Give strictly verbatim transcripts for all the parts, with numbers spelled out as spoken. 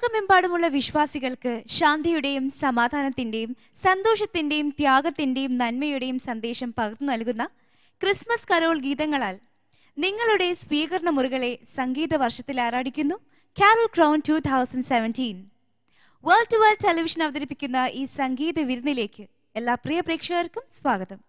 ലോകമെമ്പാടുമുള്ള വിശ്വാസികൾക്ക് ശാന്തിയുടെയും സമാധാനത്തിന്റെയും സന്തോഷത്തിന്റെയും ത്യാഗത്തിന്റെയും നന്മയുടെയും സന്ദേശം പകർന്നു നൽകുന്ന ക്രിസ്മസ് കരോൾ ഗീതങ്ങളാൽ നിങ്ങളുടെ സ്വീകരണ മുറികളെ സംഗീത വർഷത്തിൽ ആരാധിക്കുന്നു Carol crown two thousand seventeen. World to World Television അവതരിപ്പിക്കുന്ന ഈ സംഗീത വിരുന്നിലേക്ക് എല്ലാ പ്രിയ പ്രേക്ഷകർക്കും സ്വാഗതം.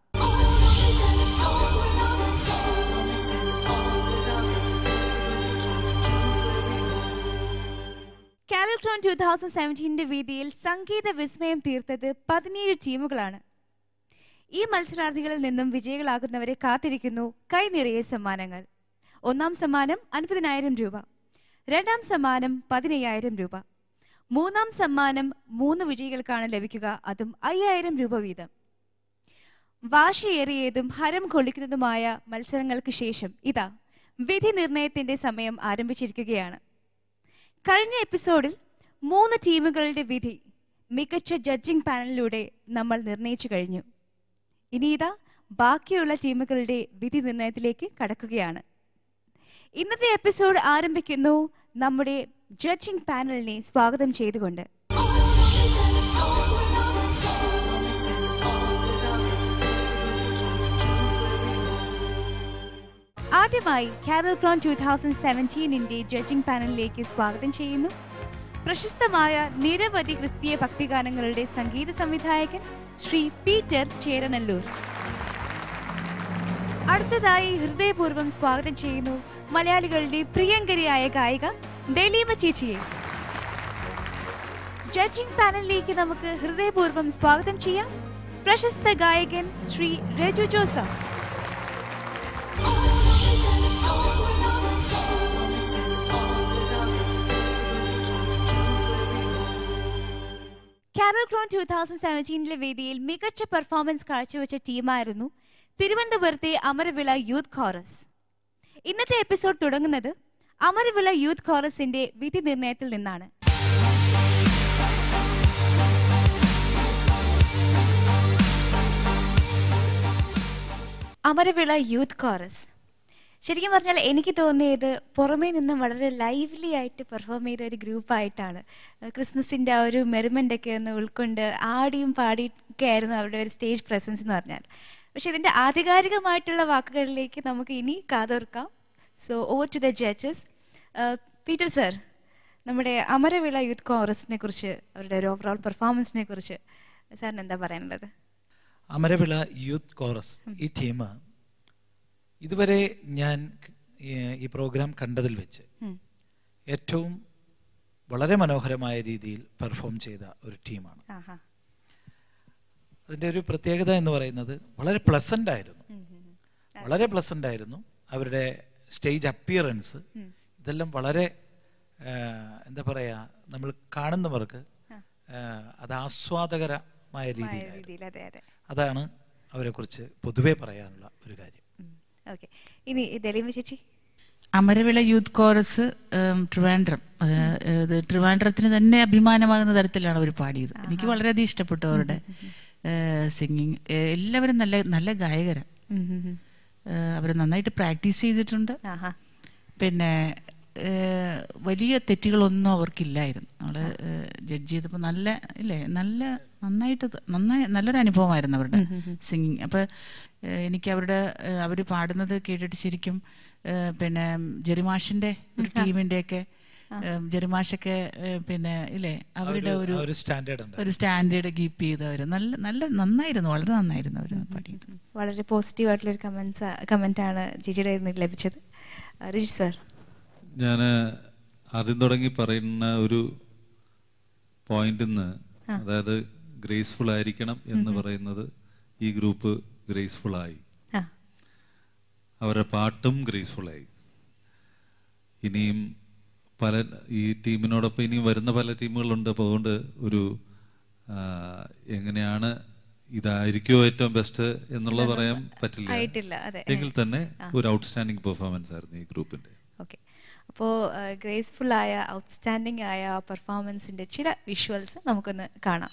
കാരൽ ക്രൗൺ ടു തൗസൻഡ് സെവൻറ്റീൻ്റെ വേദിയിൽ സംഗീത വിസ്മയം തീർത്തത് പതിനേഴ് ടീമുകളാണ്. ഈ മത്സരാർത്ഥികളിൽ നിന്നും വിജയികളാകുന്നവരെ കാത്തിരിക്കുന്നു കൈ നിറയെ സമ്മാനങ്ങൾ. ഒന്നാം സമ്മാനം അൻപതിനായിരം രൂപ, രണ്ടാം സമ്മാനം പതിനയ്യായിരം രൂപ, മൂന്നാം സമ്മാനം മൂന്ന് വിജയികൾക്കാണ് ലഭിക്കുക, അതും അയ്യായിരം രൂപ വീതം. വാശിയേറിയതും ഹരം കൊള്ളിക്കുന്നതുമായ മത്സരങ്ങൾക്ക് ശേഷം ഇതാ വിധി നിർണയത്തിന്റെ സമയം ആരംഭിച്ചിരിക്കുകയാണ്. കഴിഞ്ഞ എപ്പിസോഡിൽ മൂന്ന് ടീമുകളുടെ വിധി മികച്ച ജഡ്ജിംഗ് പാനലിലൂടെ നമ്മൾ നിർണയിച്ചു കഴിഞ്ഞു. ഇനി ഇതാ ബാക്കിയുള്ള ടീമുകളുടെ വിധി നിർണയത്തിലേക്ക് കടക്കുകയാണ്. ഇന്നത്തെ എപ്പിസോഡ് ആരംഭിക്കുന്നു നമ്മുടെ ജഡ്ജിംഗ് പാനലിനെ സ്വാഗതം ചെയ്തുകൊണ്ട്. ആദ്യമായി കാരൽ ക്രൗൺ ടു തൗസൻഡ് സെവൻറ്റീനിൻ്റെ ജഡ്ജിംഗ് പാനലിലേക്ക് സ്വാഗതം ചെയ്യുന്നു പ്രശസ്തമായ നിരവധി ക്രിസ്തീയ ഭക്തിഗാനങ്ങളുടെ സംഗീത സംവിധായകൻ ശ്രീ പീറ്റർ ചേരനല്ലൂർ. അടുത്തതായി ഹൃദയപൂർവ്വം സ്വാഗതം ചെയ്യുന്നു മലയാളികളുടെ പ്രിയങ്കരിയായ ഗായിക ദലീമ ചേച്ചിയെ. ജഡ്ജിംഗ് പാനലിലേക്ക് നമുക്ക് ഹൃദയപൂർവ്വം സ്വാഗതം ചെയ്യാം പ്രശസ്ത ഗായകൻ Shri Raju Joseph. Carol crown two thousand സെവൻറ്റീനിലെ വേദിയിൽ മികച്ച പെർഫോമൻസ് കാഴ്ചവെച്ച ടീമായിരുന്നു തിരുവനന്തപുരത്തെ അമരവിള യൂത്ത് കോറസ്. ഇന്നത്തെ എപ്പിസോഡ് തുടങ്ങുന്നത് അമരവിള യൂത്ത് കോറസിന്റെ വിധി നിർണയത്തിൽ നിന്നാണ്. അമരവിള യൂത്ത് കോറസ് ശരിക്കും പറഞ്ഞാൽ എനിക്ക് തോന്നിയത് പുറമേ നിന്നും വളരെ ലൈവ്ലി ആയിട്ട് പെർഫോം ചെയ്ത ഒരു ഗ്രൂപ്പായിട്ടാണ്. ക്രിസ്മസിൻ്റെ ആ ഒരു മെറിമെൻ്റൊക്കെ ഒന്ന് ഉൾക്കൊണ്ട് ആടിയും പാടിയൊക്കെ ആയിരുന്നു അവരുടെ ഒരു സ്റ്റേജ് പ്രസൻസ് എന്ന് പറഞ്ഞാൽ. പക്ഷെ ഇതിൻ്റെ ആധികാരികമായിട്ടുള്ള വാക്കുകളിലേക്ക് നമുക്ക് ഇനി കാതോർക്കാം. So over to the judges. Peter sir, നമ്മുടെ അമരവിള യൂത്ത് കോറസിനെ കുറിച്ച്, അവരുടെ ഒരു ഓവറോൾ പെർഫോമൻസിനെ കുറിച്ച് സാറിന് എന്താ പറയാനുള്ളത്? അമരവിള യൂത്ത് കോറസ് ഈ ടീം ഇതുവരെ ഞാൻ ഈ പ്രോഗ്രാം കണ്ടതിൽ വെച്ച് ഏറ്റവും വളരെ മനോഹരമായ രീതിയിൽ പെർഫോം ചെയ്ത ഒരു ടീമാണ്. അതിൻ്റെ ഒരു പ്രത്യേകത എന്ന് പറയുന്നത് വളരെ പ്ലസൻ്റ് ആയിരുന്നു, വളരെ പ്ലസൻ്റ് ആയിരുന്നു. അവരുടെ സ്റ്റേജ് അപ്പിയറൻസ് ഇതെല്ലാം വളരെ എന്താ പറയുക, നമ്മൾ കാണുന്നവർക്ക് അത് ആസ്വാദകരമായ രീതിയിലായിരുന്നു. അതാണ് അവരെക്കുറിച്ച് പൊതുവെ പറയാനുള്ള ഒരു കാര്യം. ഇനി ദലീമ ചേച്ചി. അമരവിള യൂത്ത് കോറസ് ട്രിവാൻഡ്രം, ട്രിവാൻഡ്രത്തിന് തന്നെ അഭിമാനമാകുന്ന തരത്തിലാണ് അവർ പാടിയത്. എനിക്ക് വളരെയധികം ഇഷ്ടപ്പെട്ടു അവരുടെ സിംഗിങ്. എല്ലാവരും നല്ല നല്ല ഗായകരാണ്. അവർ നന്നായിട്ട് പ്രാക്ടീസ് ചെയ്തിട്ടുണ്ട്. പിന്നെ വലിയ തെറ്റുകളൊന്നും അവർക്കില്ലായിരുന്നു. നമ്മൾ ജഡ്ജ് ചെയ്തപ്പോൾ നല്ല ഇല്ലേ നല്ല നന്നായിട്ട് നന്നായി നല്ലൊരു അനുഭവമായിരുന്നു അവരുടെ സിംഗിങ്. അപ്പോൾ എനിക്ക് അവരുടെ അവർ പാടുന്നത് കേട്ടിട്ട് ശരിക്കും പിന്നെ ജെറിമാഷിൻ്റെ ഒരു ടീമിൻ്റെയൊക്കെ ജെറിമാഷൊക്കെ പിന്നെ ഇല്ലേ അവരുടെ ഒരു ഒരു സ്റ്റാൻഡേർഡ് കീപ്പ് ചെയ്തവർ നല്ല നല്ല നന്നായിരുന്നു, വളരെ നന്നായിരുന്നു അവർ പാടിയത്. വളരെ പോസിറ്റീവായിട്ടുള്ളൊരു കമൻസ് കമൻറ്റാണ് ജിജിയുടെ ലഭിച്ചത്. റിജി സർ, ഞാൻ ആദ്യം തുടങ്ങി പറയുന്ന ഒരു പോയിന്റിൽ നിന്ന്, അതായത് ഗ്രേസ്ഫുൾ ആയിരിക്കണം എന്ന് പറയുന്നത്, ഈ ഗ്രൂപ്പ് ഗ്രേസ്ഫുൾ ആയി, അവരുടെ പാട്ടും ഗ്രേസ്ഫുള്ളായി. ഇനിയും പല ഈ ടീമിനോടൊപ്പം ഇനിയും വരുന്ന പല ടീമുകളുണ്ട്. അപ്പോൾ അതുകൊണ്ട് ഒരു എങ്ങനെയാണ് ഇതായിരിക്കുമോ ഏറ്റവും ബെസ്റ്റ് എന്നുള്ളത് പറയാൻ പറ്റില്ല, എങ്കിൽ തന്നെ ഒരു ഔട്ട്സ്റ്റാൻഡിങ് പെർഫോമൻസ് ആയിരുന്നു ഈ ഗ്രൂപ്പിന്റെ. ഓക്കെ, അപ്പോൾ ഗ്രേസ്ഫുള്ളായ ഔട്ട്സ്റ്റാൻഡിങ് ആയ പെർഫോമൻസിൻ്റെ ചില വിഷ്വൽസ് നമുക്കൊന്ന് കാണാം.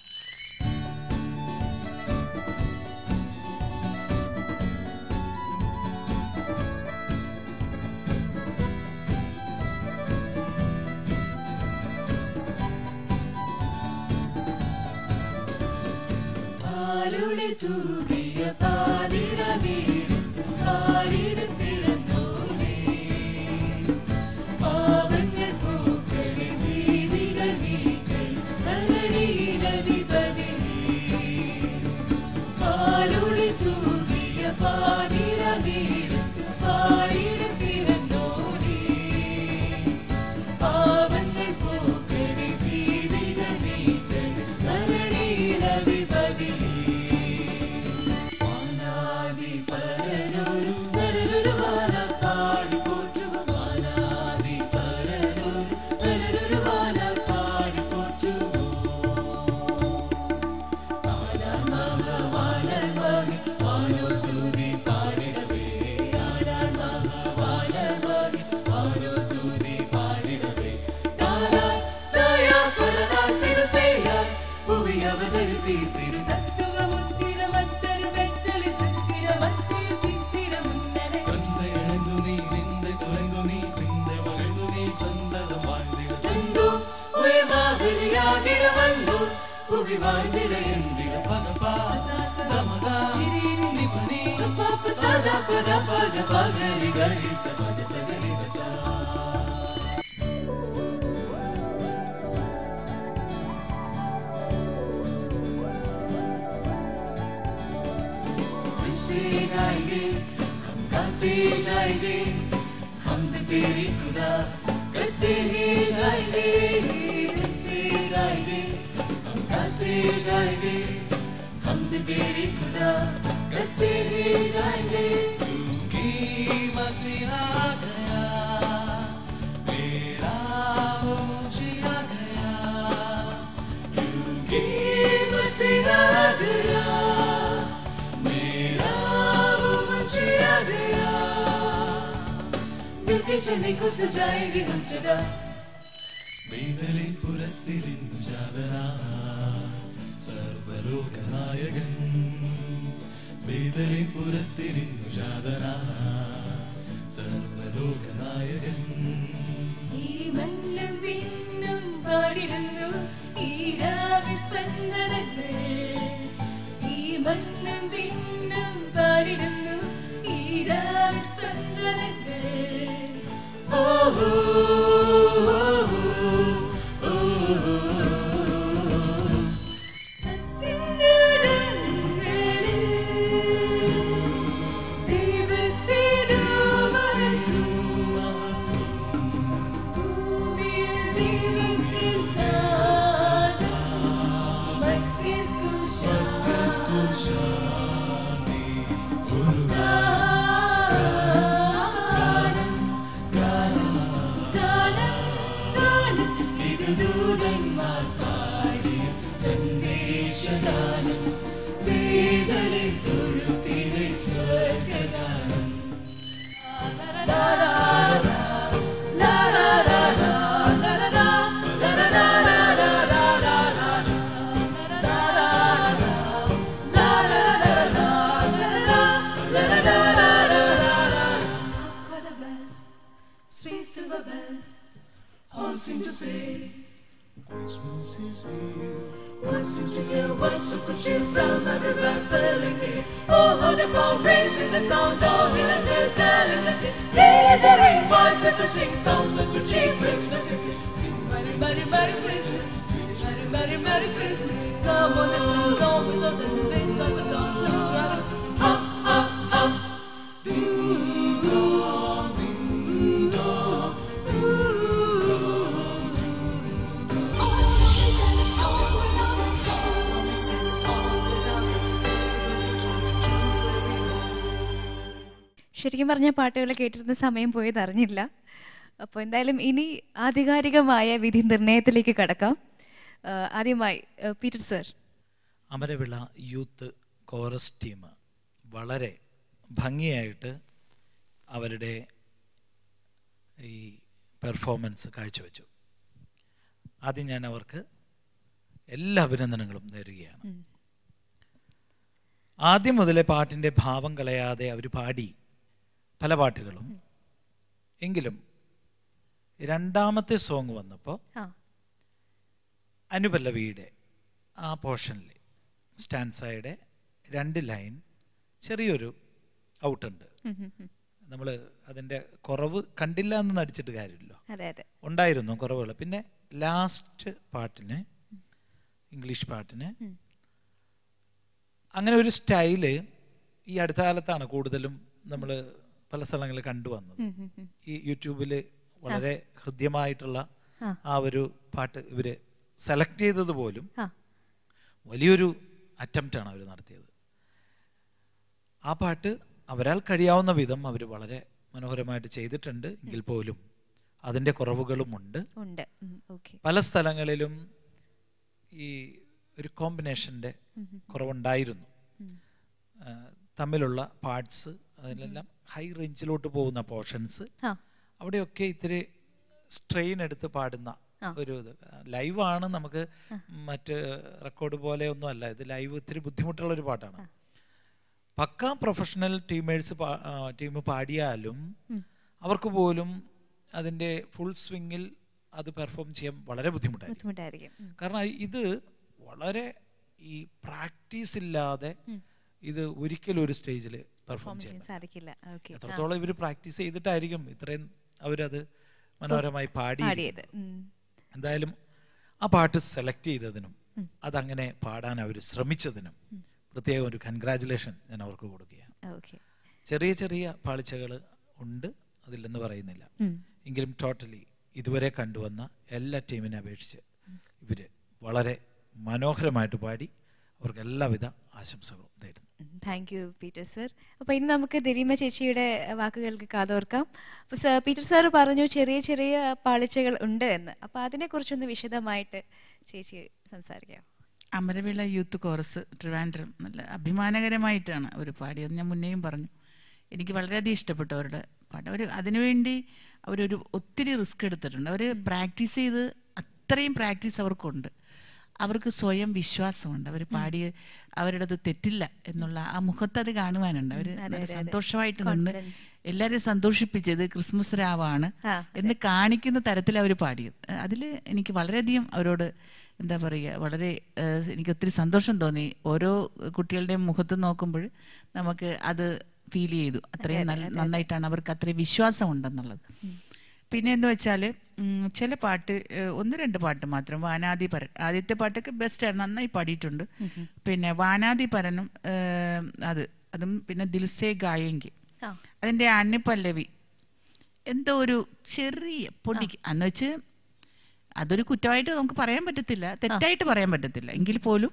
ശരിക്കും പറഞ്ഞ പാട്ടുകൾ കേട്ടിരുന്ന സമയം പോയത് അറിഞ്ഞില്ല. അപ്പോൾ എന്തായാലും ഇനി ആധികാരികമായ വിധി നിർണയത്തിലേക്ക് കടക്കാം. ആദ്യമായി Peter sir. Amaravila Youth Chorus team വളരെ ഭംഗിയായിട്ട് അവരുടെ ഈ പെർഫോമൻസ് കാഴ്ചവെച്ചു. ആദ്യം ഞാൻ അവർക്ക് എല്ലാ അഭിനന്ദനങ്ങളും നേരുകയാണ്. ആദ്യം മുതലേ പാട്ടിൻ്റെ ഭാവം കളയാതെ അവർ പാടി പല പാട്ടുകളും. എങ്കിലും രണ്ടാമത്തെ സോങ് വന്നപ്പോൾ അനുപല്ലവിയുടെ ആ പോർഷനിൽ സ്റ്റാൻസായുടെ രണ്ട് ലൈൻ ചെറിയൊരു ഔട്ടുണ്ട്. നമ്മൾ അതിൻ്റെ കുറവ് കണ്ടില്ല എന്ന് നടിച്ചിട്ട് കാര്യമില്ലല്ലോ, ഉണ്ടായിരുന്നു കുറവുകൾ. പിന്നെ ലാസ്റ്റ് പാട്ടിന്, ഇംഗ്ലീഷ് പാട്ടിന് അങ്ങനെ ഒരു സ്റ്റൈല് ഈ അടുത്ത കാലത്താണ് കൂടുതലും നമ്മൾ പല സ്ഥലങ്ങളിൽ കണ്ടുവന്നത്. ഈ യൂട്യൂബിൽ വളരെ ഹൃദ്യമായിട്ടുള്ള ആ ഒരു പാട്ട് ഇവർ സെലക്ട് ചെയ്തത് പോലും വലിയൊരു അറ്റംപ്റ്റാണ് അവർ നടത്തിയത്. ആ പാട്ട് അവരാൽ കഴിയാവുന്ന വിധം അവർ വളരെ മനോഹരമായിട്ട് ചെയ്തിട്ടുണ്ട്. എങ്കിൽ പോലും അതിൻ്റെ കുറവുകളും ഉണ്ട്. പല സ്ഥലങ്ങളിലും ഈ ഒരു കോമ്പിനേഷൻ്റെ കുറവുണ്ടായിരുന്നു. തമ്മിലുള്ള പാർട്സ് അതിലെല്ലാം ഹൈ റേഞ്ചിലോട്ട് പോകുന്ന പോർഷൻസ്, അവിടെയൊക്കെ ഇത്തിരി സ്ട്രെയിൻ എടുത്ത് പാടുന്ന ഒരു ഇത്. ലൈവാണ്, നമുക്ക് മറ്റ് റെക്കോർഡ് പോലെ ഒന്നും അല്ല ഇത്. ലൈവ് ഇത്തിരി ബുദ്ധിമുട്ടുള്ളൊരു പാട്ടാണ്. പക്ക പ്രൊഫഷണൽ ടീമേഴ്സ് ടീം പാടിയാലും അവർക്ക് പോലും അതിൻ്റെ ഫുൾ സ്വിങ്ങിൽ അത് പെർഫോം ചെയ്യാൻ വളരെ ബുദ്ധിമുട്ടായിരിക്കും. കാരണം ഇത് വളരെ ഈ പ്രാക്ടീസ് ഇല്ലാതെ ഇത് ഒരിക്കലും ഒരു സ്റ്റേജിൽ പെർഫോം ചെയ്യാൻ സാധിക്കില്ല. എത്രത്തോളം ഇവർ പ്രാക്ടീസ് ചെയ്തിട്ടായിരിക്കും ഇത്രയും അവരത് മനോഹരമായി പാടിയത്. എന്തായാലും ആ പാട്ട് സെലക്ട് ചെയ്തതിനും അതങ്ങനെ പാടാൻ അവർ ശ്രമിച്ചതിനും പ്രത്യേകം ഒരു കൺഗ്രാജുലേഷൻ ഞാൻ അവർക്ക് കൊടുക്കുകയാണ്. ചെറിയ ചെറിയ പാളിച്ചകൾ ഉണ്ട്, അതില്ലെന്ന് പറയുന്നില്ല. എങ്കിലും ടോട്ടലി ഇതുവരെ കണ്ടുവന്ന എല്ലാ ടീമിനെ അപേക്ഷിച്ച് ഇവർ വളരെ മനോഹരമായിട്ട് പാടി. അവർക്ക് എല്ലാവിധ ആശംസകളും തരുന്നു. Thank you Peter sir. അപ്പോൾ ഇന്ന് നമുക്ക് ദലീമ ചേച്ചിയുടെ വാക്കുകൾക്ക് കാതോർക്കാം. അപ്പോൾ സർ, പീറ്റർ സാർ പറഞ്ഞു ചെറിയ ചെറിയ പാളിച്ചകൾ ഉണ്ട് എന്ന്. അപ്പോൾ അതിനെക്കുറിച്ചൊന്ന് വിശദമായിട്ട് ചേച്ചി സംസാരിക്കാം. അമരവിള യൂത്ത് കോറസ് ട്രിവാൻഡ്രം നല്ല അഭിമാനകരമായിട്ടാണ് അവർ പാടിയത്. ഞാൻ മുന്നേയും പറഞ്ഞു, എനിക്ക് വളരെയധികം ഇഷ്ടപ്പെട്ടു അവരുടെ പാട്ട്. അവർ അതിനുവേണ്ടി അവരൊരു ഒത്തിരി റിസ്ക് എടുത്തിട്ടുണ്ട്. അവർ പ്രാക്ടീസ് ചെയ്ത് അത്രയും പ്രാക്ടീസ് അവർക്കുണ്ട്. അവർക്ക് സ്വയം വിശ്വാസമുണ്ട്. അവർ പാടി അവരുടെ അത് തെറ്റില്ല എന്നുള്ള ആ മുഖത്ത് അത് കാണുവാനുണ്ട്. അവർ നല്ല സന്തോഷമായിട്ട് നിന്ന് എല്ലാവരെയും സന്തോഷിപ്പിച്ചത് ക്രിസ്മസ് രാവാണ് എന്ന് കാണിക്കുന്ന തരത്തിൽ അവർ പാടിയത്. അതിൽ എനിക്ക് വളരെയധികം അവരോട് എന്താ പറയുക, വളരെ എനിക്ക് ഒത്തിരി സന്തോഷം തോന്നി. ഓരോ കുട്ടികളുടെയും മുഖത്ത് നോക്കുമ്പോൾ നമുക്ക് അത് ഫീൽ ചെയ്തു. അത്രയും നല്ല നന്നായിട്ടാണ് അവർക്ക് അത്രയും വിശ്വാസം ഉണ്ടെന്നുള്ളത്. പിന്നെ എന്ന് വെച്ചാൽ ചില പാട്ട്, ഒന്ന് രണ്ട് പാട്ട് മാത്രം, വാനാദി പരൻ ആദ്യത്തെ പാട്ടൊക്കെ ബെസ്റ്റാണ്, നന്നായി പാടിയിട്ടുണ്ട്. പിന്നെ വാനാദി പരനും അത് അതും പിന്നെ ദിൽസേ ഗായെങ്കി അതിൻ്റെ അന്നിപ്പല്ലവി എന്തോ ഒരു ചെറിയ പൊടി എന്ന് വെച്ച് അതൊരു കുറ്റമായിട്ട് നമുക്ക് പറയാൻ പറ്റത്തില്ല, തെറ്റായിട്ട് പറയാൻ പറ്റത്തില്ല. എങ്കിൽ പോലും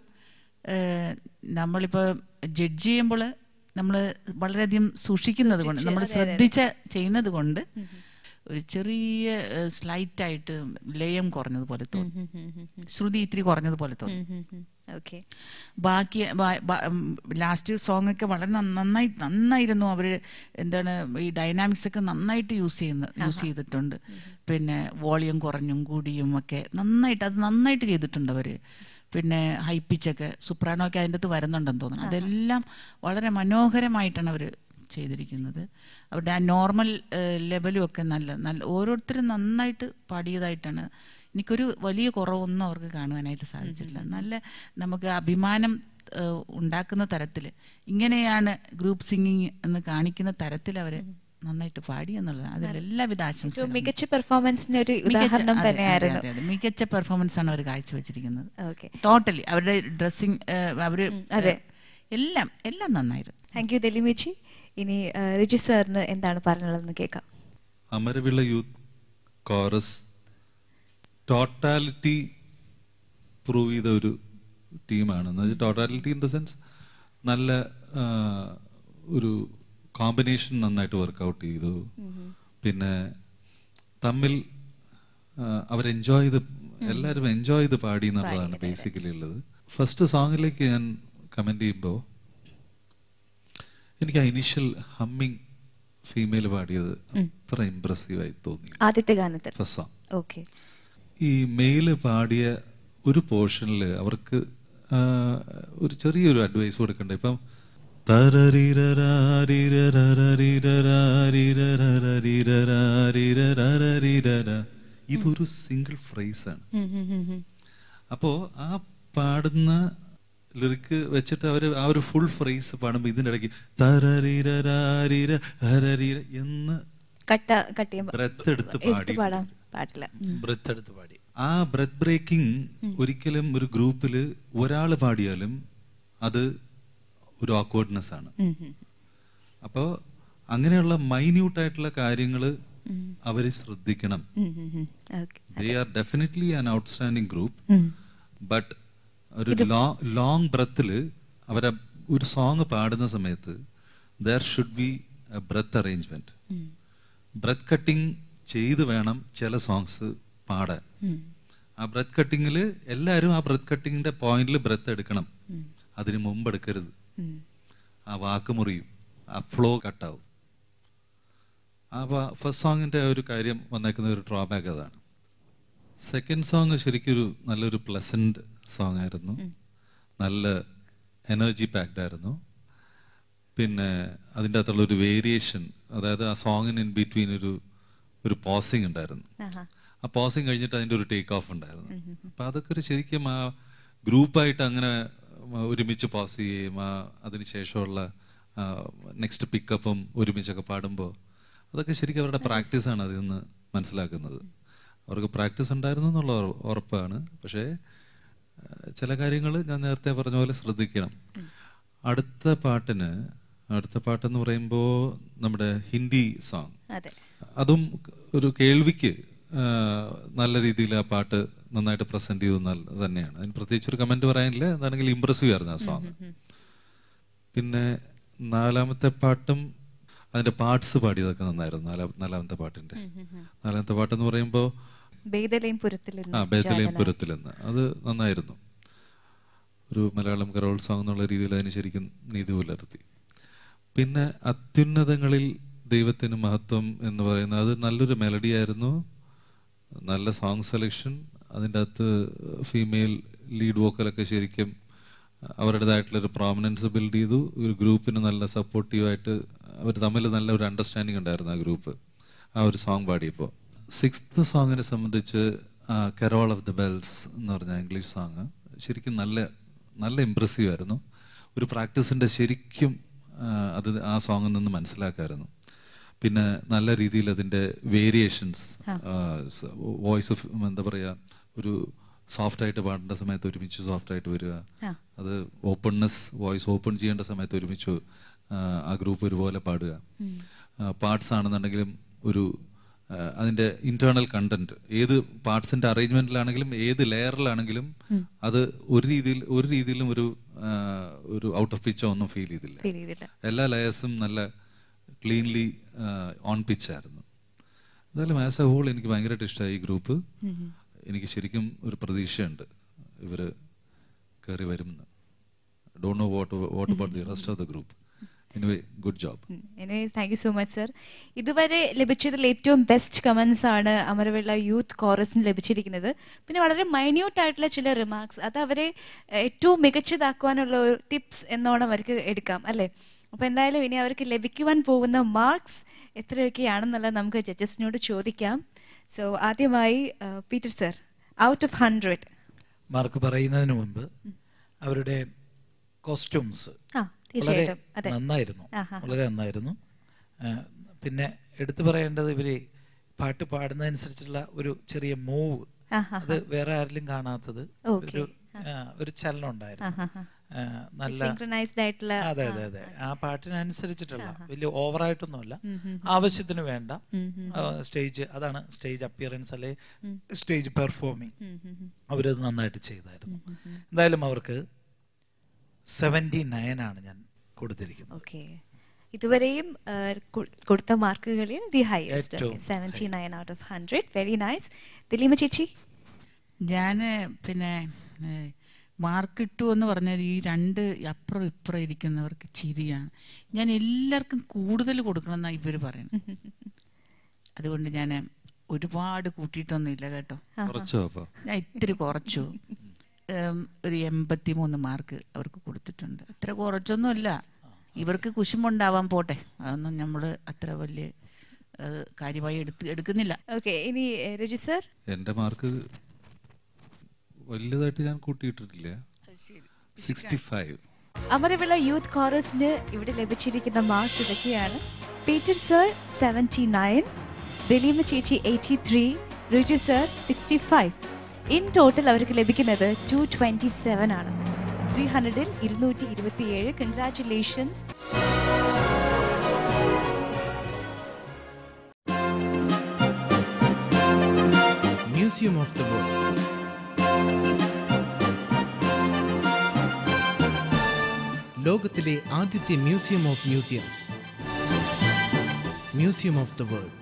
നമ്മളിപ്പോൾ ജഡ്ജ് ചെയ്യുമ്പോൾ നമ്മൾ വളരെയധികം സൂക്ഷിക്കുന്നത് കൊണ്ട്, നമ്മൾ ശ്രദ്ധിച്ച ചെയ്യുന്നത് കൊണ്ട് ഒരു ചെറിയ സ്ലൈറ്റായിട്ട് ലയം കുറഞ്ഞതുപോലെ തോന്നി, ശ്രുതി ഇത്തിരി കുറഞ്ഞതുപോലെ തോന്നി. ബാക്കി ലാസ്റ്റ് സോങ് ഒക്കെ വളരെ നന്നായി നന്നായിരുന്നു. അവർ എന്താണ് ഈ ഡൈനാമിക്സ് ഒക്കെ നന്നായിട്ട് യൂസ് ചെയ്യുന്ന യൂസ് ചെയ്തിട്ടുണ്ട്. പിന്നെ വോളിയം കുറഞ്ഞും കൂടിയും ഒക്കെ നന്നായിട്ട് അത് നന്നായിട്ട് ചെയ്തിട്ടുണ്ട് അവർ. പിന്നെ ഹൈ പിച്ചൊക്കെ സുപ്രാനോ ഒക്കെ അതിൻ്റെ അകത്ത് വരുന്നുണ്ടെന്ന് തോന്നുന്നു. അതെല്ലാം വളരെ മനോഹരമായിട്ടാണ് അവർ ചെയ്തിരിക്കുന്നത്. അവരുടെ ആ നോർമൽ ലെവലും ഒക്കെ നല്ല നല്ല ഓരോരുത്തരും നന്നായിട്ട് പാടിയതായിട്ടാണ്. എനിക്കൊരു വലിയ കുറവൊന്നും അവർക്ക് കാണുവാനായിട്ട് സാധിച്ചിട്ടില്ല. നല്ല നമുക്ക് അഭിമാനം ഉണ്ടാക്കുന്ന തരത്തിൽ ഇങ്ങനെയാണ് ഗ്രൂപ്പ് സിംഗിങ് എന്ന് കാണിക്കുന്ന തരത്തിൽ അവർ നന്നായിട്ട് പാടി എന്നുള്ളതാണ്. അതിൽ എല്ലാവിധ ആശംസകളും. മികച്ച പെർഫോമൻസിന് ഒരു ഉദാഹരണം തന്നെയായിരുന്നു. മികച്ച പെർഫോമൻസ് ആണ് അവർ കാഴ്ചവെച്ചിരിക്കുന്നത്. ടോട്ടലി അവരുടെ ഡ്രസ്സിങ് അവര് എല്ലാം എല്ലാം നന്നായിരുന്നു. താങ്ക് യു ദലീമേച്ചി. ഇനി റിജി സാറിന് എന്താണ് പറഞ്ഞുള്ളതെന്ന് കേൾക്കാം. Amaravila Youth Chorus totality prove ചെയ്ത ഒരു ടീമാണ്. എന്ന് വെച്ചാൽ ടോട്ടാലിറ്റി ഇൻ ദ സെൻസ് നല്ല ഒരു കോമ്പിനേഷൻ നന്നായിട്ട് വർക്കൗട്ട് ചെയ്തു. പിന്നെ തമ്മിൽ അവർ എൻജോയ് ചെയ്ത് എല്ലാവരും എൻജോയ് ചെയ്ത് പാടി എന്നുള്ളതാണ് ബേസിക്കലി ഉള്ളത്. ഫസ്റ്റ് സോങ്ങിലേക്ക് ഞാൻ കമന്റ് ചെയ്യുമ്പോൾ എനിക്ക് ആ ഇനീഷ്യൽ ഹമ്മിങ് ഫീമെയിൽ പാടിയത് അത്ര ഇംപ്രസീവായി തോന്നി. ആദ്യത്തെ ഗാനത്തിൽ ഫസ്റ്റ് സോങ് ഈ മെയില് പാടിയ ഒരു പോർഷനിൽ അവർക്ക് ഒരു ചെറിയൊരു അഡ്വൈസ് കൊടുക്കണ്ട. ഇപ്പം ഇതൊരു സിംഗിൾ ഫ്രേസ് ആണ്. അപ്പോ ആ പാടുന്ന ലിറിക്ക് വെച്ചിട്ട് അവർ ആ ഒരു ഫുൾ ഫ്രേസ് പാടുമ്പോൾ ഇതിൻ്റെ ഇടയ്ക്ക് തരരീര ഹരരീര എന്ന് കട്ട കട്ട് ബ്രെത്ത് എടുത്ത് എടുത്ത് പാടാൻ പാടില്ല. ബ്രെത്ത് എടുത്ത് പാടി. ആ ബ്രെത്ത് ബ്രേക്കിംഗ് ഒരിക്കലും ഒരു ഗ്രൂപ്പിൽ ഒരാൾ പാടിയാലും അത് ഒരു ഓക്വേർഡ്നെസ് ആണ്. അപ്പോൾ അങ്ങനെയുള്ള മൈന്യൂട്ടായിട്ടുള്ള കാര്യങ്ങൾ അവര് ശ്രദ്ധിക്കണം. They are definitely an outstanding group. But ഒരു ലോങ് ബ്രെത്തില് അവരെ ഒരു സോങ് പാടുന്ന സമയത്ത് there should be a breath arrangement. Breath cutting ചെയ്ത് വേണം ചില സോങ്സ് പാടാൻ. ആ ബ്രെത്ത് കട്ടിങ്ങിൽ എല്ലാവരും ആ ബ്രെത്ത് കട്ടിങ്ങിന്റെ പോയിന്റിൽ ബ്രെത്ത് എടുക്കണം. അതിന് മുമ്പ് എടുക്കരുത്. ആ വാക്ക് മുറിയും, ആ ഫ്ലോ കട്ടാവും. ആ ഫസ്റ്റ് സോങ്ങിന്റെ ഒരു കാര്യം വന്നേക്കുന്ന ഒരു ഡ്രോബാക്ക് അതാണ്. സെക്കൻഡ് സോങ് ശരിക്കൊരു നല്ലൊരു പ്ലസന്റ് സോങ് ആയിരുന്നു. നല്ല എനർജി പാക്ഡ് ആയിരുന്നു. പിന്നെ അതിൻ്റെ അകത്തുള്ള ഒരു വേരിയേഷൻ, അതായത് ആ സോങ്ങിന് ഇൻ ബിറ്റ്വീൻ ഒരു ഒരു പോസിങ് ഉണ്ടായിരുന്നു. ആ പോസിങ് കഴിഞ്ഞിട്ട് അതിൻ്റെ ഒരു ടേക്ക് ഓഫ് ഉണ്ടായിരുന്നു. അപ്പം അതൊക്കെ ഒരു ശരിക്കും ആ ഗ്രൂപ്പായിട്ട് അങ്ങനെ ഒരുമിച്ച് പോസ് ചെയ്യുകയും ആ അതിനുശേഷമുള്ള നെക്സ്റ്റ് പിക്കപ്പും ഒരുമിച്ചൊക്കെ പാടുമ്പോൾ അതൊക്കെ ശരിക്കും അവരുടെ പ്രാക്ടീസാണ് അതിൽ നിന്ന് മനസ്സിലാക്കുന്നത്. അവർക്ക് പ്രാക്ടീസ് ഉണ്ടായിരുന്നു എന്നുള്ള ഉറപ്പാണ്. പക്ഷേ ചില കാര്യങ്ങൾ ഞാൻ നേരത്തെ പറഞ്ഞ പോലെ ശ്രദ്ധിക്കണം. അടുത്ത പാട്ടിന് അടുത്ത പാട്ടെന്ന് പറയുമ്പോൾ നമ്മുടെ ഹിന്ദി സോങ്, അതും ഒരു കേൾവിക്ക് നല്ല രീതിയിൽ ആ പാട്ട് നന്നായിട്ട് പ്രസന്റ് ചെയ്തു തന്നെയാണ്. അതിന് പ്രത്യേകിച്ച് ഒരു കമന്റ് പറയാനില്ല. എന്താണെങ്കിൽ ഇംപ്രസീവ് ആയിരുന്നു ആ സോങ്. പിന്നെ നാലാമത്തെ പാട്ടും അതിന്റെ പാർട്സ് പാടിയതൊക്കെ നന്നായിരുന്നു. നാലാ നാലാമത്തെ പാട്ടിന്റെ നാലാമത്തെ പാട്ടെന്ന് പറയുമ്പോൾ ആ ബേദലയും പുരത്തിലെന്ന്, അത് നന്നായിരുന്നു. ഒരു മലയാളം കരോൾ സോങ് എന്നുള്ള രീതിയിൽ അതിന് ശരിക്കും നീതി പുലർത്തി. പിന്നെ അത്യുന്നതങ്ങളിൽ ദൈവത്തിന് മഹത്വം എന്ന് പറയുന്നത് അത് നല്ലൊരു മെലഡി ആയിരുന്നു. നല്ല സോങ് സെലക്ഷൻ. അതിൻ്റെ അകത്ത് ഫീമെയിൽ ലീഡ് വോക്കലൊക്കെ ശരിക്കും അവരുടേതായിട്ടുള്ളൊരു പ്രോമിനൻസ് ബിൽഡ് ചെയ്തു. ഒരു ഗ്രൂപ്പിന് നല്ല സപ്പോർട്ടീവായിട്ട് അവർ തമ്മിൽ നല്ല ഒരു അണ്ടർസ്റ്റാൻഡിങ് ഉണ്ടായിരുന്നു ആ ഗ്രൂപ്പ് ആ ഒരു സോങ് പാടിയപ്പോൾ. സിക്സ്ത് സോങ്ങിനെ സംബന്ധിച്ച് കരോൾ ഓഫ് ദ ബെൽസ് എന്ന് പറഞ്ഞ ഇംഗ്ലീഷ് സോങ് ശരിക്കും നല്ല നല്ല ഇംപ്രസീവ് ആയിരുന്നു. ഒരു പ്രാക്ടീസിൻ്റെ ശരിക്കും അത് ആ സോങ്ങിൽ നിന്ന് മനസ്സിലാക്കാമായിരുന്നു. പിന്നെ നല്ല രീതിയിൽ അതിൻ്റെ വേരിയേഷൻസ്, വോയിസ് ഓഫ് എന്താ പറയുക, ഒരു സോഫ്റ്റ് ആയിട്ട് പാടേണ്ട സമയത്ത് ഒരുമിച്ച് സോഫ്റ്റ് ആയിട്ട് വരിക, അത് ഓപ്പൺനെസ് വോയിസ് ഓപ്പൺ ചെയ്യേണ്ട സമയത്ത് ഒരുമിച്ച് ആ ഗ്രൂപ്പ് ഒരുപോലെ പാടുക. പാർട്സ് ആണെന്നുണ്ടെങ്കിലും ഒരു അതിൻ്റെ ഇന്റേണൽ കണ്ടന്റ്, ഏത് പാർട്സിന്റെ അറേഞ്ച്മെന്റിലാണെങ്കിലും ഏത് ലെയറിലാണെങ്കിലും അത് ഒരു രീതിയിൽ ഒരു രീതിയിലും ഒരു ഒരു ഔട്ട് ഓഫ് പിച്ചോ ഒന്നും ഫീൽ ചെയ്തില്ല. എല്ലാ ലെയേഴ്സും നല്ല ക്ലീൻലി ഓൺ പിച്ച് ആയിരുന്നു. എന്തായാലും ആസ് എ ഹോൾ എനിക്ക് ഭയങ്കരമായിട്ട് ഇഷ്ടമായി ഈ ഗ്രൂപ്പ്. എനിക്ക് ശരിക്കും ഒരു പ്രതീക്ഷയുണ്ട് ഇവര് കയറി വരുമെന്ന്. Don't know what what about the rest of the group. Anyway good job. Anyway thank you so much sir. ഇതുവരെ ലഭിച്ചതിൽ ഏറ്റവും ബെസ്റ്റ് കമൻസ് ആണ് അമരവിള യൂത്ത് കോറസിന് ലഭിച്ചിരിക്കുന്നത്. പിന്നെ വളരെ മൈന്യൂട്ട് ആയിട്ടുള്ള ചില റിമാർക്സ്, അത് അവരെ ഏറ്റവും മികച്ചതാക്കുവാനുള്ള ഒരു ടിപ്സ് എന്നോണം അവർക്ക് എടുക്കാം അല്ലേ. അപ്പോൾ എന്തായാലും ഇനി അവർക്ക് ലഭിക്കുവാൻ പോകുന്ന മാർക്സ് എത്രയൊക്കെയാണെന്നുള്ളത് നമുക്ക് ജഡ്ജസിനോട് ചോദിക്കാം. സോ ആദ്യമായി Peter sir, out of hundred mark പറയുന്നതിന് മുമ്പ് അവരുടെ കോസ്റ്റ്യൂംസ് വളരെ നന്നായിരുന്നു, വളരെ നന്നായിരുന്നു. പിന്നെ എടുത്തു പറയേണ്ടത് ഇവര് പാട്ട് പാടുന്നതനുസരിച്ചുള്ള ഒരു ചെറിയ മൂവ്, അത് വേറെ ആരിലും കാണാത്തത് ഒരു ഒരു ചലനം ഉണ്ടായിരുന്നു. നല്ല അതെ അതെ അതെ ആ പാട്ടിനനുസരിച്ചിട്ടുള്ള വലിയ ഓവറായിട്ടൊന്നുമല്ല, ആവശ്യത്തിന് വേണ്ട സ്റ്റേജ്, അതാണ് സ്റ്റേജ് അപ്പിയറൻസ് അല്ലെ സ്റ്റേജ് പെർഫോമിങ്, അവരത് നന്നായിട്ട് ചെയ്തായിരുന്നു. എന്തായാലും അവർക്ക് സെവന്റി നയൻ ആണ് ഞാൻ കൊടുത്തിരിക്കുന്നത്. ഇതുവരെയും കൊടുത്ത മാർക്കുകളിൽ the highest seventy nine out of hundred. Very nice. Dileema ചേച്ചി? ഞാൻ പിന്നെ മാർക്ക് ഇട്ടു എന്ന് പറഞ്ഞാൽ ഈ രണ്ട് അപ്പുറം ഇപ്പുറം ഇരിക്കുന്നവർക്ക് ചിരിയാണ്. ഞാൻ എല്ലാവർക്കും കൂടുതൽ കൊടുക്കണം എന്നാണ് ഇവർ പറയുന്നത്. അതുകൊണ്ട് ഞാൻ ഒരുപാട് കൂട്ടിയിട്ടൊന്നുമില്ല കേട്ടോ, ഞാൻ ഇത്തിരി കുറച്ചു. ഒരു എൺപത്തി മൂന്ന് മാർക്ക് അവർക്ക് കൊടുത്തിട്ടുണ്ട്. അത്ര കുറച്ചൊന്നുമല്ല, ഇവർക്ക് കുശുമുണ്ടാവാൻ പോട്ടെ, അതൊന്നും നമ്മൾ അത്ര വലിയ കാര്യമായി എടുത്ത് എടുക്കുന്നില്ല. ഓക്കെ, ഇനി രജി സർ? എൻ്റെ മാർക്ക് വലുതായിട്ട് ഞാൻ കൂട്ടിയിട്ടിട്ടില്ല. Sixty five. അമരവിള യൂത്ത് കോറസിന് ഇവിടെ ലഭിച്ചിരിക്കുന്ന മാർക്സ് ഇതൊക്കെയാണ്. Peter sir seventy nine, Daleema ചേച്ചി eighty three, Ruchi sir sixty five. In total അവർക്ക് ലഭിക്കുന്നത് ടു ട്വന്റി സെവൻ ആണ്. ത്രീ ഹൺഡ്രഡിൽ ഇരുന്നൂറ്റി ഇരുപത്തി ഏഴ്. Congratulations. Museum of the World. ലോകത്തിലെ ആദ്യത്തെ museum of museums, museum of the world.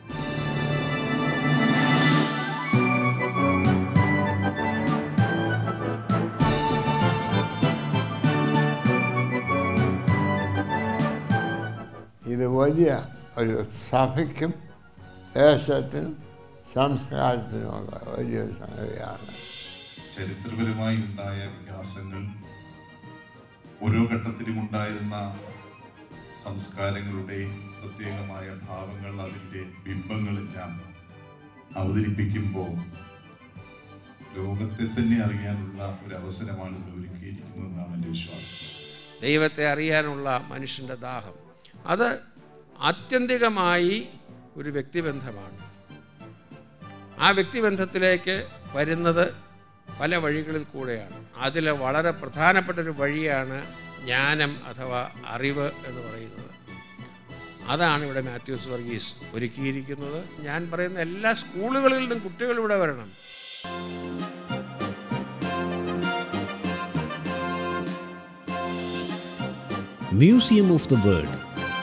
ഇത് വലിയ ഒരു സഭയ്ക്കും ദേശത്തിനും സംസ്കാരത്തിനുമൊക്കെ വലിയൊരു സംഗതിയാണ്. ചരിത്രപരമായി ഉണ്ടായ വികാസങ്ങൾ, ഓരോ ഘട്ടത്തിലും ഉണ്ടായിരുന്ന സംസ്കാരങ്ങളുടെ പ്രത്യേകമായ ഭാവങ്ങൾ, അതിൻ്റെ ബിംബങ്ങളെല്ലാം അവതരിപ്പിക്കുമ്പോൾ ലോകത്തെ തന്നെ അറിയാനുള്ള ഒരു അവസരമാണ് ഇവിടെ ഒരുക്കിയിരിക്കുന്നതെന്നാണ് എൻ്റെ വിശ്വാസം. ദൈവത്തെ അറിയാനുള്ള മനുഷ്യൻ്റെ ദാഹം അത് ആത്യന്തികമായി ഒരു വ്യക്തിബന്ധമാണ്. ആ വ്യക്തിബന്ധത്തിലേക്ക് വരുന്നത് പല വഴികളിൽ കൂടെയാണ്. അതിൽ വളരെ പ്രധാനപ്പെട്ടൊരു വഴിയാണ് ജ്ഞാനം അഥവാ അറിവ് എന്ന് പറയുന്നത്. അതാണ് ഇവിടെ മാത്യൂസ് വർഗീസ് ഒരുക്കിയിരിക്കുന്നത്. ഞാൻ പറയുന്ന എല്ലാ സ്കൂളുകളിൽ നിന്നും കുട്ടികൾ ഇവിടെ വരണം. Museum of the World,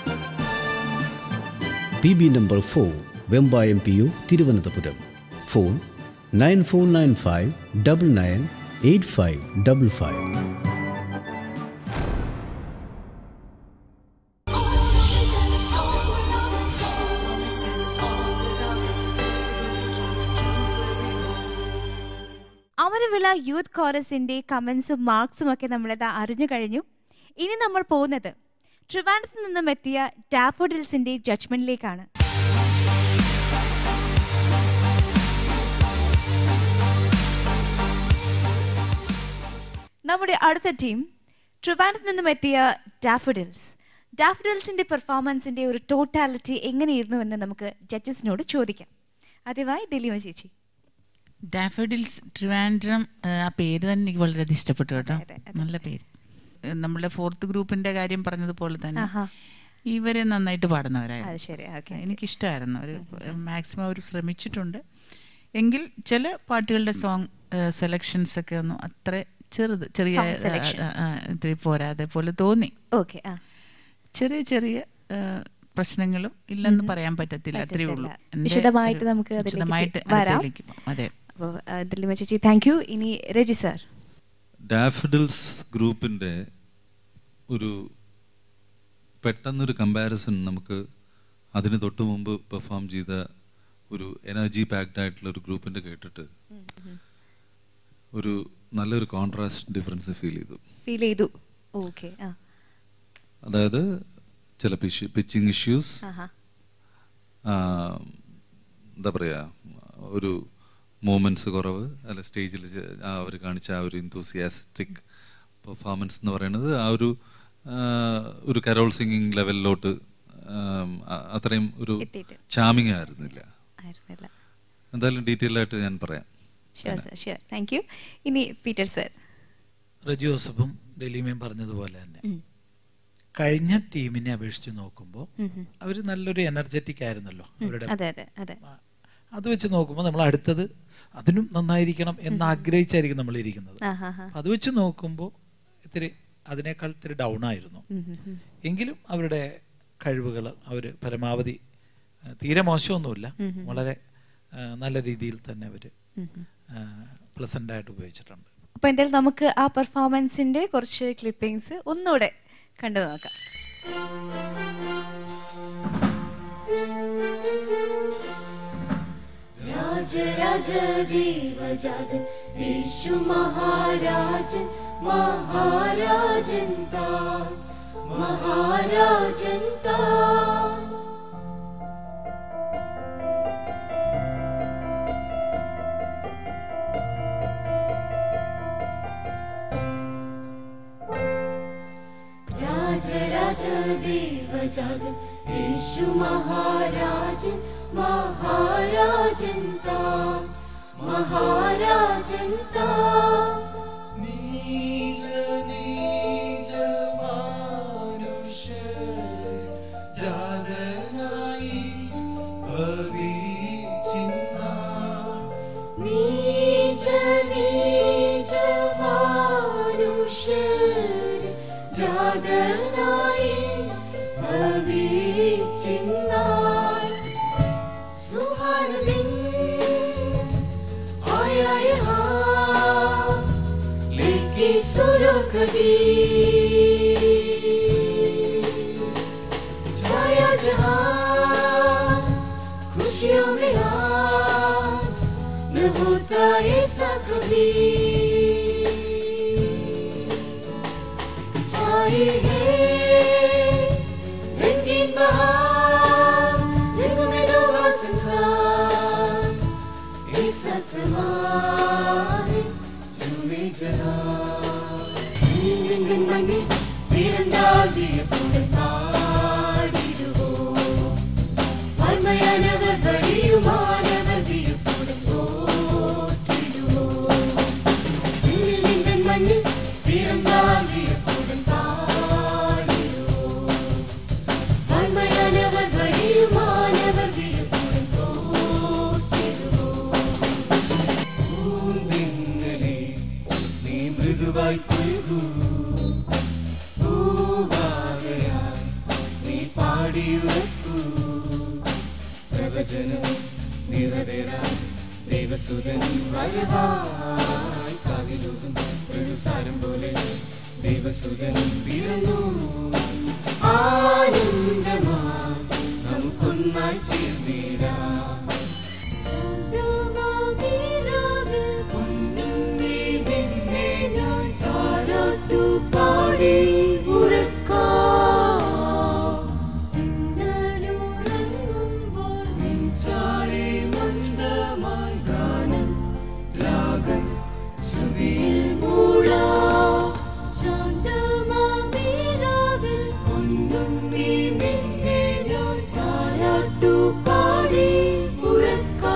P B number four, Vembayam P O, Thiruvananthapuram. Phone nine four nine five double nine eight five double five. Amaravila Youth കോറസിന്റെ കമന്റ്സും മാർക്സും ഒക്കെ നമ്മളിത് അറിഞ്ഞു കഴിഞ്ഞു. ഇനി നമ്മൾ പോകുന്നത് ട്രിവാൻഡ്രത്ത് നിന്നും എത്തിയ ഡാഫോഡിൽസിന്റെ ജഡ്ജ്മെന്റിലേക്കാണ്. നമ്മുടെ അടുത്ത ടീം ട്രിവാൻഡ്രത്ത് നിന്നും എത്തിയ ഡാഫോഡിൽസ്. ഡാഫോഡിൽസിന്റെ പെർഫോമൻസിന്റെ ഒരു ടോട്ടാലിറ്റി എങ്ങനെയിരുന്നു എന്ന് നമുക്ക് ജഡ്ജസിനോട് ചോദിക്കാം. ആദ്യമായി ദലീമ ചേച്ചി. ഡാഫോഡിൽസ് ട്രിവാൻഡ്രം, ആ പേര് തന്നെ എനിക്ക് വളരെയധികം ഇഷ്ടപ്പെട്ടു കേട്ടോ. നല്ല പേര്. നമ്മുടെ ഫോർത്ത് ഗ്രൂപ്പിന്റെ കാര്യം പറഞ്ഞതുപോലെ തന്നെ ഇവരെ നന്നായിട്ട് പാടുന്നവരായിരുന്നു. എനിക്കിഷ്ടമായിരുന്നു. അവർ മാക്സിമം അവർ ശ്രമിച്ചിട്ടുണ്ട്. എങ്കിൽ ചില പാട്ടുകളുടെ സോങ് സെലക്ഷൻസ് ഒക്കെ ഒന്നും അത്ര ചെറുത് ചെറിയ ഇത്തിരി പോരാതെ പോലെ തോന്നി. ചെറിയ ചെറിയ പ്രശ്നങ്ങളും ഇല്ലെന്ന് പറയാൻ പറ്റത്തില്ല. അത്രയേ ഉള്ളൂ. വിശദമായിട്ട് നമുക്ക് വിശദമായിട്ട് അതെ. Thank you. ഇനി രജി സാർ. ഡാഫഡിൽസ് ഗ്രൂപ്പിൻ്റെ ഒരു പെട്ടെന്നൊരു കമ്പാരിസൺ നമുക്ക് അതിന് തൊട്ട് മുമ്പ് പെർഫോം ചെയ്ത ഒരു എനർജി പാക്ഡ് ആയിട്ടുള്ള ഒരു ഗ്രൂപ്പിൻ്റെ കേട്ടിട്ട് ഒരു നല്ലൊരു കോൺട്രാസ്റ്റ് ഡിഫറൻസ് ഫീൽ ചെയ്തു ഫീൽ ചെയ്തു ഓക്കെ. അതായത് ചില പിച്ചിങ് ഇഷ്യൂസ്, എന്താ പറയുക, ഒരു മൂമെന്റ്സ് കുറവ്, അല്ല സ്റ്റേജിൽ അവർ കാണിച്ച ആ ഒരു ഇൻതൂസിയാസ്റ്റിക് പെർഫോമൻസ് എന്ന് പറയുന്നത് ആ ഒരു ഒരു കരോൾ സിംഗിങ് ലെവലിലോട്ട് അത്രയും ഒരു ചാമിങ് ആയിരുന്നില്ല. എന്തായാലും ഡീറ്റെയിൽ ആയിട്ട് ഞാൻ പറയാം. ഇനി പീറ്റർ സർ. റജി ജോസഫും ദലീമയും പറഞ്ഞതുപോലെ തന്നെ കഴിഞ്ഞ ടീമിനെ അപേക്ഷിച്ച് നോക്കുമ്പോൾ അവർ നല്ലൊരു എനർജറ്റിക് ആയിരുന്നല്ലോ അവരുടെ. അത് വെച്ച് നോക്കുമ്പോൾ നമ്മൾ അടുത്തത് അതിനും നന്നായിരിക്കണം എന്ന് ആഗ്രഹിച്ചായിരിക്കും നമ്മൾ ഇരിക്കുന്നത്. അത് വെച്ച് നോക്കുമ്പോൾ ഇത്തിരി അതിനേക്കാൾ ഇത്തിരി ഡൗൺ ആയിരുന്നു. എങ്കിലും അവരുടെ കഴിവുകൾ അവർ പരമാവധി, തീരെ മോശമൊന്നുമില്ല, വളരെ നല്ല രീതിയിൽ തന്നെ അവർ പ്ലസന്റ് ആയിട്ട് ഉപയോഗിച്ചിട്ടുണ്ട്. അപ്പൊ എന്തായാലും നമുക്ക് ആ പെർഫോമൻസിന്റെ കുറച്ച് ക്ലിപ്പിംഗ്സ് ഒന്നുകൂടെ കണ്ടു നോക്കാം. രാജരാജദേവജാതൻ യേശു മഹാരാജൻ മഹാരാജൻ താൻ മഹാരാജൻ താൻ. രാജാതി യേശു മഹാരാജൻ മഹാരാജൻ താൻ മഹാരാജൻ താൻ നീജ നീജ മനുഷ്യർ ജാതനായി ഭവിച്ചിന്ന നീജ നീജ മനുഷ്യർ ജാതനായി ഭവിച്ചിന്ന സുഹാരദിൻ ആയ ഹാ लेकी सुरों कभी छाया जहां खुशियों में आज न होता ऐसा कभी छाई है रंगीन बहार रंगों में डूबा संसार ऐसा समान झूमे ஜனங்கள் மண்ணில் பிறந்தால் வியப்புடன் பாடிடுவோம் வாய்மையானவர் வழியுமானவர் வியப்புடன் போற்றிடுவோம் எங்கள் மண்ணில் பிறந்தால் வியப்புடன் பாடிடுவோம் வாய்மையானவர் வழியுமானவர் வியப்புடன் போற்றிடுவோம் മൃദുവായി പുൽകൂ പൂവാകയായി നീ പാടിയുറക്കൂ പ്രവചനം നിറവേറാൻ ദൈവസുതൻ വരവായി കാതിലൂതും സാരം പോലെ ദൈവസുതൻ പിറന്നു ആനന്ദമായി നമുക്കൊന്നായി ചേർന്നിടാം പാടി ഉറക്കാ ചാരി മന്ദമായി ഗാനം രാഗം ശ്രുതിയിൽ മൂളാ ശാന്തമാവിരാവിൽ ഒന്നും നീ നിന്നെ ഞാൻ താരാട്ടു പാടി ഉറക്കാ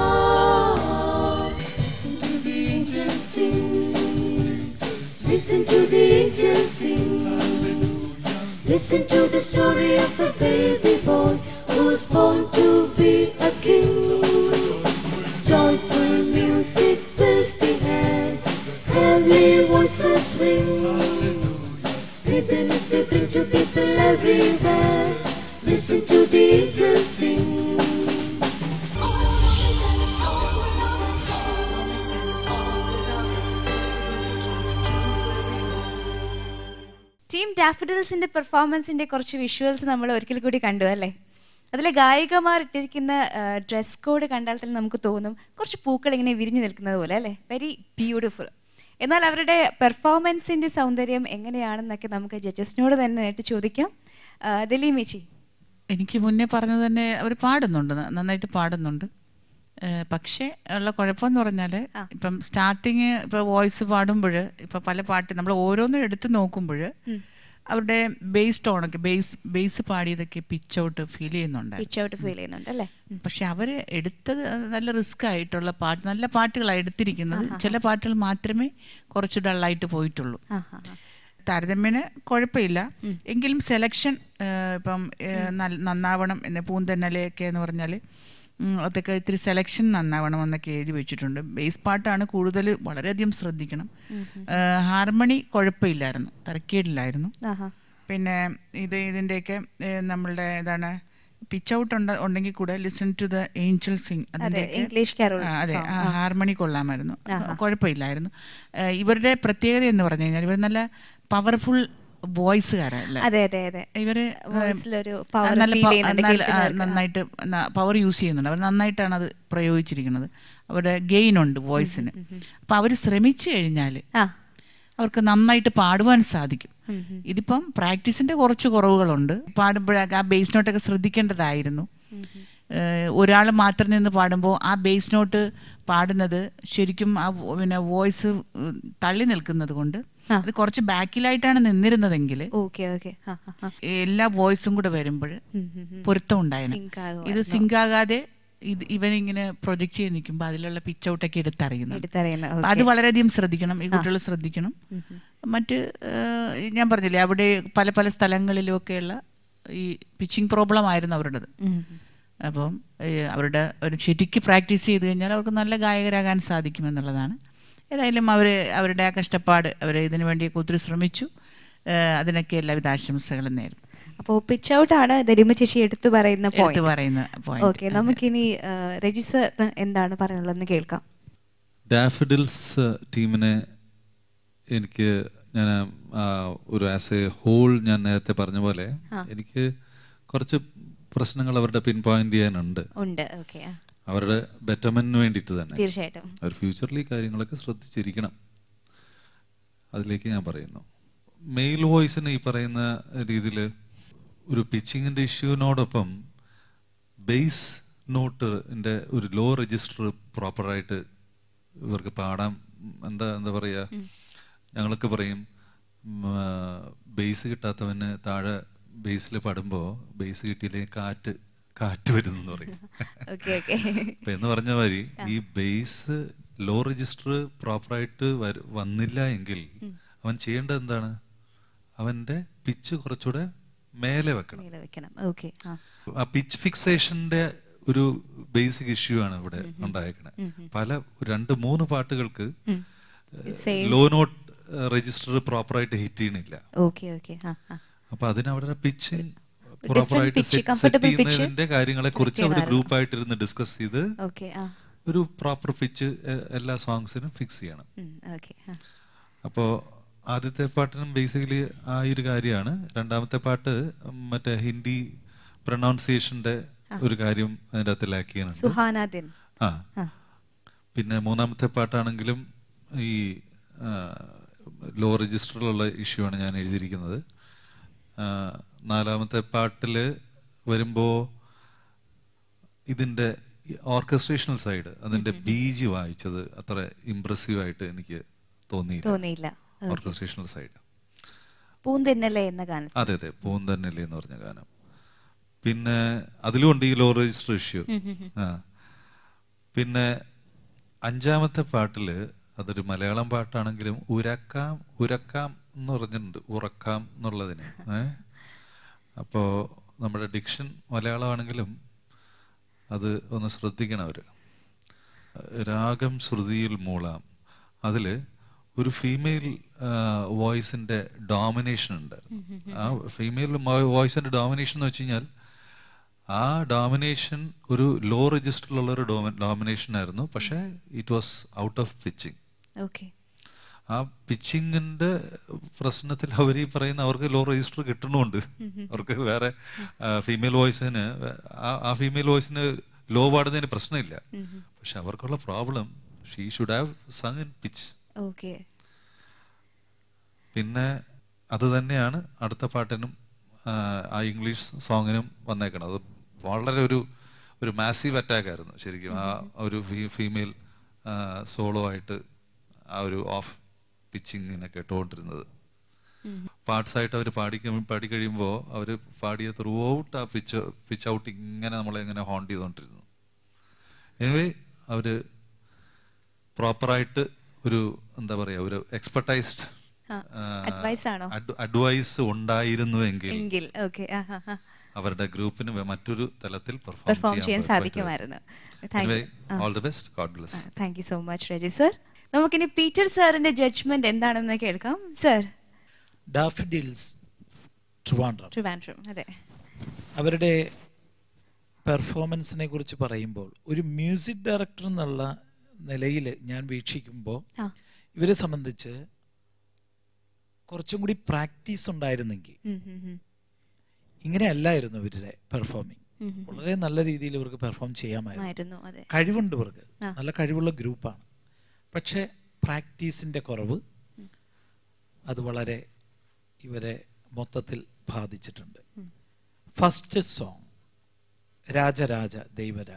Listen to the angels sing. Listen to the story of a baby boy who was born to be a king. Joyful music fills the air, heavenly voices ring. Happiness they bring to people everywhere. Listen to the angels sing. Team ഡാഫഡിൽസിന്റെ പെർഫോമൻസിന്റെ കുറച്ച് visuals നമ്മൾ ഒരിക്കൽ കൂടി കണ്ടു അല്ലേ? അതിലെ ഗായികമാർ ഇട്ടിരിക്കുന്ന ഡ്രസ് കോഡ് കണ്ടാൽ തന്നെ നമുക്ക് തോന്നും കുറച്ച് പൂക്കൾ ഇങ്ങനെ വിരിഞ്ഞു നിൽക്കുന്നത് പോലെ അല്ലേ? Very beautiful. എന്നാൽ അവരുടെ പെർഫോമൻസിന്റെ സൗന്ദര്യം എങ്ങനെയാണെന്നൊക്കെ നമുക്ക് ജഡ്ജസിനോട് തന്നെ നേരിട്ട് ചോദിക്കാം. ദലീമേച്ചി, എനിക്ക് മുന്നേ പറഞ്ഞത് തന്നെ അവർ പാടുന്നുണ്ട്, നന്നായിട്ട് പാടുന്നുണ്ട്. പക്ഷേ ഉള്ള കുഴപ്പമെന്ന് പറഞ്ഞാൽ ഇപ്പം സ്റ്റാർട്ടിങ് ഇപ്പോൾ വോയിസ് പാടുമ്പോൾ ഇപ്പം പല പാട്ട് നമ്മൾ ഓരോന്നും എടുത്ത് നോക്കുമ്പോൾ അവരുടെ ബേസ് ടോണൊക്കെ ബേസ് ബേസ് പാടിയതൊക്കെ പിച്ച് ഔട്ട് ഫീൽ ചെയ്യുന്നുണ്ട് പിച്ച് ഔട്ട് ഫീൽ ചെയ്യുന്നുണ്ട് അല്ലേ? പക്ഷെ അവർ എടുത്തത് നല്ല റിസ്ക് ആയിട്ടുള്ള പാട്ട്, നല്ല പാട്ടുകളാണ് എടുത്തിരിക്കുന്നത്. ചില പാട്ടുകൾ മാത്രമേ കുറച്ച് ഡള്ളായിട്ട് പോയിട്ടുള്ളൂ. താരതമ്യേന കുഴപ്പമില്ല, എങ്കിലും സെലക്ഷൻ ഇപ്പം നന്നാവണം എന്ന പൂന്തന്നലയൊക്കെ എന്ന് പറഞ്ഞാൽ അതൊക്കെ ഇത്തിരി സെലക്ഷൻ നന്നാവണം എന്നൊക്കെ എഴുതി വെച്ചിട്ടുണ്ട്. ബേസ് പാട്ടാണ് കൂടുതൽ, വളരെയധികം ശ്രദ്ധിക്കണം. ഹാർമണി കുഴപ്പമില്ലായിരുന്നു, തരക്കേടില്ലായിരുന്നു. പിന്നെ ഇത് ഇതിൻ്റെയൊക്കെ നമ്മളുടെ ഏതാണ് പിച്ച് ഔട്ട് ഉണ്ടെങ്കിൽ കൂടെ listen to the angel sing അതിൻ്റെയൊക്കെ അതെ ഹാർമണി കൊള്ളാമായിരുന്നു, കുഴപ്പമില്ലായിരുന്നു. ഇവരുടെ പ്രത്യേകത എന്ന് പറഞ്ഞു കഴിഞ്ഞാൽ ഇവർ നല്ല പവർഫുൾ വോയിസുകാരല്ലേ, ഇവര് നന്നായിട്ട് പവർ യൂസ് ചെയ്യുന്നുണ്ട്. അവർ നന്നായിട്ടാണ് അത് പ്രയോഗിച്ചിരിക്കുന്നത്. അവരുടെ ഗെയിൻ ഉണ്ട് വോയിസിന്. അപ്പം അവർ ശ്രമിച്ചു കഴിഞ്ഞാൽ അവർക്ക് നന്നായിട്ട് പാടുവാൻ സാധിക്കും. ഇതിപ്പം പ്രാക്ടീസിന്റെ കുറച്ച് കുറവുകളുണ്ട്. പാടുമ്പോഴൊക്കെ ആ ബേസ് നോട്ടൊക്കെ ശ്രദ്ധിക്കേണ്ടതായിരുന്നു. ഒരാൾ മാത്രം നിന്ന് പാടുമ്പോൾ ആ ബേസ് നോട്ട് പാടുന്നത് ശരിക്കും ആ പിന്നെ വോയിസ് തള്ളി നിൽക്കുന്നത് കൊണ്ട് അത് കുറച്ച് ബാക്കിലായിട്ടാണ് നിന്നിരുന്നതെങ്കിൽ ഓക്കെ ഓക്കെ എല്ലാ വോയിസും കൂടെ വരുമ്പോൾ പൊരുത്തം ഉണ്ടായിരുന്നു. ഇത് സിങ്ക് ആകാതെ ഇത് ഇവനിങ്ങനെ പ്രൊജക്ട് ചെയ്ത് നിൽക്കുമ്പോൾ അതിലുള്ള പിച്ച് ഔട്ടൊക്കെ എടുത്തറിയുന്നു. അത് വളരെയധികം ശ്രദ്ധിക്കണം, ഈ കുട്ടികൾ ശ്രദ്ധിക്കണം. മറ്റ് ഞാൻ പറഞ്ഞില്ലേ അവിടെ പല പല സ്ഥലങ്ങളിലുമൊക്കെയുള്ള ഈ പിച്ചിങ് പ്രോബ്ലം ആയിരുന്നു അവരുടേത്. അപ്പം അവരുടെ ഒരു ശരിക്ക് പ്രാക്ടീസ് ചെയ്ത് കഴിഞ്ഞാൽ അവർക്ക് നല്ല ഗായകരാകാൻ സാധിക്കുമെന്നുള്ളതാണ്. ഏതായാലും അവർ അവരുടെ ആ കഷ്ടപ്പാട് അവർ ഇതിനു വേണ്ടിയൊക്കെ ഒത്തിരി ശ്രമിച്ചു. അതിനൊക്കെ എല്ലാവിധ ആശംസകളും നേരുന്നു. അപ്പോൾ പിച്ച് ഔട്ട് ആണ് ദരിമ ചേച്ചി എടുത്തു പറയുന്ന പോയിന്റ്. പറയുന്ന ഓക്കെ, നമുക്കിനി രജി സർ എന്താണ് പറയാനുള്ളതെന്ന് കേൾക്കാം. ഡാഫഡിൽസ് ടീമിനെ എനിക്ക് ഞാൻ ഒരു ആസ് എ ഹോൾ ഞാൻ നേരത്തെ പറഞ്ഞ പോലെ എനിക്ക് കുറച്ച് പ്രശ്നങ്ങൾ അവരുടെ പിൻ പോയിന്റ് ചെയ്യാനുണ്ട്. അവരുടെ ബെറ്റർമെന്റിന് വേണ്ടിയിട്ട് തന്നെ തീർച്ചയായിട്ടും അവർ ഫ്യൂച്ചറിൽ ഈ കാര്യങ്ങളൊക്കെ ശ്രദ്ധിച്ചിരിക്കണം. അതിലേക്ക് ഞാൻ പറയുന്നു. മെയിൽ വോയിസിന് ഈ പറയുന്ന രീതിയിൽ ഒരു പിച്ചിങ്ങിൻ്റെ ഇഷ്യൂവിനോടൊപ്പം ബേസ് നോട്ടിൻ്റെ ഒരു ലോ രജിസ്റ്റർ പ്രോപ്പറായിട്ട് ഇവർക്ക് പാടാൻ എന്താ എന്താ പറയുക, ഞങ്ങളൊക്കെ പറയും ബേസ് കിട്ടാത്തവന് താഴെ ബേസിൽ പാടുമ്പോൾ ബേസ് കിട്ടിയില്ലെങ്കിൽ കാറ്റ് കാറ്റ് വരുന്നെന്ന് പറയും. അപ്പൊ എന്ന് പറഞ്ഞ മാതിരി ഈ ബേസ് ലോ രജിസ്റ്റർ പ്രോപ്പറായിട്ട് വന്നില്ല എങ്കിൽ അവൻ ചെയ്യേണ്ടത് എന്താണ്, അവന്റെ പിച്ച് കുറച്ചുകൂടെ മേലെ വെക്കണം. ആ പിച്ച് ഫിക്സേഷന്റെ ഒരു ബേസിക് ഇഷ്യൂ ആണ് ഇവിടെ ഉണ്ടായേക്കണേ. പല രണ്ട് മൂന്ന് പാട്ടുകൾക്ക് ലോ നോട്ട് രജിസ്റ്റർ പ്രോപ്പറായിട്ട് ഹിറ്റ് ചെയ്യണില്ല. അപ്പൊ അതിന് അവരുടെ പിച്ച് പ്രോപ്പറായിട്ട് സെറ്റ് ചെയ്യുന്നതിന്റെ കാര്യങ്ങളെ കുറിച്ച് അവർ ഗ്രൂപ്പായിട്ടിരുന്ന് ഡിസ്കസ് ചെയ്ത് ഒരു പ്രോപ്പർ പിച്ച് എല്ലാ സോങ്സിനും ഫിക്സ് ചെയ്യണം. അപ്പോ ആദ്യത്തെ പാട്ടിനും ബേസിക്കലി ആ ഒരു കാര്യമാണ്. രണ്ടാമത്തെ പാട്ട് മറ്റേ ഹിന്ദി പ്രൊനൗൺസിയേഷന്റെ ഒരു കാര്യം അതിൻ്റെ അകത്ത് ലാക്ക് ചെയ്യാനുണ്ട്. ആ പിന്നെ മൂന്നാമത്തെ പാട്ടാണെങ്കിലും ഈ ലോ രജിസ്റ്ററിലുള്ള ഇഷ്യൂ ആണ് ഞാൻ എഴുതിയിരിക്കുന്നത്. നാലാമത്തെ പാട്ടിൽ വരുമ്പോൾ ഇതിൻ്റെ ഓർക്കസ്ട്രേഷണൽ സൈഡ് അതിൻ്റെ ബീജി വായിച്ചത് അത്ര ഇംപ്രസീവായിട്ട് എനിക്ക് തോന്നിയില്ല. ഓർക്കസ്ട്രേഷണൽ സൈഡ് പൂന്തന്നലെ എന്ന ഗാനം, അതെ അതെ പൂന്തന്നലെ എന്ന് പറഞ്ഞ ഗാനം. പിന്നെ അതിലുമുണ്ട് ഈ ലോ രജിസ്റ്റർ ഇഷ്യൂ. ആ പിന്നെ അഞ്ചാമത്തെ പാട്ടില് അതൊരു മലയാളം പാട്ടാണെങ്കിലും ഉരക്കാം ഉരക്കാം എന്ന് പറഞ്ഞിട്ടുണ്ട്, ഉറക്കാം എന്നുള്ളതിന്. ഏഹ് അപ്പോൾ നമ്മുടെ ഡിക്ഷൻ മലയാളമാണെങ്കിലും അത് ഒന്ന് ശ്രദ്ധിക്കണം അവർ. രാഗം ശ്രുതിയിൽ മൂളാം, അതിൽ ഒരു ഫീമെയിൽ വോയിസിൻ്റെ ഡോമിനേഷൻ ഉണ്ടായിരുന്നു. ആ ഫീമെയിൽ വോയിസിൻ്റെ ഡോമിനേഷൻ എന്ന് വെച്ച് കഴിഞ്ഞാൽ ആ ഡോമിനേഷൻ ഒരു ലോ രജിസ്റ്ററിലുള്ള ഒരു ഡോമിനേഷൻ ആയിരുന്നു. പക്ഷേ it was out of pitching. ആ പിച്ചിങ്ങിന്റെ പ്രശ്നത്തിൽ അവർ ഈ പറയുന്ന അവർക്ക് ലോ രജിസ്റ്റർ കിട്ടണമുണ്ട്. അവർക്ക് വേറെ ഫീമെയിൽ വോയിസിന് ആ ഫീമെയിൽ വോയിസിന് ലോ പാടുന്നതിന് പ്രശ്നമില്ല. പക്ഷെ അവർക്കുള്ള problem she should have sung in pitch. പിന്നെ അത് തന്നെയാണ് അടുത്ത പാട്ടിനും ആ ഇംഗ്ലീഷ് സോങ്ങിനും വന്നേക്കണം. അത് വളരെ ഒരു ഒരു മാസീവ് അറ്റാക്ക് ആയിരുന്നു ശരിക്കും. ആ ഒരു ഫീമെയിൽ സോളോ ആയിട്ട് ആ ഒരു ഓഫ് പിച്ചിങ്ങിനെ കേട്ടുകൊണ്ടിരുന്നത്. പാർട്സ് ആയിട്ട് അവർ പാടി പാടി കഴിയുമ്പോൾ അവർ പാടിയ ത്രൂ ഔട്ട് ആ പിച്ച് പിച്ച് ഔട്ട് ഇങ്ങനെ നമ്മളെ ഇങ്ങനെ ഹോണ്ട് ചെയ്തുകൊണ്ടിരുന്നു. എനിവേ അവർ പ്രോപ്പറായിട്ട് ഒരു എന്താ പറയുക ഒരു എക്സ്പെർട്ടൈസ്ഡ് അഡ്വൈസ് ഉണ്ടായിരുന്നുവെങ്കിൽ അവരുടെ ഗ്രൂപ്പിന് മറ്റൊരു തലത്തിൽ പെർഫോം ചെയ്യാൻ സാധിക്കുമായിരുന്നു. All the best, God bless. Thank you so much Raji sir. നമുക്കിനി പീറ്റർ സാറിന്റെ ജഡ്ജ്മെന്റ് എന്താണെന്ന് കേൾക്കാം. സർ, ഡാഫഡിൽസ് ട്രിവാൻഡ്രം, അതെ, അവരുടെ പെർഫോമൻസിനെ കുറിച്ച് പറയുമ്പോൾ ഒരു മ്യൂസിക് ഡയറക്ടർ എന്നുള്ള നിലയിൽ ഞാൻ വീക്ഷിക്കുമ്പോൾ ഇവരെ സംബന്ധിച്ച് കുറച്ചും കൂടി പ്രാക്ടീസ് ഉണ്ടായിരുന്നെങ്കിൽ ഇങ്ങനെയല്ലായിരുന്നു ഇവരുടെ പെർഫോമിങ്. വളരെ നല്ല രീതിയിൽ ഇവർക്ക് പെർഫോം ചെയ്യാമായിരുന്നു. കഴിവുണ്ട് ഇവർക്ക്, നല്ല കഴിവുള്ള ഗ്രൂപ്പാണ്. പക്ഷേ പ്രാക്ടീസിൻ്റെ കുറവ് അത് വളരെ ഇവരെ മൊത്തത്തിൽ ബാധിച്ചിട്ടുണ്ട്. ഫസ്റ്റ് സോങ് രാജരാജ ദൈവരാ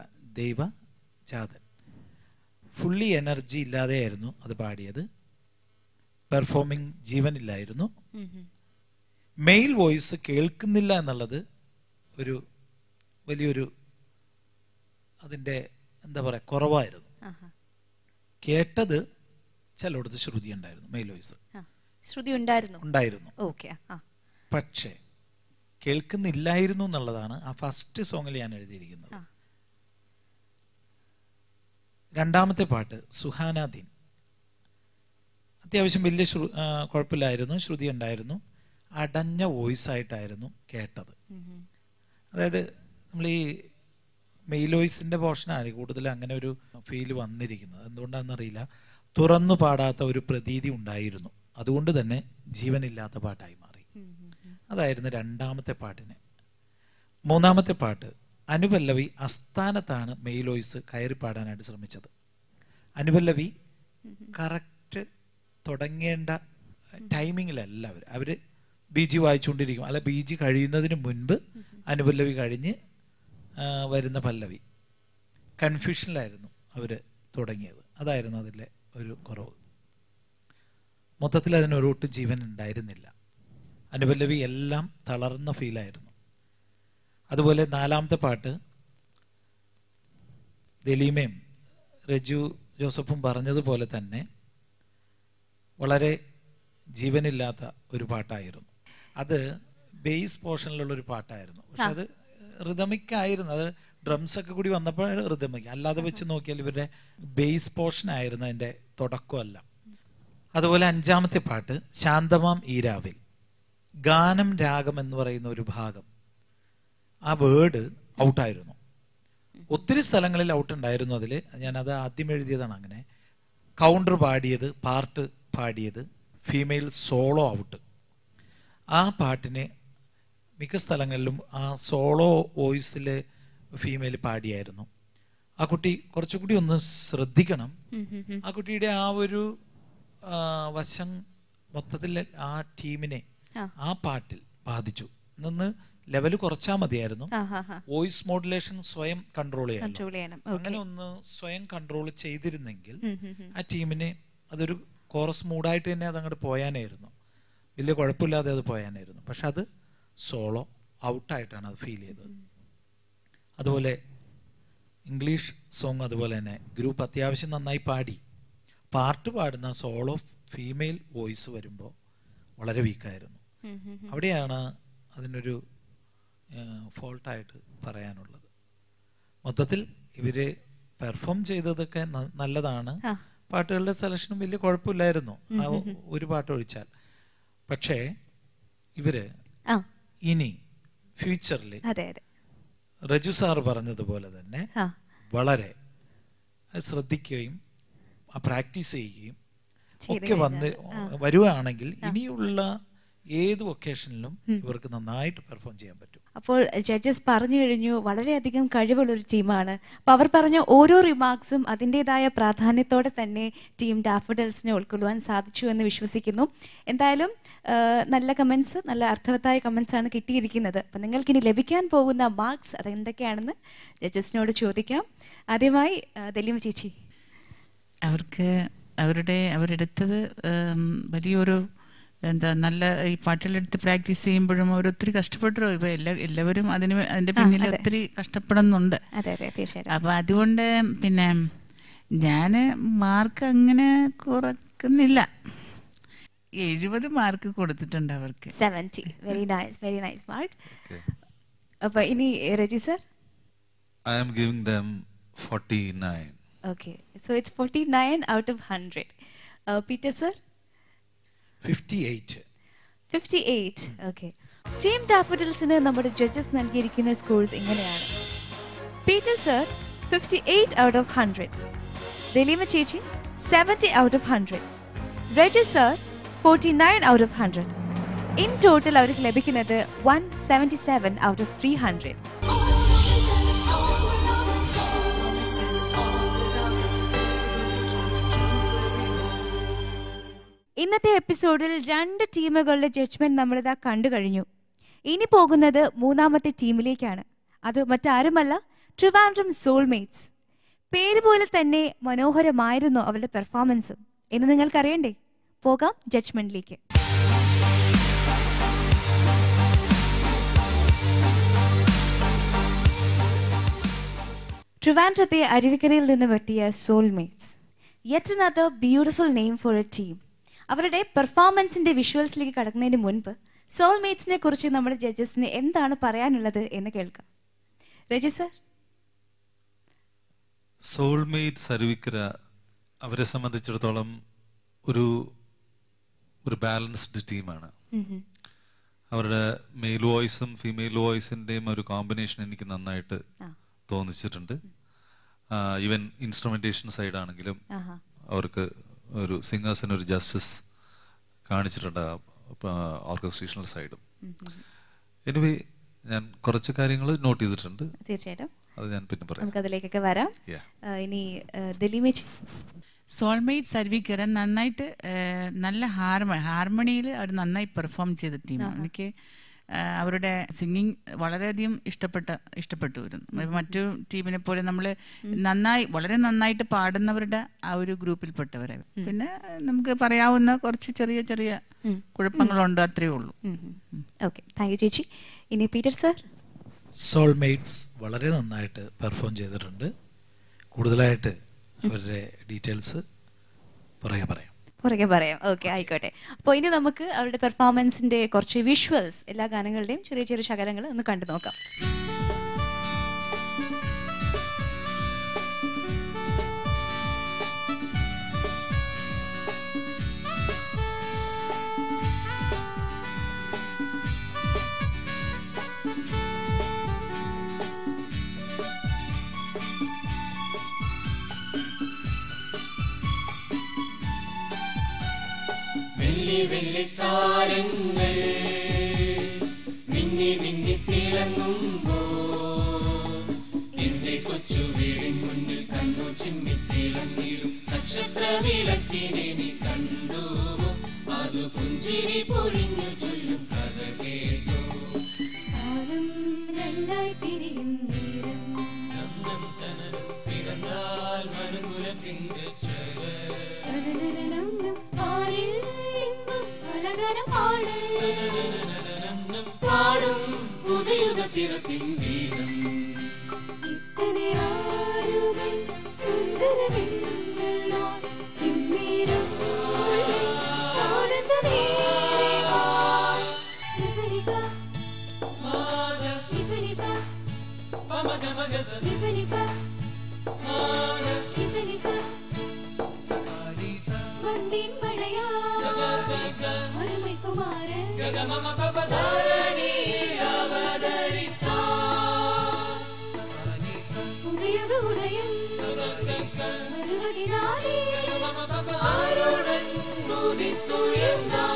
ദൈവജാതൻ ഫുള്ളി എനർജി ഇല്ലാതെയായിരുന്നു അത് പാടിയത്. പെർഫോമിങ് ജീവനില്ലായിരുന്നു. മെയിൽ വോയിസ് കേൾക്കുന്നില്ല എന്നുള്ളത് ഒരു വലിയൊരു അതിൻ്റെ എന്താ പറയുക കുറവായിരുന്നു. കേട്ടത് ചിലയിടത്ത് ശ്രുതി ഉണ്ടായിരുന്നു, മെയിൽ വോയിസ് ശ്രുതി ഉണ്ടായിരുന്നു ഉണ്ടായിരുന്നു ഓക്കെ. പക്ഷേ കേൾക്കുന്നില്ലായിരുന്നു എന്നുള്ളതാണ് ആ ഫസ്റ്റ് സോങ്ങിൽ ഞാൻ എഴുതിയിരിക്കുന്നത്. രണ്ടാമത്തെ പാട്ട് സുഹാനാദീൻ അത്യാവശ്യം വലിയ ശ്രു കുഴപ്പമില്ലായിരുന്നു, ശ്രുതി ഉണ്ടായിരുന്നു, അടഞ്ഞ വോയിസ് ആയിട്ടായിരുന്നു കേട്ടത്. അതായത് നമ്മൾ ഈ മെയിൽ വോയിസിൻ്റെ പോർഷനാണ് കൂടുതൽ അങ്ങനെ ഒരു ഫീൽ വന്നിരിക്കുന്നത്. എന്തുകൊണ്ടാണെന്നറിയില്ല, തുറന്നു പാടാത്ത ഒരു പ്രതീതി ഉണ്ടായിരുന്നു. അതുകൊണ്ട് തന്നെ ജീവനില്ലാത്ത പാട്ടായി മാറി. അതായിരുന്നു രണ്ടാമത്തെ പാട്ടിന്. മൂന്നാമത്തെ പാട്ട് അനുപല്ലവി അസ്ഥാനത്താണ് മെയിൽ വോയിസ് കയറി പാടാനായിട്ട് ശ്രമിച്ചത്. അനുപല്ലവി കറക്റ്റ് തുടങ്ങേണ്ട ടൈമിങ്ങിലല്ല അവർ അവർ ബി ജി വായിച്ചുകൊണ്ടിരിക്കും, അല്ല ബി ജി കഴിയുന്നതിന് മുൻപ് അനുപല്ലവി കഴിഞ്ഞ് വരുന്ന പല്ലവി. കൺഫ്യൂഷനിലായിരുന്നു അവർ തുടങ്ങിയത്. അതായിരുന്നു അതിലെ ഒരു കുറവ്. മൊത്തത്തിൽ അതിനൊരൊട്ടും ജീവൻ ഉണ്ടായിരുന്നില്ല. അനുപല്ലവി എല്ലാം തളർന്ന ഫീലായിരുന്നു. അതുപോലെ നാലാമത്തെ പാട്ട് ദലീമയും രജു ജോസഫും പറഞ്ഞതുപോലെ തന്നെ വളരെ ജീവനില്ലാത്ത ഒരു പാട്ടായിരുന്നു. അത് ബേസ് പോർഷനിലുള്ള ഒരു പാട്ടായിരുന്നു. പക്ഷെ അത് റിതമിക്കായിരുന്നു. അത് ഡ്രംസ് ഒക്കെ കൂടി വന്നപ്പോഴാണ് റിതമിക്ക്. അല്ലാതെ വെച്ച് നോക്കിയാൽ ഇവരുടെ ബേസ് പോർഷൻ ആയിരുന്നു അതിൻ്റെ തുടക്കമല്ല. അതുപോലെ അഞ്ചാമത്തെ പാട്ട് ശാന്തമാം ഈരാവിൽ ഗാനം രാഗം എന്ന് പറയുന്ന ഒരു ഭാഗം, ആ വേർഡ് ഔട്ടായിരുന്നു. ഒത്തിരി സ്ഥലങ്ങളിൽ ഔട്ട് ഉണ്ടായിരുന്നു. അതിൽ ഞാനത് ആദ്യം എഴുതിയതാണ്. അങ്ങനെ കൗണ്ടർ പാടിയത്, പാർട്ട് പാടിയത്, ഫീമെയിൽ സോളോ ഔട്ട്. ആ പാട്ടിന് മിക്ക സ്ഥലങ്ങളിലും ആ സോളോ വോയിസിൽ ഫീമെയിൽ പാടിയായിരുന്നു. ആ കുട്ടി കുറച്ചുകൂടി ഒന്ന് ശ്രദ്ധിക്കണം. ആ കുട്ടിയുടെ ആ ഒരു വശം മൊത്തത്തിൽ ആ ടീമിനെ ആ പാട്ടിൽ ബാധിച്ചു. നിന്ന് ലെവല് കുറച്ചാൽ മതിയായിരുന്നു. വോയിസ് മോഡുലേഷൻ സ്വയം കൺട്രോൾ ചെയ്യണം. അങ്ങനെ ഒന്ന് സ്വയം കൺട്രോൾ ചെയ്തിരുന്നെങ്കിൽ ആ ടീമിന് അതൊരു കോറസ് മൂഡായിട്ട് തന്നെ അതങ്ങോട്ട് പോയാനായിരുന്നു, വലിയ കുഴപ്പമില്ലാതെ അത് പോയാനായിരുന്നു. പക്ഷെ അത് സോളോ ഔട്ടായിട്ടാണ് അത് ഫീൽ ചെയ്തത്. അതുപോലെ ഇംഗ്ലീഷ് സോങ് അതുപോലെ തന്നെ ഗ്രൂപ്പ് അത്യാവശ്യം നന്നായി പാടി. പാർട്ട് പാടുന്ന സോളോ ഫീമെയിൽ വോയിസ് വരുമ്പോൾ വളരെ വീക്കായിരുന്നു. അവിടെയാണ് അതിനൊരു ഫോൾട്ടായിട്ട് പറയാനുള്ളത്. മൊത്തത്തിൽ ഇവർ പെർഫോം ചെയ്തതൊക്കെ നല്ലതാണ്. പാട്ടുകളുടെ സെലക്ഷനും വലിയ കുഴപ്പമില്ലായിരുന്നു, ആ ഒരു പാട്ട് ഒഴിച്ചാൽ. പക്ഷേ ഇവര് ഇനി ഫ്യൂച്ചറിൽ രജു സാർ പറഞ്ഞതുപോലെ തന്നെ വളരെ ശ്രദ്ധിക്കുകയും പ്രാക്ടീസ് ചെയ്യുകയും ഒക്കെ വന്ന് വരുവാണെങ്കിൽ ഇനിയുള്ള ഏത് ഒക്കേഷനിലും ഇവർക്ക് നന്നായിട്ട് പെർഫോം ചെയ്യാൻ പറ്റും. അപ്പോൾ ജഡ്ജസ് പറഞ്ഞു കഴിഞ്ഞു വളരെയധികം കഴിവുള്ളൊരു ടീമാണ്. അപ്പോൾ അവർ പറഞ്ഞ ഓരോ റിമാർക്സും അതിൻ്റെതായ പ്രാധാന്യത്തോടെ തന്നെ ടീം ഡാഫോഡിൽസിനെ ഉൾക്കൊള്ളുവാൻ സാധിച്ചു എന്ന് വിശ്വസിക്കുന്നു. എന്തായാലും നല്ല കമൻസ്, നല്ല അർത്ഥവത്തായ കമൻസ് ആണ് കിട്ടിയിരിക്കുന്നത്. അപ്പം നിങ്ങൾക്കിനി ലഭിക്കാൻ പോകുന്ന മാർക്സ് അതെന്തൊക്കെയാണെന്ന് ജഡ്ജസിനോട് ചോദിക്കാം. ആദ്യമായി ദലീമ ചേച്ചി. അവർക്ക് അവരുടെ അവരെടുത്തത് വലിയൊരു എന്താ നല്ല ഈ പാട്ടുകളെടുത്ത് പ്രാക്ടീസ് ചെയ്യുമ്പോഴും അവർ ഒത്തിരി കഷ്ടപ്പെട്ടു. ഇപ്പൊ എല്ലാ എല്ലാവരും അതിന് അതിന്റെ പിന്നിൽ ഒത്തിരി കഷ്ടപ്പെടുന്നുണ്ട്. അപ്പൊ അതുകൊണ്ട് പിന്നെ ഞാന് മാർക്ക് അങ്ങനെ കുറക്കുന്നില്ല, എഴുപത് മാർക്ക് കൊടുത്തിട്ടുണ്ട് അവർക്ക്. Seventy. Very nice, very nice mark. അപ്പൊ ഇനി Raji sir. I am giving them forty-nine. Okay, so it's forty-nine out of one hundred. Uh, Peter sir? fifty-eight. fifty-eight, okay. Team Daffodilsന് നമ്മുടെ ജഡ്ജസ് നൽകിയിരിക്കുന്ന സ്കോർസ് ഇങ്ങനെയാണ്. Peter sir fifty-eight out of one hundred. Daleema ചേച്ചി seventy out of one hundred. Raji sir forty-nine out of one hundred. In total അവർക്ക് ലഭിക്കുന്നത് one seventy-seven out of three hundred. ഇന്നത്തെ എപ്പിസോഡിൽ രണ്ട് ടീമുകളുടെ ജഡ്ജ്മെന്റ് നമ്മളിതാ കണ്ടു കഴിഞ്ഞു. ഇനി പോകുന്നത് മൂന്നാമത്തെ ടീമിലേക്കാണ്. അത് മറ്റാരുമല്ല, ട്രിവാൻഡ്രം സോൾമേറ്റ്സ്. പേര് പോലെ തന്നെ മനോഹരമായിരുന്നു അവരുടെ പെർഫോമൻസും എന്ന് നിങ്ങൾക്കറിയണ്ടേ? പോകാം ജഡ്ജ്മെന്റിലേക്ക്. ട്രിവാൻഡ്രത്തെ അരുവിക്കരയിൽ നിന്നും എത്തിയ soulmates, yet another beautiful name for a team. അവരുടെ പെർഫോമൻസിന്റെ വിഷ്വൽസിലേക്ക് കടക്കുന്നതിന് മുൻപ് സോൾമേറ്റ്സിനെ കുറിച്ച് നമ്മുടെ ജഡ്ജസിന് എന്താണ് പറയാനുള്ളത് എന്ന് കേൾക്കാം. രജി സർ. സോൾമേറ്റ്സ് അരുവിക്കര അവരെ സംബന്ധിച്ചിടത്തോളം ഒരു ഒരു ബാലൻസ്ഡ് ടീമാണ്. അവരുടെ മെയിൽ വോയിസും ഫീമെയിൽ വോയിസിൻ്റെയും ഒരു കോമ്പിനേഷൻ എനിക്ക് നന്നായിട്ട് തോന്നിച്ചിട്ടുണ്ട്. ഈവൻ ഇൻസ്ട്രുമെന്റേഷൻ സൈഡ് ആണെങ്കിലും അവർക്ക് ഒരു സിംഗേഴ്സിന് ഒരു ജസ്റ്റിസ് കാണിച്ചിട്ടുണ്ട് ഓർക്കസ്ട്രേഷണൽ സൈഡും. എനിവേ ഞാൻ കുറച്ച് കാര്യങ്ങൾ നോട്ട് ചെയ്തിട്ടുണ്ട്. തീർച്ചയായിട്ടും അത് ഞാൻ പിന്നെ പറയാം. നമുക്ക് അതിലേക്കൊക്കെ വരാം. ഇനി ദിലീമേച്ചി. സോൾമേറ്റ്സ് അരുവിക്കര നന്നായിട്ട് നല്ല ഹാർമ ഹാർമണിയിൽ അവർ നന്നായി പെർഫോം ചെയ്ത ടീമാണ്. എനിക്ക് അവരുടെ സിംഗിങ് വളരെയധികം ഇഷ്ടപ്പെട്ട ഇഷ്ടപ്പെട്ടു വരുന്നു. മറ്റു ടീമിനെ പോലെ നമ്മൾ നന്നായി വളരെ നന്നായിട്ട് പാടുന്നവരുടെ ആ ഒരു ഗ്രൂപ്പിൽപ്പെട്ടവരെ. പിന്നെ നമുക്ക് പറയാവുന്ന കുറച്ച് ചെറിയ ചെറിയ കുഴപ്പങ്ങളുണ്ട്, അത്രയേ ഉള്ളൂ. ഓക്കെ, താങ്ക് യു ചേച്ചി. ഇനി പീറ്റർ സർ. സോൾമേറ്റ്സ് വളരെ നന്നായിട്ട് പെർഫോം ചെയ്തിട്ടുണ്ട്. കൂടുതലായിട്ട് അവരുടെ ഡീറ്റെയിൽസ് പുറകെ പറയാം പുറകെ പറയാം ഓക്കെ, ആയിക്കോട്ടെ. അപ്പോൾ ഇനി നമുക്ക് അവരുടെ പെർഫോമൻസിന്റെ കുറച്ച് വിഷ്വൽസ്, എല്ലാ ഗാനങ്ങളുടെയും ചെറിയ ചെറിയ ശകലങ്ങൾ ഒന്ന് കണ്ടു നോക്കാം. വെള്ളിത്താരങ്ങൾ മിന്നി മിന്നി തിളങ്ങുമ്പോ എന്റെ കൊച്ചു വീടിൻ മുന്നിൽ കണ്ണു ചിമ്മി തിളങ്ങിടും നക്ഷത്ര വിളക്കിനെ നീ കണ്ടുവോ? അത് പുഞ്ചിരി പൊഴിഞ്ഞു ചൊല്ലും കഥ കേട്ടോ. രണ്ടായി പിരിയും നേരം പിറന്നാൽ മനുകുലത്തിന്റെ പാടും പുതിയുഗ പിറപ്പിൻ ഗീതം. ഇത്തനെ ആരുകൾ സുന്ദരമെന്നോ ഇന്നീരം ആനന്ദമേവാ. ഇസനിസ മാഗ ഇസനിസ പമഗ മഗസ ഇസനിസ മാഗ ഇസനിസ സകാരിസ വണ്ടിൻ മഴയാ സകാരിസ അരുമൈ കുമാരൻ ഗഗമമ പപധാരണി അവതരിത്ത സകാരിസ ഉദയുഗ ഉദയം സകാരിസ മരുവലിനാലി ഗഗമമ പപ ആരോടൻ ഉദിത്തുയർന്നാ.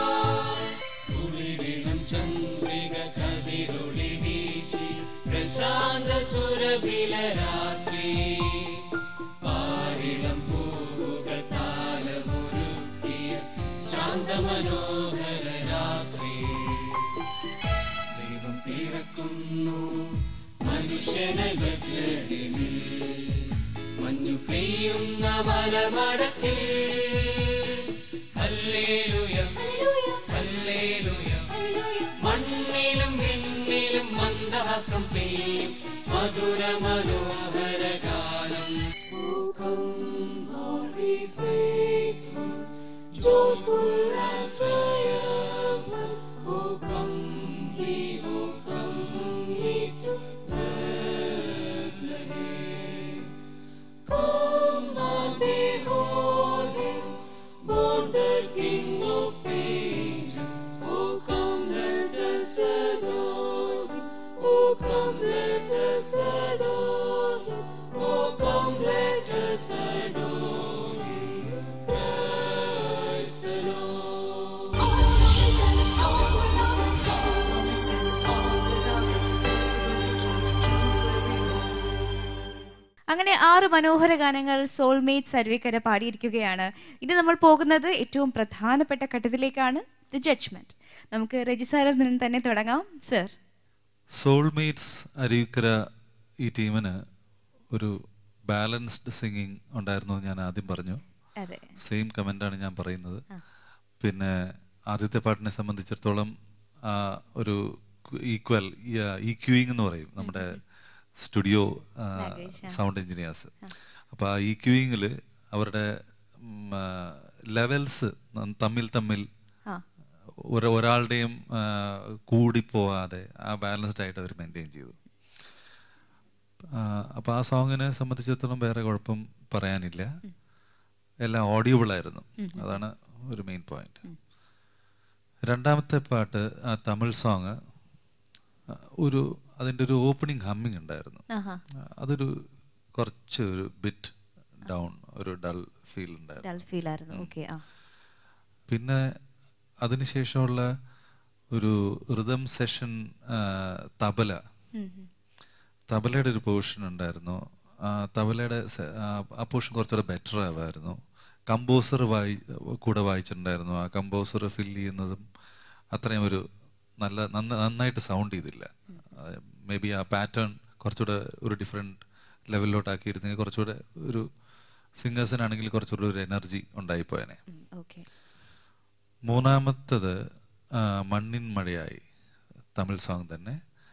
കുളിരിളം ചന്ദ്രിക കതിരൊളി വീശി പ്രശാന്ത സുരഭില രാത്രി പാരിളം പൂവുകൾ താലമൊരുക്കിയ ശാന്തമനോഹര രാത്രി. ദൈവം പിറക്കുന്നു മനുഷ്യനായി ബത്ലഹേമിൽ, മഞ്ഞു പെയ്യുന്ന മലമടക്കിൽ. ഹല്ലേലൂയ ഹല്ലേലൂയ മണ്ണിലും വിണ്ണിലും മന്ദഹാസം പെയ്യും മധുര മനോഹര ഗാനം. Joyful and triumphant, oh come ye, oh come ye to Bethlehem. Come and behold him, born the King of angels. Oh come let us adore him, oh come let us adore him, oh come let us adore him. അങ്ങനെ ആറ് മനോഹര ഗാനങ്ങൾ soulmates Aruvikkara പാടിയിരിക്കുകയാണ്. ഇനി നമ്മൾ പോകുന്നത് ഏറ്റവും പ്രധാനപ്പെട്ട ഘട്ടത്തിലേക്കാണ്, the judgement. നമുക്ക് രജിസാറിൽ നിന്ന് തന്നെ തുടങ്ങാം. സർ. സോൾമേറ്റ്സ് അരുവിക്കര ഈ ടീമിന് ഒരു ബാലൻസ്ഡ് സിംഗിങ് ഉണ്ടായിരുന്നു ഞാൻ ആദ്യം പറഞ്ഞു. സെയിം കമൻ്റാണ് ഞാൻ പറയുന്നത്. പിന്നെ ആദ്യത്തെ പാട്ടിനെ സംബന്ധിച്ചിടത്തോളം ആ ഒരു ഈക്വൽ ഇ ക്യൂയിങ് എന്ന് പറയും നമ്മുടെ സ്റ്റുഡിയോ സൗണ്ട് എഞ്ചിനീയേഴ്സ്. അപ്പോൾ ആ ഇ ക്യൂയിങ്ങിൽ അവരുടെ ലെവൽസ് തമ്മിൽ തമ്മിൽ ഒരാളുടെയും കൂടിപ്പോവാതെ ആ ബാലൻസ്ഡ് ആയിട്ട് അവർ മെയിൻറ്റെയിൻ ചെയ്തു. അപ്പോൾ ആ സോങ്ങിനെ സംബന്ധിച്ചിടത്തോളം വേറെ കുഴപ്പം പറയാനില്ല, എല്ലാം ഓഡിയബിൾ ആയിരുന്നു. അതാണ് ഒരു മെയിൻ പോയിന്റ്. രണ്ടാമത്തെ പാട്ട് ആ തമിഴ് സോങ് ഒരു അതിൻ്റെ ഒരു ഓപ്പണിംഗ് ഹമ്മിങ് ഉണ്ടായിരുന്നു. അതൊരു കുറച്ച് ഒരു ബിറ്റ് ഡൗൺ, ഒരു ഡൾ ഫീൽ ഉണ്ടായിരുന്നു. പിന്നെ അതിനുശേഷമുള്ള ഒരു റിതം സെഷൻ തബല തബലയുടെ ഒരു പോർഷൻ ഉണ്ടായിരുന്നു. തബലയുടെ ആ പോർഷൻ കുറച്ചുകൂടെ ബെറ്റർ ആവായിരുന്നു. കമ്പോസർ വായി കൂടെ വായിച്ചിട്ടുണ്ടായിരുന്നു. ആ കമ്പോസർ ഫിൽ ചെയ്യുന്നതും അത്രയും ഒരു നല്ല നന്നായിട്ട് സൗണ്ട് ചെയ്തില്ല. മേ ബി ആ പാറ്റേൺ കുറച്ചുകൂടെ ഒരു ഡിഫറെൻറ്റ് ലെവലിലോട്ടാക്കിയിരുന്നെങ്കിൽ കുറച്ചുകൂടെ ഒരു സിംഗേഴ്സിനാണെങ്കിൽ കുറച്ചുകൂടെ ഒരു എനർജി ഉണ്ടായിപ്പോയനെ. മൂന്നാമത്തത് മണ്ണിൻ മഴയായി, തമിഴ് സോങ് തന്നെ.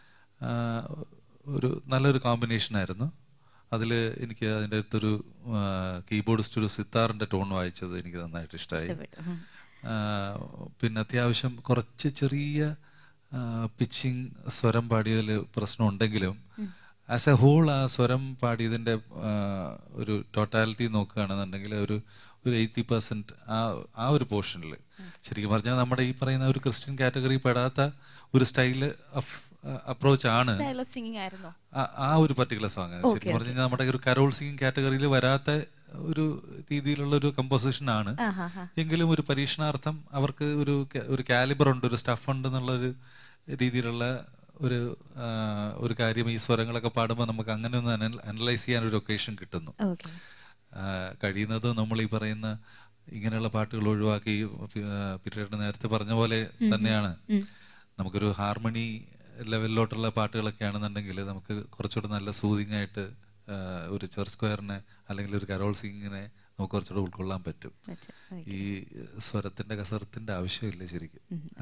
ഒരു നല്ലൊരു കോമ്പിനേഷൻ ആയിരുന്നു. അതിൽ എനിക്ക് അതിൻ്റെ അടുത്തൊരു കീബോർഡിസ്റ്റ് ഒരു സിത്താറിൻ്റെ ടോൺ വായിച്ചത് എനിക്ക് നന്നായിട്ട് ഇഷ്ടമായി. പിന്നെ അത്യാവശ്യം കുറച്ച് ചെറിയ പിച്ചിങ് സ്വരം പാടിയതിൽ പ്രശ്നമുണ്ടെങ്കിലും ആസ് എ ഹോൾ ആ സ്വരം പാടിയതിൻ്റെ ഒരു ടോട്ടാലിറ്റി നോക്കുകയാണെന്നുണ്ടെങ്കിൽ ഒരു ഒരു എയ്റ്റി പെർസെൻറ്റ് ആ ആ ഒരു പോർഷനിൽ ശരിക്കും പറഞ്ഞാൽ നമ്മുടെ ഈ പറയുന്ന ഒരു ക്രിസ്ത്യൻ കാറ്റഗറി പെടാത്ത ഒരു സ്റ്റൈല് ഓഫ് അപ്രോച്ച് ആണ് ആ ഒരു പർട്ടിക്കുലർ സോങ്. ശരിക്കും പറഞ്ഞു കഴിഞ്ഞാൽ നമ്മുടെ ഒരു കരോൾ സിംഗിങ് കാറ്റഗറിയിൽ വരാത്ത ഒരു രീതിയിലുള്ള ഒരു കമ്പോസിഷൻ ആണ്. എങ്കിലും ഒരു പരീക്ഷണാർത്ഥം അവർക്ക് ഒരു ഒരു കാലിബർ ഉണ്ട്, ഒരു സ്റ്റഫ് ഉണ്ട് എന്നുള്ളൊരു രീതിയിലുള്ള ഒരു ഒരു കാര്യം ഈ സ്വരങ്ങളൊക്കെ പാടുമ്പോൾ നമുക്ക് അങ്ങനെ ഒന്ന് അനലൈസ് ചെയ്യാൻ ഒരു ഒക്കേഷൻ കിട്ടുന്നു. കഴിയുന്നത് നമ്മൾ ഈ പറയുന്ന ഇങ്ങനെയുള്ള പാട്ടുകൾ ഒഴിവാക്കി പീറ്റർ നേരത്തെ പറഞ്ഞ പോലെ തന്നെയാണ് നമുക്കൊരു ഹാർമണി ലെവലിലോട്ടുള്ള പാട്ടുകളൊക്കെ ആണെന്നുണ്ടെങ്കിൽ നമുക്ക് കുറച്ചുകൂടെ നല്ല സൂതിങ് ആയിട്ട് ഒരു ചെർ സ്ക്വയറിനെ അല്ലെങ്കിൽ ഒരു കരോൾ സിംഗിനെ നമുക്ക് കുറച്ചുകൂടെ ഉൾക്കൊള്ളാൻ പറ്റും. ഈ സ്വരത്തിന്റെ കസരത്തിന്റെ ആവശ്യമില്ല ശരിക്കും.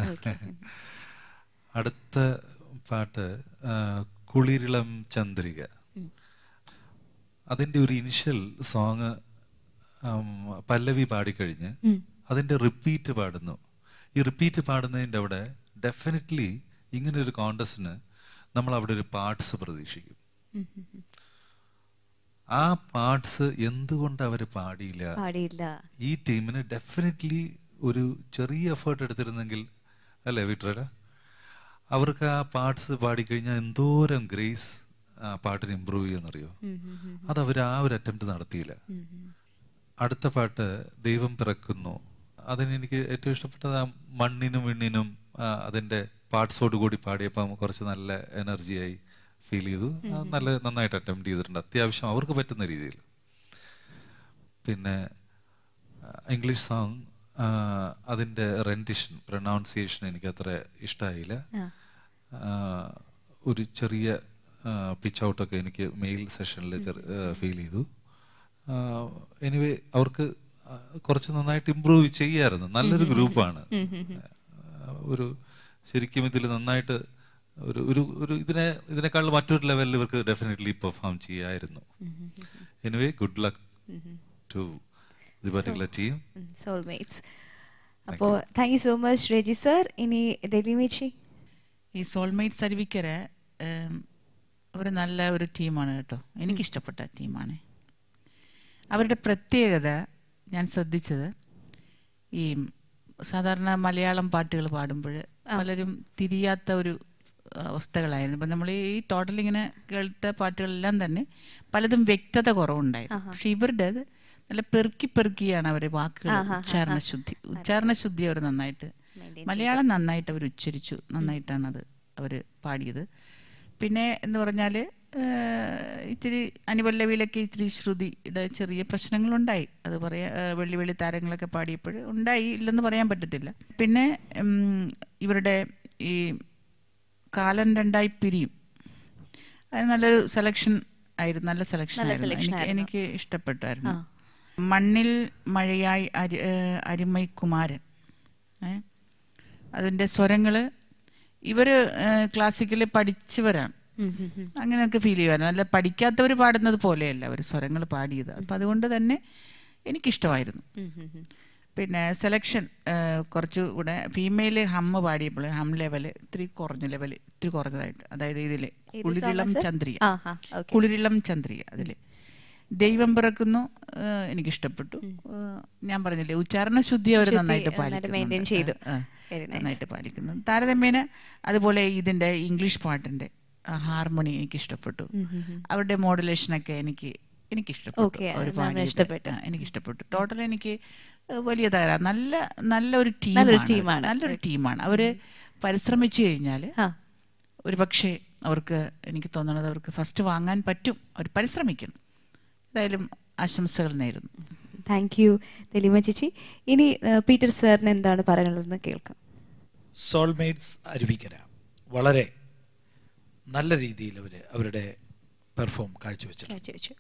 അടുത്ത പാട്ട് കുളിരിളം ചന്ദ്രിക. അതിന്റെ ഒരു ഇനിഷ്യൽ സോങ് പല്ലവി പാടിക്കഴിഞ്ഞ് അതിന്റെ റിപ്പീറ്റ് പാടുന്നു. ഈ റിപ്പീറ്റ് പാടുന്നതിൻ്റെ അവിടെ ഡെഫിനറ്റ്ലി ഇങ്ങനെ ഒരു കോണ്ടസ്റ്റിന് നമ്മൾ അവിടെ ഒരു പാർട്സ് പ്രതീക്ഷിക്കും. ആ പാർട്സ് എന്തുകൊണ്ട് അവർ പാടിയില്ല? ഈ ടീമിന് ഡെഫിനറ്റ്ലി ഒരു ചെറിയ എഫേർട്ട് എടുത്തിരുന്നെങ്കിൽ അല്ലേ വിട്രല, അവർക്ക് ആ പാർട്സ് പാടിക്കഴിഞ്ഞാൽ എന്തോരം ഗ്രേസ് ആ പാട്ടിന് ഇമ്പ്രൂവ് ചെയ്യുമെന്നറിയോ. അതവർ ആ ഒരു അറ്റംപ്റ്റ് നടത്തിയില്ല. അടുത്ത പാട്ട് ദൈവം പിറക്കുന്നു. അതിന് എനിക്ക് ഏറ്റവും ഇഷ്ടപ്പെട്ടത് ആ മണ്ണിനും വിണ്ണിനും അതിന്റെ പാർട്സോട് കൂടി പാടിയപ്പോൾ കുറച്ച് നല്ല എനർജിയായി ഫീൽ ചെയ്തു. നല്ല നന്നായിട്ട് അറ്റംപ്റ്റ് ചെയ്തിട്ടുണ്ട് അത്യാവശ്യം അവർക്ക് പറ്റുന്ന രീതിയിൽ. പിന്നെ ഇംഗ്ലീഷ് സോങ് അതിന്റെ റെൻഡിഷൻ പ്രൊനൗൺസിയേഷൻ എനിക്ക് അത്ര ഇഷ്ടമായില്ല. ഒരു ചെറിയ പിച്ച് ഔട്ടൊക്കെ എനിക്ക് മെയിൽ സെഷനിൽ ഫീൽ ചെയ്തു. എനിവേ അവർക്ക് കുറച്ച് നന്നായിട്ട് ഇമ്പ്രൂവ് ചെയ്യായിരുന്നു. നല്ലൊരു ഗ്രൂപ്പാണ്. ഒരു ശരിക്കും ഇതിൽ നന്നായിട്ട് ഒരു ഒരു ഒരു ഇതിനെ ഇതിനേക്കാൾ മറ്റൊരു ലെവലിൽ ഇവർക്ക് ഡെഫിനറ്റ്ലി പെർഫോം ചെയ്യായിരുന്നു. Anyway good luck to the particular team soulmates. അപ്പോൾ thank you so much Raji sir. ഇനി ദലിമേച്ചി. ഈ സോൾമേറ്റ്സ് അരുവിക്കര ഒരു നല്ല ഒരു ടീമാണ് കേട്ടോ. എനിക്കിഷ്ടപ്പെട്ട ടീമാണ്. അവരുടെ പ്രത്യേകത ഞാൻ ശ്രദ്ധിച്ചത്, ഈ സാധാരണ മലയാളം പാട്ടുകൾ പാടുമ്പോൾ പലരും തിരിയാത്ത ഒരു അവസ്ഥകളായിരുന്നു. ഇപ്പം നമ്മൾ ഈ ടോട്ടൽ ഇങ്ങനെ കേട്ട പാട്ടുകളെല്ലാം തന്നെ പലതും വ്യക്തത കുറവുണ്ടായിരുന്നു. പക്ഷെ ഇവരുടെ നല്ല പെറുക്കി പെറുക്കിയാണ് അവർ വാക്കുകൾ ഉച്ചാരണ ശുദ്ധി ഉച്ചാരണ ശുദ്ധി അവർ നന്നായിട്ട് മലയാളം നന്നായിട്ട് അവർ ഉച്ചരിച്ചു. നന്നായിട്ടാണ് അത് അവർ പാടിയത്. പിന്നെ എന്ന് പറഞ്ഞാൽ ഇത്തിരി അനുപല്ലവിയിലൊക്കെ ഇത്തിരി ശ്രുതിയുടെ ചെറിയ പ്രശ്നങ്ങളുണ്ടായി. അത് പറയാ വെള്ളി വെള്ളി താരങ്ങളൊക്കെ പാടിയപ്പോൾ ഉണ്ടായി, ഇല്ലെന്ന് പറയാൻ പറ്റത്തില്ല. പിന്നെ ഇവരുടെ ഈ കാലം രണ്ടായി പിരിയും, അത് നല്ലൊരു സെലക്ഷൻ ആയിരുന്നു. നല്ല സെലക്ഷൻ ആയിരുന്നു. എനിക്ക് എനിക്ക് ഇഷ്ടപ്പെട്ടായിരുന്നു. മണ്ണിൽ മഴയായി അരി അരിമൈ കുമാരൻ അതിൻ്റെ സ്വരങ്ങൾ ഇവർ ക്ലാസിക്കലി പഠിച്ചവരാണ്, അങ്ങനെയൊക്കെ ഫീൽ ചെയ്യുമായിരുന്നു. അല്ല പഠിക്കാത്തവർ പാടുന്നത് പോലെയല്ല അവർ സ്വരങ്ങൾ പാടിയത്. അപ്പം അതുകൊണ്ട് തന്നെ എനിക്കിഷ്ടമായിരുന്നു. പിന്നെ സെലക്ഷൻ കുറച്ചുകൂടെ ഫീമെയിൽ ഹമ്മ് പാടിയപ്പോൾ ഹം ലെവൽ ഇത്തിരി കുറഞ്ഞ ലെവൽ ഇത്തിരി കുറഞ്ഞതായിട്ട്, അതായത് ഇതിൽ കുളിരിളം ചന്ദ്രിക കുളിരിളം ചന്ദ്രിക അതിൽ ദൈവം പിറക്കുന്നു എനിക്കിഷ്ടപ്പെട്ടു. ഞാൻ പറഞ്ഞില്ലേ ഉച്ചാരണ ശുദ്ധി അവർ നന്നായിട്ട് പാലിക്കുന്നു നന്നായിട്ട് പാലിക്കുന്നു താരതമ്യേന. അതുപോലെ ഇതിൻ്റെ ഇംഗ്ലീഷ് പാട്ടിൻ്റെ ഹാർമോണി എനിക്കിഷ്ടപ്പെട്ടു. അവരുടെ മോഡുലേഷനൊക്കെ എനിക്ക് എനിക്കിഷ്ടപ്പെട്ടു. ഒരു പാട്ട് എനിക്കിഷ്ടപ്പെട്ടു. ടോട്ടൽ എനിക്ക് വലിയ തകരാ. നല്ല നല്ലൊരു ടീമാണ് നല്ലൊരു ടീമാണ് അവർ. പരിശ്രമിച്ചു കഴിഞ്ഞാൽ ഒരു പക്ഷേ അവർക്ക് എനിക്ക് തോന്നുന്നത് അവർക്ക് ഫസ്റ്റ് വാങ്ങാൻ പറ്റും. അവർ പരിശ്രമിക്കണം. എന്തായാലും ആശംസകൾ നേരുന്നു. താങ്ക് യു ദലീമ ചേച്ചി. ഇനി പീറ്റർ സാറിന് എന്താണ് പറയാനുള്ളതെന്ന് കേൾക്കാം. സോൾമേറ്റ്സ് അരുവിക്കര വളരെ നല്ല രീതിയിൽ അവർ അവരുടെ പെർഫോം കാഴ്ചവെച്ചു.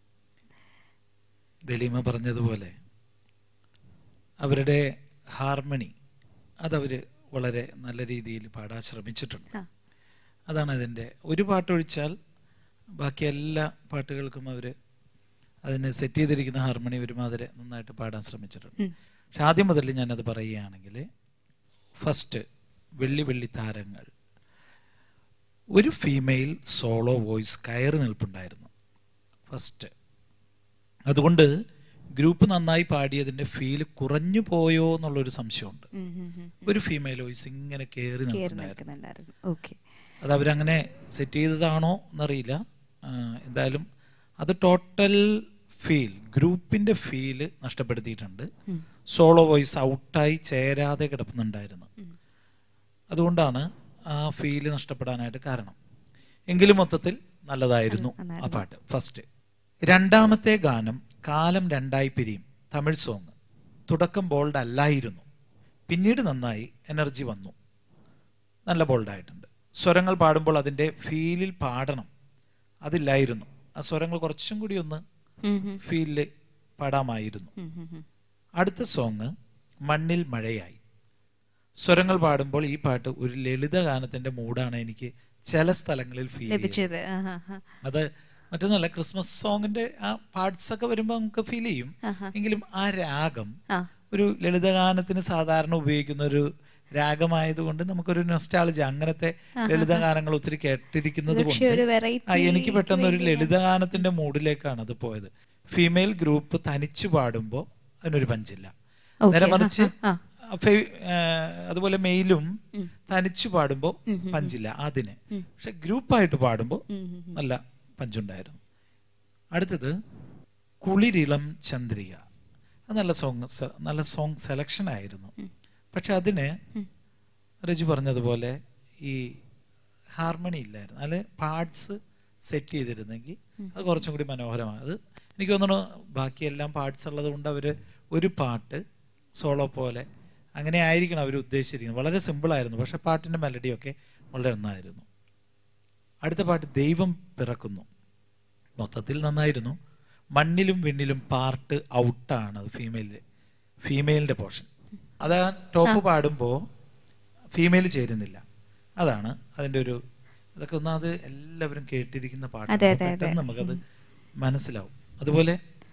ദലീമ പറഞ്ഞതുപോലെ അവരുടെ ഹാർമണി അതവർ വളരെ നല്ല രീതിയിൽ പാടാൻ ശ്രമിച്ചിട്ടുണ്ട്. അതാണ് അതിൻ്റെ ഒരു പാട്ടൊഴിച്ചാൽ ബാക്കി എല്ലാ പാട്ടുകൾക്കും അവർ അതിന് സെറ്റ് ചെയ്തിരിക്കുന്ന ഹാർമണി ഒരുമാതിരി നന്നായിട്ട് പാടാൻ ശ്രമിച്ചിട്ടുണ്ട്. പക്ഷെ ആദ്യം മുതൽ ഞാനത് പറയുകയാണെങ്കിൽ ഫസ്റ്റ് വെള്ളി വെള്ളി താരങ്ങൾ ഒരു ഫീമെയിൽ സോളോ വോയിസ് കയറി നിൽപ്പുണ്ടായിരുന്നു ഫസ്റ്റ്. അതുകൊണ്ട് ഗ്രൂപ്പ് നന്നായി പാടിയതിൻ്റെ ഫീൽ കുറഞ്ഞു പോയോ എന്നുള്ളൊരു സംശയമുണ്ട്. ഒരു ഫീമെയിൽ വോയിസ് ഇങ്ങനെ കയറി നിൽക്കുന്നുണ്ടായിരുന്നു. അത് അവരങ്ങനെ സെറ്റ് ചെയ്തതാണോ എന്നറിയില്ല. എന്തായാലും അത് ടോട്ടൽ ഫീൽ ഗ്രൂപ്പിൻ്റെ ഫീല് നഷ്ടപ്പെടുത്തിയിട്ടുണ്ട്. സോളോ വോയിസ് ഔട്ടായി ചേരാതെ കിടക്കുന്നുണ്ടായിരുന്നു. അതുകൊണ്ടാണ് ആ ഫീല് നഷ്ടപ്പെടാനായിട്ട് കാരണം. എങ്കിലും മൊത്തത്തിൽ നല്ലതായിരുന്നു ആ പാട്ട് ഫസ്റ്റ്. രണ്ടാമത്തെ ഗാനം കാലം രണ്ടായി പിരിയും, തമിഴ് സോങ്. തുടക്കം ബോൾഡ് അല്ലായിരുന്നു, പിന്നീട് നന്നായി എനർജി വന്നു, നല്ല ബോൾഡായിട്ടുണ്ട്. സ്വരങ്ങൾ പാടുമ്പോൾ അതിൻ്റെ ഫീലിൽ പാടണം, അതില്ലായിരുന്നു. ആ സ്വരങ്ങൾ കുറച്ചും കൂടി ഒന്ന് ഫീലില് പാടാമായിരുന്നു. അടുത്ത സോങ് മണ്ണിൽ മഴയായി. സ്വരങ്ങൾ പാടുമ്പോൾ ഈ പാട്ട് ഒരു ലളിത ഗാനത്തിന്റെ മൂഡാണ് എനിക്ക് ചില സ്ഥലങ്ങളിൽ ഫീൽ ചെയ്തത്. അത് മറ്റൊന്നല്ല, ക്രിസ്മസ് സോങ്ങിന്റെ ആ പാർട്സ് ഒക്കെ വരുമ്പോൾ നമുക്ക് ഫീൽ ചെയ്യും. എങ്കിലും ആ രാഗം ഒരു ലളിതഗാനത്തിന് സാധാരണ ഉപയോഗിക്കുന്ന ഒരു രാഗമായതുകൊണ്ട് നമുക്കൊരു നൊസ്റ്റാളജി, അങ്ങനത്തെ ലളിതഗാനങ്ങൾ ഒത്തിരി കേട്ടിരിക്കുന്നത് കൊണ്ട് എനിക്ക് പെട്ടെന്ന് ഒരു ലളിതഗാനത്തിന്റെ മൂഡിലേക്കാണ് അത് പോയത്. ഫീമെയിൽ ഗ്രൂപ്പ് തനിച്ചു പാടുമ്പോൾ അതിനൊരു പഞ്ചില്ല. നേരെ മറിച്ച് അതുപോലെ മെയിലും തനിച്ചു പാടുമ്പോൾ പഞ്ചില്ല അതിന്. പക്ഷെ ഗ്രൂപ്പായിട്ട് പാടുമ്പോൾ നല്ല പഞ്ചുണ്ടായിരുന്നു. അടുത്തത് കുളിരിളം ചന്ദ്രിക. അത് നല്ല സോങ് നല്ല സോങ് സെലക്ഷൻ ആയിരുന്നു. പക്ഷെ അതിന് രജു പറഞ്ഞതുപോലെ ഈ ഹാർമണി ഇല്ലായിരുന്നു. അതിൽ പാർട്സ് സെറ്റ് ചെയ്തിരുന്നെങ്കിൽ അത് കുറച്ചും കൂടി മനോഹരമാണ്. അത് എനിക്ക് തോന്നുന്നു ബാക്കിയെല്ലാം പാർട്സ് ഉള്ളത് കൊണ്ട് അവർ ഒരു പാട്ട് സോളോ പോലെ അങ്ങനെ ആയിരിക്കണം അവർ ഉദ്ദേശിച്ചിരിക്കുന്നത്. വളരെ സിമ്പിളായിരുന്നു, പക്ഷെ പാട്ടിൻ്റെ മെലഡിയൊക്കെ വളരെ നന്നായിരുന്നു. അടുത്ത പാട്ട് ദൈവം പിറക്കുന്നു, മൊത്തത്തിൽ നന്നായിരുന്നു. മണ്ണിലും വിണ്ണിലും പാർട്ട് ഔട്ടാണ് ഫീമെയില് ഫീമെയിലിൻ്റെ പോർഷൻ. അത് ആ ടോപ്പ് പാടുമ്പോൾ ഫീമെയിൽ ചേരുന്നില്ല. അതാണ് അതിൻ്റെ ഒരു അതൊക്കെ ഒന്നാമത് എല്ലാവരും കേട്ടിരിക്കുന്ന പാട്ട്, പെട്ടെന്ന് നമുക്കത് മനസ്സിലാവും. അതുപോലെ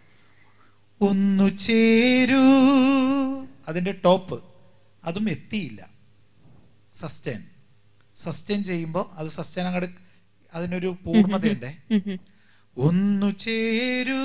ഒന്നു ചേരൂ അതിൻ്റെ ടോപ്പ് അതും എത്തിയില്ല. സസ്റ്റൈൻ സസ്റ്റൈൻ ചെയ്യുമ്പോൾ അത് സസ്റ്റൈൻ അങ്ങോട്ട് അതിനൊരു പൂർണ്ണതയുണ്ടേ. ഒന്നു ചേരൂ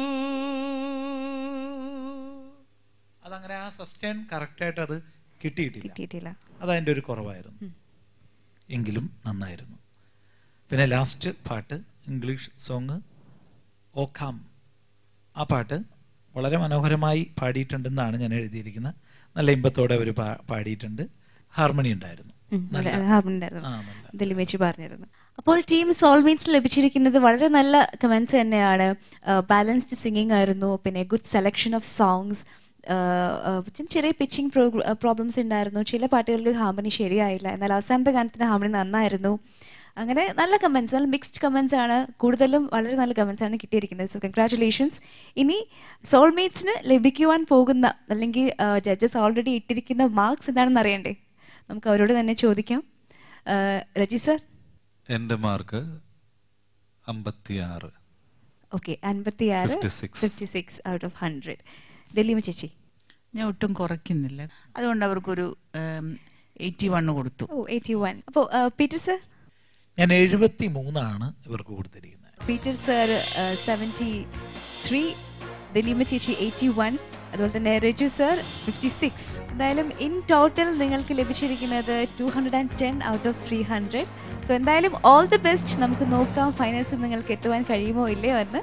അതങ്ങനെ ആ സസ്റ്റൈൻ കറക്റ്റായിട്ട് അത് കിട്ടിയിട്ടില്ല. അതതിൻ്റെ ഒരു കുറവായിരുന്നു. എങ്കിലും നന്നായിരുന്നു. പിന്നെ ലാസ്റ്റ് പാട്ട് ഇംഗ്ലീഷ് സോങ് ഓഖാം. ആ പാട്ട് വളരെ മനോഹരമായി പാടിയിട്ടുണ്ടെന്നാണ് ഞാൻ എഴുതിയിരിക്കുന്നത്. നല്ല ഇമ്പത്തോടെ അവർ പാടിയിട്ടുണ്ട്. ഹാർമണി ഉണ്ടായിരുന്നു. പറഞ്ഞിരുന്നു. അപ്പോൾ ടീം സോൾമേറ്റ്സ് ലഭിച്ചിരിക്കുന്നത് വളരെ നല്ല കമൻസ് തന്നെയാണ്. ബാലൻസ്ഡ് സിംഗിങ് ആയിരുന്നു, പിന്നെ ഗുഡ് സെലക്ഷൻ ഓഫ് സോങ്സ്, ചെറിയ പിച്ചിങ് പ്രോബ്ലംസ് ഉണ്ടായിരുന്നു. ചില പാട്ടുകൾക്ക് ഹാർമണി ശരിയായില്ല, എന്നാൽ അവസാനത്തെ ഗാനത്തിന് ഹാർമണി നന്നായിരുന്നു. അങ്ങനെ നല്ല കമൻസ്, നല്ല മിക്സ്ഡ് കമൻസ് ആണ്, കൂടുതലും വളരെ നല്ല കമൻസ് ആണ് കിട്ടിയിരിക്കുന്നത്. So congratulations. ഇനി സോൾമേറ്റ്സിന് ലഭിക്കുവാൻ പോകുന്ന അല്ലെങ്കിൽ ജഡ്ജസ് ഓൾറെഡി ഇട്ടിരിക്കുന്ന മാർക്സ് എന്താണെന്ന് അറിയണ്ടേ? നമുക്ക് അവരോട് തന്നെ ചോദിക്കാം. രജി സർ. എൻ്റെ മാർക്ക് അമ്പത്തിയാറ്. ഓക്കെ, അൻപത്തിയാറ്, fifty six out of hundred. Daleema ചേച്ചി. ഞാൻ ഒട്ടും കുറയ്ക്കുന്നില്ല, അതുകൊണ്ട് അവർക്കൊരു എയ്റ്റി വൺ കൊടുത്തു. Oh, eighty one. അപ്പോൾ പീറ്റർ സർ? ഞാൻ എഴുപത്തി മൂന്നാണ് ഇവർക്ക് കൊടുത്തിരിക്കുന്നത്. Peter sir seventy three, Daleema ചേച്ചി എയ്റ്റി വൺ, അതുപോലെ തന്നെ രജു സർ ഫിഫ്റ്റി സിക്സ്. എന്തായാലും ഇൻ ടോട്ടൽ നിങ്ങൾക്ക് ലഭിച്ചിരിക്കുന്നത് two hundred and ten out of three hundred. So എന്തായാലും ഓൾ ദി ബെസ്റ്റ്. നമുക്ക് നോക്കാം ഫൈനൽസിൽ നിങ്ങൾക്ക് എത്തുവാൻ കഴിയുമോ ഇല്ലയോ എന്ന്.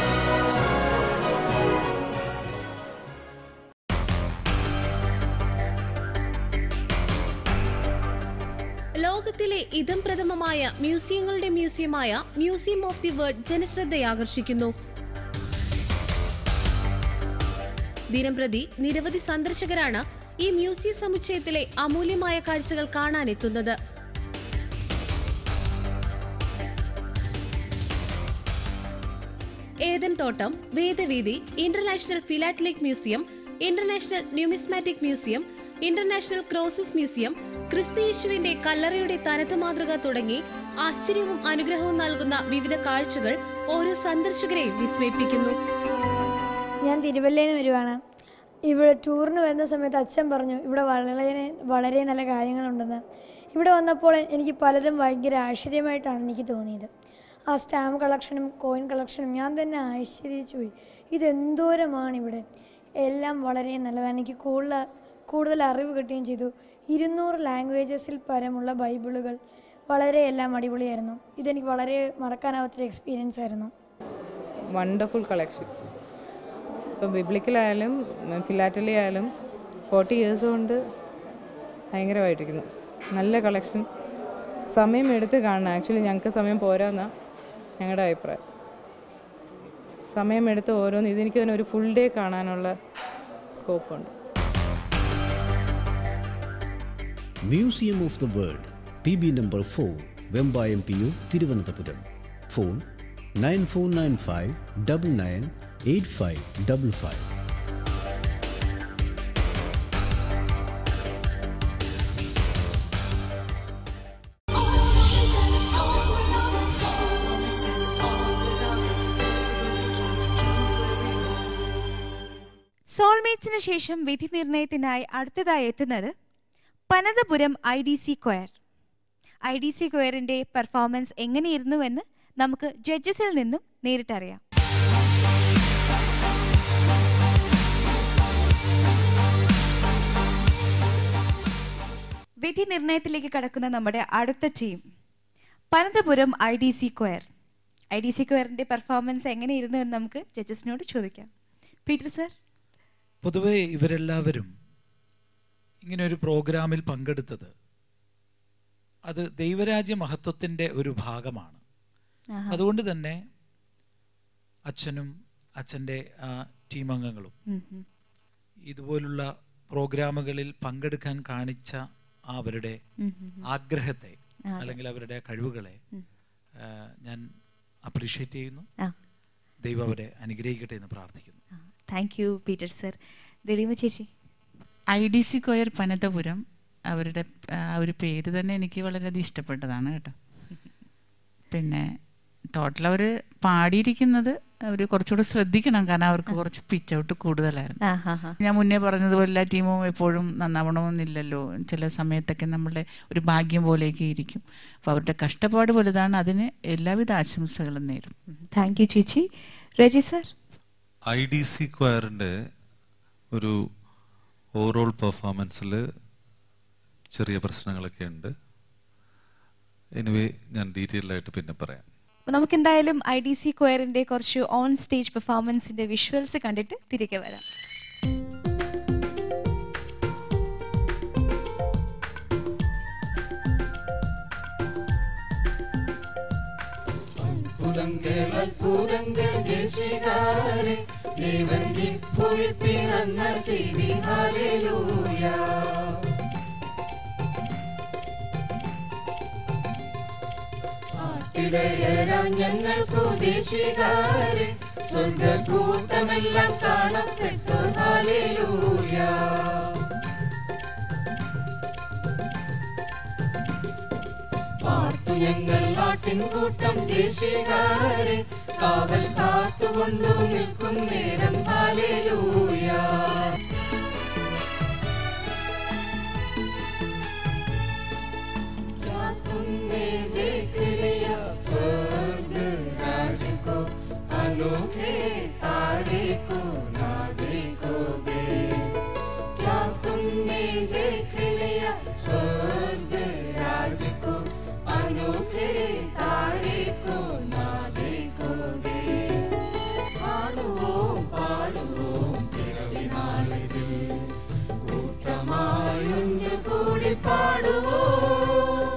ലോകത്തിലെ ഇതം പ്രഥമമായ മ്യൂസിയങ്ങളുടെ മ്യൂസിയമായ മ്യൂസിയം ഓഫ് ദി വേൾഡ് ജനശ്രദ്ധയാകർഷിക്കുന്നു. ദിനംപ്രതി നിരവധി സന്ദർശകരാണ് ഈ മ്യൂസിയം സമുച്ചയത്തിലെ അമൂല്യമായ കാഴ്ചകൾ കാണാനെത്തുന്നത്. ഏദൻ തോട്ടം, വേദവേദി, international philatelic museum, international numismatic museum, international crosses museum, ക്രിസ്തുയേശുവിന്റെ കല്ലറയുടെ തനത് മാതൃക തുടങ്ങി ആശ്ചര്യവും അനുഗ്രഹവും നൽകുന്ന വിവിധ കാഴ്ചകൾ ഓരോ സന്ദർശകരെയും വിസ്മയിപ്പിക്കുന്നു. ഞാൻ തിരുവല്ലയിൽ നിന്ന് വരുവാണ്. ഇവിടെ ടൂറിന് വരുന്ന സമയത്ത് അച്ഛൻ പറഞ്ഞു ഇവിടെ വളരെ വളരെ നല്ല കാര്യങ്ങളുണ്ടെന്ന്. ഇവിടെ വന്നപ്പോൾ എനിക്ക് പലതും ഭയങ്കര ആശ്ചര്യമായിട്ടാണ് എനിക്ക് തോന്നിയത്. ആ സ്റ്റാമ്പ് കളക്ഷനും കോയിൻ കളക്ഷനും ഞാൻ തന്നെ ആശ്ചര്യച്ചു പോയി. ഇതെന്തോരമാണ് ഇവിടെ, എല്ലാം വളരെ നല്ലതാണ്. എനിക്ക് കൂടുതൽ കൂടുതൽ അറിവ് കിട്ടുകയും ചെയ്തു. ഇരുന്നൂറ് ലാംഗ്വേജസിൽ പരമുള്ള ബൈബിളുകൾ, വളരെ എല്ലാം അടിപൊളിയായിരുന്നു. ഇതെനിക്ക് വളരെ മറക്കാനാവാത്തൊരു എക്സ്പീരിയൻസ് ആയിരുന്നു. Wonderful collection. ഇപ്പോൾ ബിബ്ലിക്കലായാലും ഫിലാറ്റലി ആയാലും ഫോർട്ടി ഇയേഴ്സ് കൊണ്ട് ഭയങ്കരമായിട്ടിരിക്കുന്നു. നല്ല കളക്ഷൻ. സമയം എടുത്ത് കാണണം. ആക്ച്വലി ഞങ്ങൾക്ക് സമയം പോരാന്നാണ് ഞങ്ങളുടെ അഭിപ്രായം. സമയം എടുത്ത് ഓരോന്ന് ഇതെനിക്ക് തന്നെ ഒരു ഫുൾ ഡേ കാണാനുള്ള സ്കോപ്പുണ്ട്. Museum of the world, P B number four, Vembayam P U, Thiruvananthapuram. Phone nine four nine five double nine eight five double five. സോൾമേറ്റ്സിന് ശേഷം വിധി നിർണയത്തിനായി അടുത്തതായി എത്തുന്നത് Panathapuram I D C choir. I D C കൊയറിന്റെ പെർഫോമൻസ് എങ്ങനെയിരുന്നുവെന്ന് നമുക്ക് ജഡ്ജസിൽ നിന്നും നേരിട്ടറിയാം. വിധി നിർണയത്തിലേക്ക് കടക്കുന്ന നമ്മുടെ അടുത്ത team Panathapuram I D C choir. I D C കൊയറിന്റെ പെർഫോമൻസ് എങ്ങനെയിരുന്നു എന്ന് നമുക്ക് ജഡ്ജസിനോട് ചോദിക്കാം. Peter sir. പൊതുവെ ഇവരെല്ലാവരും ഇങ്ങനെ ഒരു പ്രോഗ്രാമിൽ പങ്കെടുത്തത് അത് ദൈവരാജ്യ മഹത്വത്തിൻ്റെ ഒരു ഭാഗമാണ്. അതുകൊണ്ട് തന്നെ അച്ഛനും അച്ഛൻ്റെ ടീം അംഗങ്ങളും ഇതുപോലുള്ള പ്രോഗ്രാമുകളിൽ പങ്കെടുക്കാൻ കാണിച്ച അവരുടെ ആഗ്രഹത്തെ അല്ലെങ്കിൽ അവരുടെ കഴിവുകളെ ഞാൻ അപ്രീഷിയേറ്റ് ചെയ്യുന്നു. ദൈവം അവരെ അനുഗ്രഹിക്കട്ടെ എന്ന് പ്രാർത്ഥിക്കുന്നു. Thank you Peter sir. Daleema ചേച്ചി. I D C choir Panathapuram, അവരുടെ ആ ഒരു പേര് തന്നെ എനിക്ക് വളരെയധികം ഇഷ്ടപ്പെട്ടതാണ് കേട്ടോ. പിന്നെ ടോട്ടൽ അവർ പാടിയിരിക്കുന്നത് അവർ കുറച്ചുകൂടെ ശ്രദ്ധിക്കണം, കാരണം അവർക്ക് കുറച്ച് പിച്ച് ഔട്ട് കൂടുതലായിരുന്നു. ഞാൻ മുന്നേ പറഞ്ഞതുപോലെ എല്ലാ ടീമും എപ്പോഴും നന്നാവണമെന്നില്ലല്ലോ, ചില സമയത്തൊക്കെ നമ്മളുടെ ഒരു ഭാഗ്യം പോലെയൊക്കെ ഇരിക്കും. അപ്പോൾ അവരുടെ കഷ്ടപ്പാട് വലുതാണ്. അതിന് എല്ലാവിധ ആശംസകളും നേരും. താങ്ക് യു ചേച്ചി. Raji sir. I D C ക്വയറിൻ്റെ ഒരു ഓവറോൾ പെർഫോമൻസിൽ ചെറിയ പ്രശ്നങ്ങളൊക്കെ ഉണ്ട്. എനിവേ ഞാൻ ഡീറ്റെയിൽ ആയിട്ട് പിന്നെ പറയാം. നമുക്ക് എന്തായാലും ഐ ഡി സി കൊയറിന്റെ കുറച്ച് ഓൺ സ്റ്റേജ് പെർഫോമൻസിന്റെ വിഷ്വൽസ് കണ്ടിട്ട് തിരികെ വരാം. അത്ഭുതങ്ങൾ അത്ഭുതങ്ങൾ ദേശികാരെ ദേവൻ ഭൂമിയിൽ പിറന്ന ചെയ്തി ഹല്ലേലൂയ. ഇടയരാം ഞങ്ങൾക്കു ദേശികാരെ സ്വർഗകൂട്ടമെല്ലാം കാണപ്പെട്ടു ഹല്ലേലൂയ. പാർത്തു ഞങ്ങൾ നാട്ടിൻകൂട്ടം ദേശികാരെ കാവൽ കാത്തുകൊണ്ടു നിൽക്കും നേരം ഹല്ലേലൂയ. स्वर्ग राज को अनोखे तारे को ना देखोगे, क्या तुमने देख लिया स्वर्ग राज को अनोखे तारे को ना देखोगे. പാടുവോം പാടുവോം പിറവി നാളിതിൽ കൂട്ടമായൊന്നു കൂടി പാടുവോം.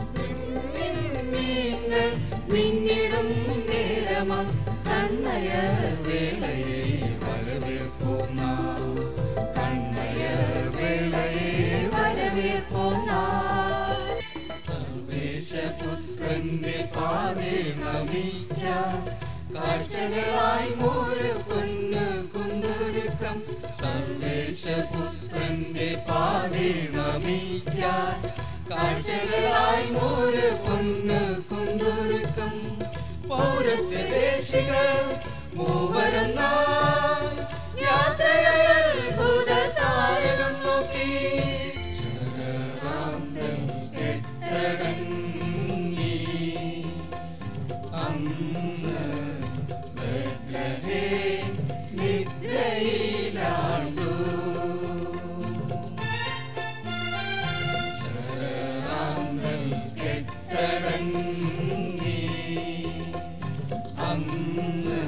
മിന്നിടും നേരമാം കണ്ണയർ വേളയെ വരവേൽപ്പോം നാം, കണ്ണയർ വേളയെ വരവേൽപ്പോം നാം. സർവേശപുത്രന്റെ പാതേ നമിക്കാം, കാഴ്ചകളായി മോര് പൊന്നു കുന്തുരുക്കം. സർവേശപുത്രന്റെ പാതേ നമിക്കാം, കാഴ്ചകളായി മോര് പൊന്നു കുന്തുരുക്കം. പൗരസ്യദേശികൾ മൂവരും നാം യാത്രയത്ഭുത താരകം നോക്കി. ശരറാന്തൽ കെട്ടടങ്ങി അന്ന് ബേത്ലഹേം നിദ്രയിലാണ്ടു. ശരറാന്തൽ കെട്ടടങ്ങി അന്ന്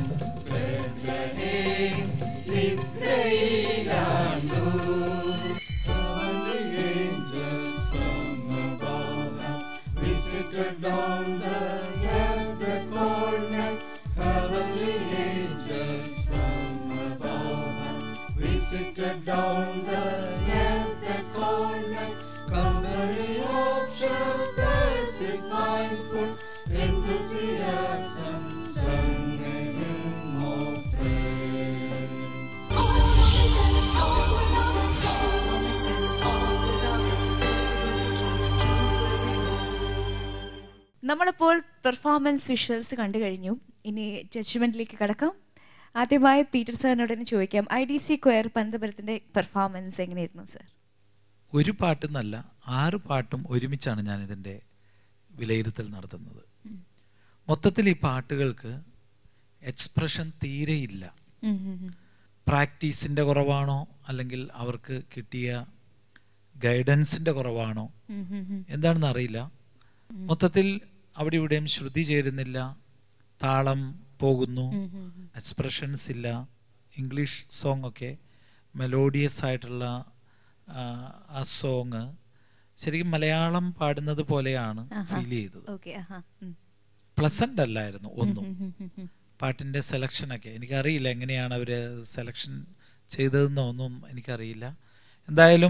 ബേത്ലഹേം നിദ്രയിലാണ്ടു. Heavenly angels from above have visited down the earth that cold night. Heavenly angels from above have visited down the earth that cold night. Company of shepherds with mindful enthusiasm sung a hymn of praise. നമ്മളിപ്പോൾ performance visuals കണ്ടു കഴിഞ്ഞു. ഇനി ജഡ്ജ്മെന്റിലേക്ക് കടക്കാം. ആദ്യമായി Peter സാറിനോട് തന്നെ ചോദിക്കാം, I D C choir പന്തപുരത്തിന്റെ പെർഫോമൻസ് എങ്ങനെയായിരുന്നു സർ? ഒരു പാട്ടെന്നല്ല, ആറ് പാട്ടും ഒരുമിച്ചാണ് ഞാൻ ഇതിൻ്റെ വിലയിരുത്തൽ നടത്തുന്നത്. മൊത്തത്തിൽ ഈ പാട്ടുകൾക്ക് എക്സ്പ്രഷൻ തീരെയില്ല. പ്രാക്ടീസിൻ്റെ കുറവാണോ അല്ലെങ്കിൽ അവർക്ക് കിട്ടിയ ഗൈഡൻസിൻ്റെ കുറവാണോ എന്താണെന്ന് അറിയില്ല. മൊത്തത്തിൽ അവിടെ ഇവിടെയും ശ്രുതി ചേരുന്നില്ല, താളം പോകുന്നു, എക്സ്പ്രഷൻസ് ഇല്ല. ഇംഗ്ലീഷ് സോങ് ഒക്കെ മെലോഡിയസ് ആയിട്ടുള്ള ആ സോങ് ശരിക്കും മലയാളം പാടുന്നത് പോലെയാണ് ഫീൽ ചെയ്തത്. പ്ലസന്റ് അല്ലായിരുന്നു ഒന്നും. പാട്ടിൻ്റെ സെലക്ഷനൊക്കെ എനിക്കറിയില്ല എങ്ങനെയാണ് അവർ സെലക്ഷൻ ചെയ്തതെന്നോ ഒന്നും എനിക്കറിയില്ല. എന്തായാലും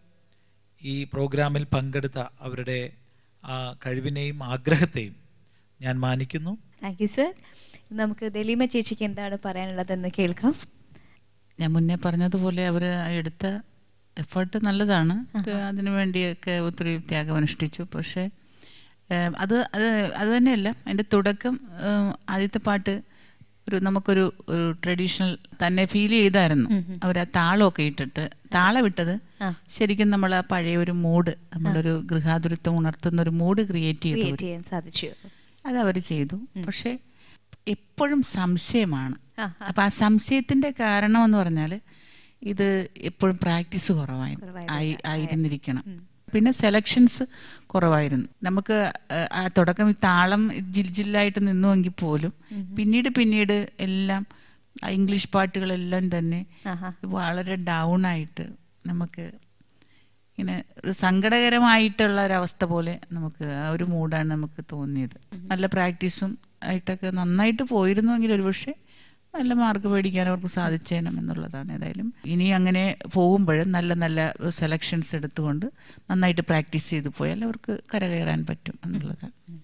ഈ പ്രോഗ്രാമിൽ പങ്കെടുത്ത അവരുടെ ആ കഴിവിനെയും ആഗ്രഹത്തെയും ഞാൻ മാനിക്കുന്നു. Thank you sir. നമുക്ക് ദലീമ ചേച്ചിക്ക് എന്താണ് പറയാനുള്ളതെന്ന് കേൾക്കാം. ഞാൻ മുന്നേ പറഞ്ഞതുപോലെ അവർ എടുത്ത എഫേർട്ട് നല്ലതാണ്, അതിനു വേണ്ടിയൊക്കെ ഒത്തിരി ത്യാഗം അനുഷ്ഠിച്ചു. പക്ഷേ അത് അത് അത് തന്നെയല്ല, അതിൻ്റെ തുടക്കം ആദ്യത്തെ പാട്ട് ഒരു നമുക്കൊരു ഒരു ട്രഡീഷണൽ തന്നെ ഫീൽ ചെയ്തായിരുന്നു. അവർ ആ താളമൊക്കെ ഇട്ടിട്ട് താളം ഇട്ടത് ശരിക്കും നമ്മൾ ആ പഴയ ഒരു മൂഡ്, നമ്മളൊരു ഗൃഹാതുരത്വം ഉണർത്തുന്ന ഒരു മൂഡ് ക്രിയേറ്റ് ചെയ്തു സാധിച്ചു. അത് അവർ ചെയ്തു. പക്ഷേ എപ്പോഴും സംശയമാണ്. അപ്പം ആ സംശയത്തിൻ്റെ കാരണം എന്ന് പറഞ്ഞാൽ ഇത് എപ്പോഴും പ്രാക്ടീസ് കുറവായി ആയിരുന്നിരിക്കണം. പിന്നെ സെലക്ഷൻസ് കുറവായിരുന്നു. നമുക്ക് ആ തുടക്കം ഈ താളം ജിൽ ജില്ലായിട്ട് നിന്നുവെങ്കിൽ പോലും പിന്നീട് പിന്നീട് എല്ലാം ഇംഗ്ലീഷ് പാട്ടുകളെല്ലാം തന്നെ വളരെ ഡൗൺ ആയിട്ട് നമുക്ക് ഇങ്ങനെ ഒരു സങ്കടകരമായിട്ടുള്ള ഒരവസ്ഥ പോലെ നമുക്ക് ആ ഒരു മൂഡാണ് നമുക്ക് തോന്നിയത്. നല്ല പ്രാക്ടീസും ആയിട്ടൊക്കെ നന്നായിട്ട് പോയിരുന്നുവെങ്കിൽ ഒരുപക്ഷെ നല്ല മാർക്ക് മേടിക്കാൻ അവർക്ക് സാധിച്ചേനം എന്നുള്ളതാണ്. ഏതായാലും ഇനി അങ്ങനെ പോകുമ്പോഴും നല്ല നല്ല സെലക്ഷൻസ് എടുത്തുകൊണ്ട് നന്നായിട്ട് പ്രാക്ടീസ് ചെയ്ത് പോയാൽ അവർക്ക് കരകയറാൻ പറ്റും എന്നുള്ളതാണ്.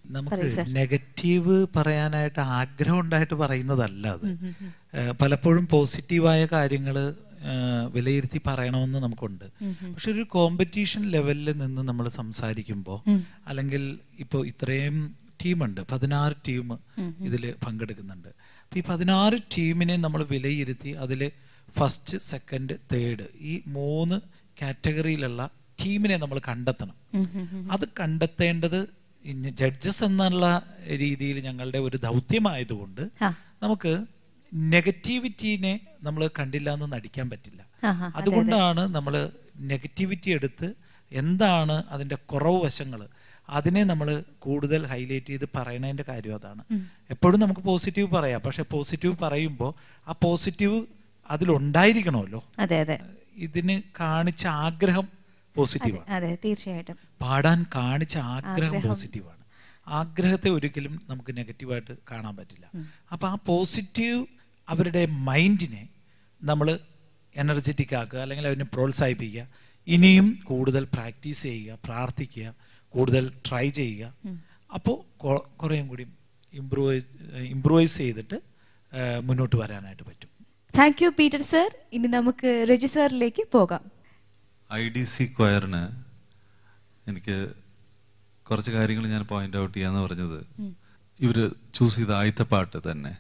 നമുക്ക് നെഗറ്റീവ് പറയാനായിട്ട് ആഗ്രഹം ഉണ്ടായിട്ട് പറയുന്നതല്ല അത്. പലപ്പോഴും പോസിറ്റീവായ കാര്യങ്ങൾ വിലയിരുത്തി പറയണമെന്ന് നമുക്കുണ്ട്. പക്ഷെ ഒരു കോമ്പറ്റീഷൻ ലെവലിൽ നിന്ന് നമ്മൾ സംസാരിക്കുമ്പോൾ, അല്ലെങ്കിൽ ഇപ്പോൾ ഇത്രയും ടീമുണ്ട്, പതിനാറ് ടീം ഇതിൽ പങ്കെടുക്കുന്നുണ്ട്. അപ്പോൾ ഈ പതിനാറ് ടീമിനെ നമ്മൾ വിലയിരുത്തി അതിൽ ഫസ്റ്റ്, സെക്കൻഡ്, തേർഡ് ഈ മൂന്ന് കാറ്റഗറിയിലുള്ള ടീമിനെ നമ്മൾ കണ്ടെത്തണം. അത് കണ്ടെത്തേണ്ടത് ജഡ്ജസ് എന്നുള്ള രീതിയിൽ ഞങ്ങളുടെ ഒരു ദൗത്യമായതുകൊണ്ട് നമുക്ക് നെഗറ്റിവിറ്റീനെ നമ്മൾ കണ്ടില്ല എന്ന് നടിക്കാൻ പറ്റില്ല. അതുകൊണ്ടാണ് നമ്മൾ നെഗറ്റിവിറ്റി എടുത്ത് എന്താണ് അതിൻ്റെ കുറവ് വശങ്ങൾ അതിനെ നമ്മൾ കൂടുതൽ ഹൈലൈറ്റ് ചെയ്ത് പറയണതിൻ്റെ കാര്യം അതാണ്. എപ്പോഴും നമുക്ക് പോസിറ്റീവ് പറയാം, പക്ഷെ പോസിറ്റീവ് പറയുമ്പോൾ ആ പോസിറ്റീവ് അതിലുണ്ടായിരിക്കണമല്ലോ. അതെ അതെ, ഇതിന് കാണിച്ച ആഗ്രഹം പോസിറ്റീവാണ്. അതെ തീർച്ചയായിട്ടും. പാടാൻ കാണിച്ച ആഗ്രഹം പോസിറ്റീവാണ്. ആഗ്രഹത്തെ ഒരിക്കലും നമുക്ക് നെഗറ്റീവായിട്ട് കാണാൻ പറ്റില്ല. അപ്പം ആ പോസിറ്റീവ് അവരുടെ മൈൻഡിനെ നമ്മൾ എനർജറ്റിക് ആക്കുക, അല്ലെങ്കിൽ അതിനെ പ്രോത്സാഹിപ്പിക്കുക. ഇനിയും കൂടുതൽ പ്രാക്ടീസ് ചെയ്യുക, പ്രാർത്ഥിക്കുക, കൂടുതൽ ട്രൈ ചെയ്യുക. അപ്പോൾ കുറേയും കൂടി ഇംപ്രൂവൈസ് ഇംപ്രൂവൈസ് ചെയ്തിട്ട് മുന്നോട്ട് വരാനായിട്ട് പറ്റും. Thank you Peter sir. ഇനി നമുക്ക് രജി സാറിലേക്ക് പോകാം. ഐ ഡി സി ക്വയറിന് എനിക്ക് കുറച്ച് കാര്യങ്ങൾ ഞാൻ പോയിന്റ് ഔട്ട് ചെയ്യാന്ന് പറഞ്ഞത്, ഇവർ ചൂസ് ചെയ്ത ആദ്യത്തെ പാട്ട് തന്നെ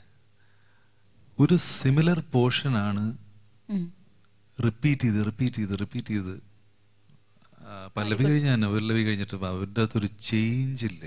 ഒരു സിമിലർ പോർഷൻ ആണ് റിപ്പീറ്റ് ചെയ്ത് റിപ്പീറ്റ് ചെയ്ത് റിപ്പീറ്റ് ചെയ്ത് പല്ലവി കഴിഞ്ഞാൽ പല്ലവി കഴിഞ്ഞിട്ട് അവരുടെ അകത്ത് ഒരു ചേഞ്ച് ഇല്ല,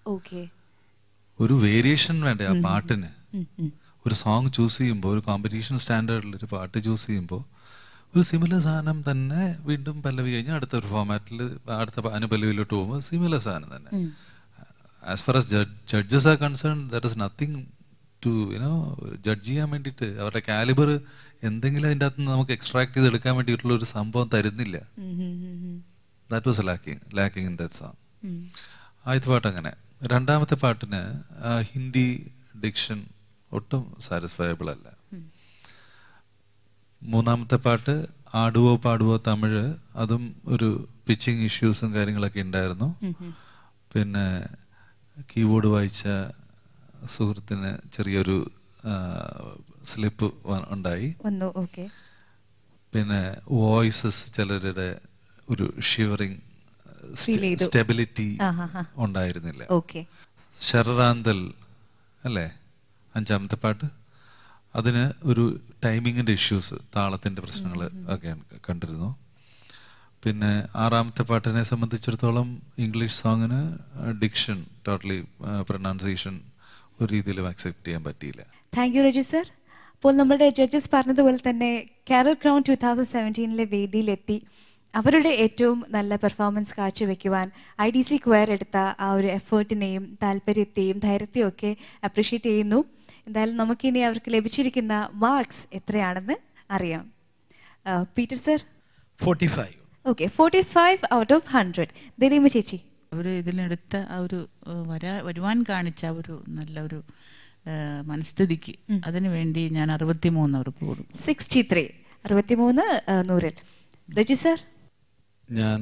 ഒരു വേരിയേഷൻ വേണ്ടേ ആ പാട്ടിന്. ഒരു സോങ് ചൂസ് ചെയ്യുമ്പോൾ, ഒരു കോമ്പറ്റീഷൻ സ്റ്റാൻഡേർഡിൽ ഒരു പാട്ട് ചൂസ് ചെയ്യുമ്പോൾ ഒരു സിമിലർ സാധനം തന്നെ വീണ്ടും പല്ലവി കഴിഞ്ഞ് അടുത്ത ഒരു ഫോമാറ്റിൽ അടുത്ത അനുപല്ലവിയിലോട്ട് പോകുമ്പോൾ സിമിലർ സാധനം തന്നെ. As far as judges are concern, there is nothing to you know judge ചെയ്യാൻ വേണ്ടിയിട്ട്. അവരുടെ കാലിബർ എന്തെങ്കിലും അതിൻ്റെ അകത്ത് നമുക്ക് എക്സ്ട്രാക്ട് ചെയ്ത് എടുക്കാൻ വേണ്ടിയിട്ടുള്ള ഒരു സംഭവം തരുന്നില്ല. That was lacking lacking in that song. ആദ്യത്തെ പാട്ട് അങ്ങനെ. രണ്ടാമത്തെ പാട്ടിന് ഹിന്ദി ഡിക്ഷൻ ഒട്ടും സാറ്റിസ്ഫയബിൾ അല്ല. മൂന്നാമത്തെ പാട്ട് ആടുവോ പാടുവോ തമിഴ്, അതും ഒരു പിച്ചിങ് ഇഷ്യൂസും കാര്യങ്ങളൊക്കെ ഉണ്ടായിരുന്നു. പിന്നെ കീബോർഡ് വായിച്ച സുഹൃത്തിന് ചെറിയൊരു സ്ലിപ്പ് ഉണ്ടായി. പിന്നെ വോയിസസ് ചിലരുടെ ഒരു ഷിവറിങ് സ്റ്റെബിലിറ്റി ഉണ്ടായിരുന്നില്ല. ശരറാന്തൽ അല്ലേ അഞ്ചാമത്തെ പാട്ട്, അതിന് ഒരു ടൈമിങ്ങിൻ്റെ ഇഷ്യൂസ്, താളത്തിൻ്റെ പ്രശ്നങ്ങൾ ഒക്കെ കണ്ടിരുന്നു. പിന്നെ ആറാമത്തെ പാട്ടിനെ സംബന്ധിച്ചിടത്തോളം ഇംഗ്ലീഷ് സോങ്ങിന് ഡിക്ഷൻ, ടോട്ടലി പ്രൊനൗൺസിയേഷൻ ഒരു രീതിയിലും അക്സെപ്റ്റ് ചെയ്യാൻ പറ്റിയില്ല. Thank you Raji sir. അപ്പോൾ നമ്മുടെ ജഡ്ജസ് പറഞ്ഞതുപോലെ തന്നെ കാരൽ ക്രൗൺ ടു തൗസൻഡ് സെവൻറ്റീനിലെ വേദിയിലെത്തി അവരുടെ ഏറ്റവും നല്ല പെർഫോമൻസ് കാഴ്ചവെക്കുവാൻ ഐ ഡി സി ക്വയർ എടുത്ത ആ ഒരു എഫേർട്ടിനെയും താല്പര്യത്തെയും ധൈര്യത്തെയും ഒക്കെ അപ്രീഷിയേറ്റ് ചെയ്യുന്നു. എന്തായാലും നമുക്കിനി അവർക്ക് ലഭിച്ചിരിക്കുന്ന മാർക്സ് എത്രയാണെന്ന് അറിയാം. Peter sir forty five. Okay, forty five out of hundred. Dileema ചേച്ചി, അവർ ഇതിലെടുത്ത ആ ഒരു വരാ വരുവാൻ കാണിച്ച ഒരു നല്ല ഒരു മനസ്ഥിതിക്ക് അതിനു വേണ്ടി ഞാൻ അറുപത്തി മൂന്ന് അവർക്ക് കൊടുക്കും. സിക്സ്റ്റി ത്രീ അറുപത്തി മൂന്ന് നൂറിൽ. രജി സർ? ഞാൻ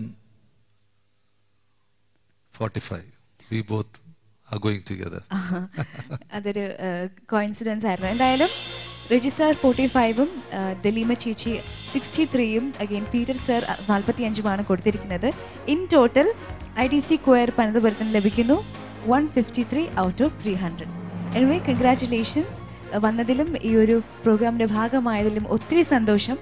forty five. We both are going together. അതൊരു കോയിൻസിഡൻസ് ആയിരുന്നു. എന്തായാലും രജി സാർ ഫോർട്ടി ഫൈവും ദലീമ ചേച്ചി സിക്സ്റ്റി ത്രീയും അഗെയിൻ പീറ്റർ സർ നാൽപ്പത്തി അഞ്ചുമാണ് കൊടുത്തിരിക്കുന്നത്. In total I D C choir പനന്തപുരത്തിന് ലഭിക്കുന്നു one fifty three out of three hundred. Anyway congratulations. വന്നതിലും ഈ ഒരു പ്രോഗ്രാമിൻ്റെ ഭാഗമായതിലും ഒത്തിരി സന്തോഷം.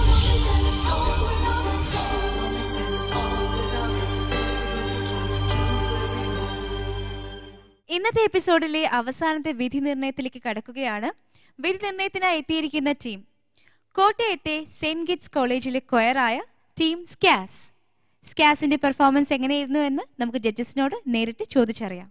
ഇന്നത്തെ എപ്പിസോഡിലെ അവസാനത്തെ വിധി നിർണയത്തിലേക്ക് കടക്കുകയാണ്. വിധി നിർണയത്തിനായി എത്തിയിരിക്കുന്ന ടീം കോട്ടയത്തെ സെയിന്റ് ഗിറ്റ്സ് കോളേജിലെ ക്വയറായ ടീം സ്കാസ്. സ്കാസിന്റെ പെർഫോമൻസ് എങ്ങനെയായിരുന്നു എന്ന് നമുക്ക് ജഡ്ജസിനോട് നേരിട്ട് ചോദിച്ചറിയാം.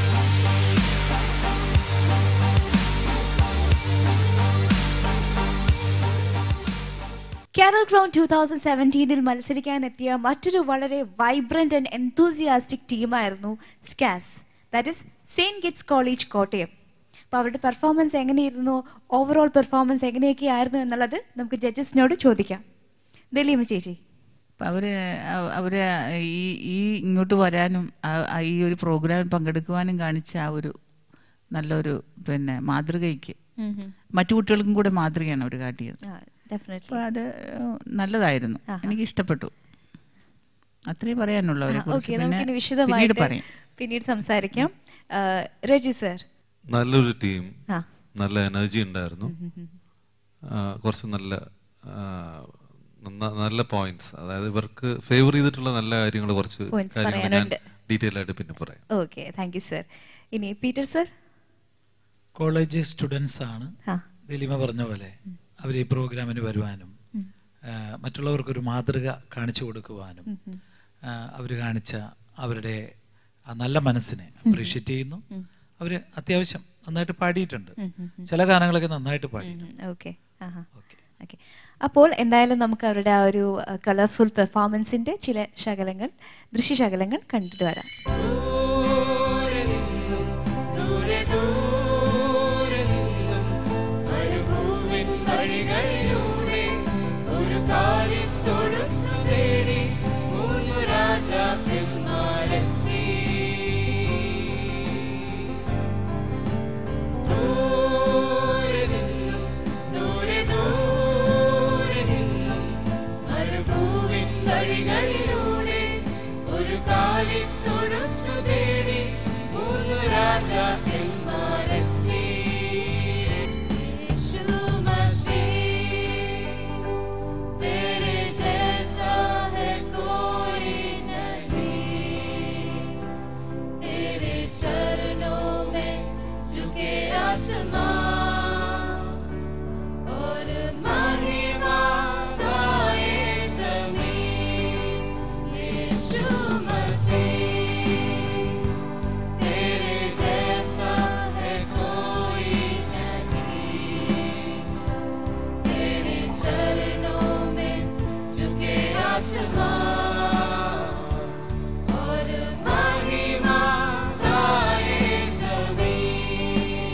കാരൽ ക്രൗൺ ടു തൗസൻഡ് സെവൻറ്റീനിൽ മത്സരിക്കാനെത്തിയ മറ്റൊരു വളരെ വൈബ്രന്റ് ആൻഡ് എൻതൂസിയാസ്റ്റിക് ടീമായിരുന്നു Scas, that is saint Gits college Kottayam. അപ്പോൾ അവരുടെ പെർഫോമൻസ് എങ്ങനെയായിരുന്നു, ഓവറോൾ പെർഫോമൻസ് എങ്ങനെയൊക്കെ ആയിരുന്നു എന്നുള്ളത് നമുക്ക് ജഡ്ജസിനോട് ചോദിക്കാം. ദലീമ ചേച്ചി? അപ്പം അവർ അവർ ഈ ഈ ഇങ്ങോട്ട് വരാനും ആ- ആ ഈ ഒരു പ്രോഗ്രാമിൽ പങ്കെടുക്കുവാനും കാണിച്ച ആ ഒരു നല്ലൊരു പിന്നെ മാതൃകയ്ക്ക് ഉം ഉം. മറ്റു കുട്ടികൾക്കും കൂടെ മാതൃകയാണ് അവർ കാട്ടിയത്. ആ, definitely. അപ്പോൾ അത് നല്ലതായിരുന്നു, എനിക്ക് ഇഷ്ടപ്പെട്ടു. അത്രേ പറയാനുള്ളൂ അവരെ കുറിച്ച്. ഓക്കെ, പിന്നെ നമുക്കിനി പിന്നീട് വിശദമായിട്ട് പറയാം. പിന്നീട് സംസാരിക്കാം. ആ, രജി സർ. നല്ലൊരു ടീം, ആ. നല്ല എനർജി ഉണ്ടായിരുന്നു. ആ, കുറച്ച് നല്ല ആ, നന്ന- നല്ല പോയിന്റ്സ്, അതായത് ഇവർക്ക് ഫേവർ ചെയ്തിട്ടുള്ള നല്ല കാര്യങ്ങൾ കുറച്ച് Points കാര്യങ്ങൾ ഞാൻ പറയാനുണ്ട്. ഡീറ്റെയിൽ ആയിട്ട് പിന്നെ പറയാം. Okay, thank you sir. ഇനി പീറ്റർ സർ. കോളേജ് സ്റ്റുഡൻസ് ആണ്. ആ. ദലീമ പറഞ്ഞ പോലെ അവർ ഈ പ്രോഗ്രാമിന് വരുവാനും ഉം. ആ, മറ്റുള്ളവർക്കൊരു മാതൃക കാണിച്ചു കൊടുക്കുവാനും ഉം ഉം. അവർ കാണിച്ച അവരുടെ ആ നല്ല മനസ്സിനെ അപ്രീഷിയേറ്റ് ചെയ്യുന്നു. ഉം. അവർ അത്യാവശ്യം നന്നായിട്ട് പാടിയിട്ടുണ്ട്. ഉം ഉം ഉം. ചില ഗാനങ്ങളൊക്കെ നന്നായിട്ട് പാടിയിട്ടുണ്ട്. ഓക്കെ, ആഹാ, ഓക്കെ. അപ്പോൾ എന്തായാലും നമുക്ക് അവരുടെ ആ ഒരു കളർഫുൾ പെർഫോമൻസിന്റെ ചില ശകലങ്ങൾ, ദൃശ്യശകലങ്ങൾ കണ്ടിട്ട് വരാം. ദൂരെ ദൂരെ നിന്നും മരുഭൂമിൻ വഴികളിലൂടെ ഒരു കാലിത്തൊഴുത്തു തേടി മൂന്നു രാജാക്കന്മാരെത്തി. ദൂരെ നിന്നും ദൂരെ ദൂരെ നിന്നും മരുഭൂമിൻ വഴികളിലൂടെ ഒരു കാലിത്തൊഴുത്തു തേടി മൂന്നു രാജാക്കന്മാരെത്തി. യേശു മസീഹ് तेरे जैसा है कोई नहीं, तेरे चरणों में झुके आसमान और महिमा गाए ज़मीन. यीशु मसीह तेरे जैसा है कोई नहीं, तेरे चरणों में झुके आसमान और महिमा गाए ज़मीन.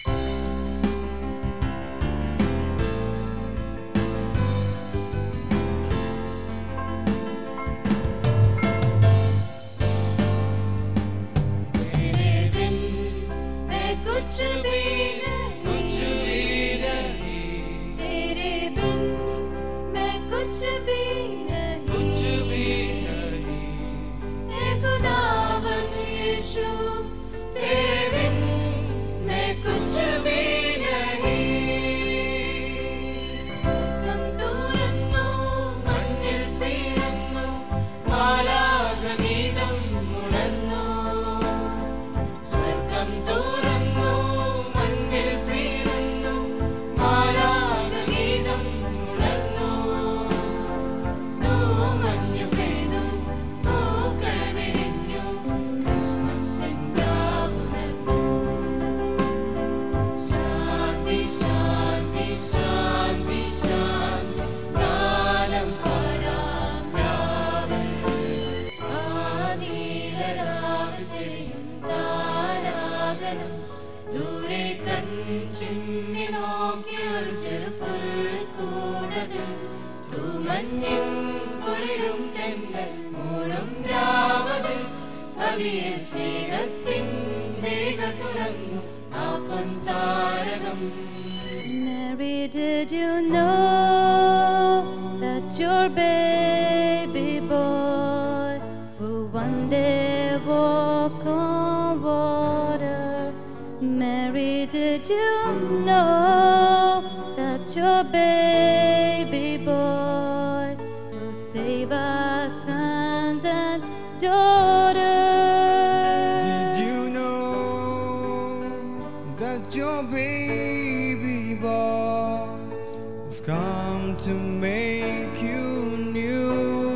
तेरे बिन मैं कुछ भी नहीं, कुछ भी नहीं, तेरे बिन मैं कुछ भी नहीं, कुछ भी नहीं. ए खुदावन यीशु तेरे बिन मैं कुछ भी नहीं. സ്വർഗ്ഗം തുറന്നു മണ്ണിൽ പിറന്നു മാലാഖഗീതം ഉണർന്നു. സ്വർഗ്ഗം തുറന്നു മണ്ണിൽ പിറന്നു മാലാഖഗീതം ഉണർന്നു. തൂമഞ്ഞു പെയ്തു പൂക്കൾ വിരിഞ്ഞു ക്രിസ്മസിൻ രാവുണർന്നു. ശാന്തി ശാന്തി ശാന്തി ശാന്തി ഗാനം പാടാം രാവിൽ. ആ നീലരാവിൽ തെളിയും താരാഗണം ദൂരെ കൺചിമ്മി നോക്കിയൊരു ചെറുപുൽക്കൂടതിൽ തൂമഞ്ഞിൻ കുളിരും തെന്നൽ മൂടും രാവതിൽ പതിയെ സ്നേഹത്തിൻ മിഴികൾ തുറന്നു ആ പൊൻതാരകം. Mary, did you know that your baby boy will one day walk on water? Mary, did you know that your baby boy will save our sons and daughters? Did you know that your baby boy has come to make you new?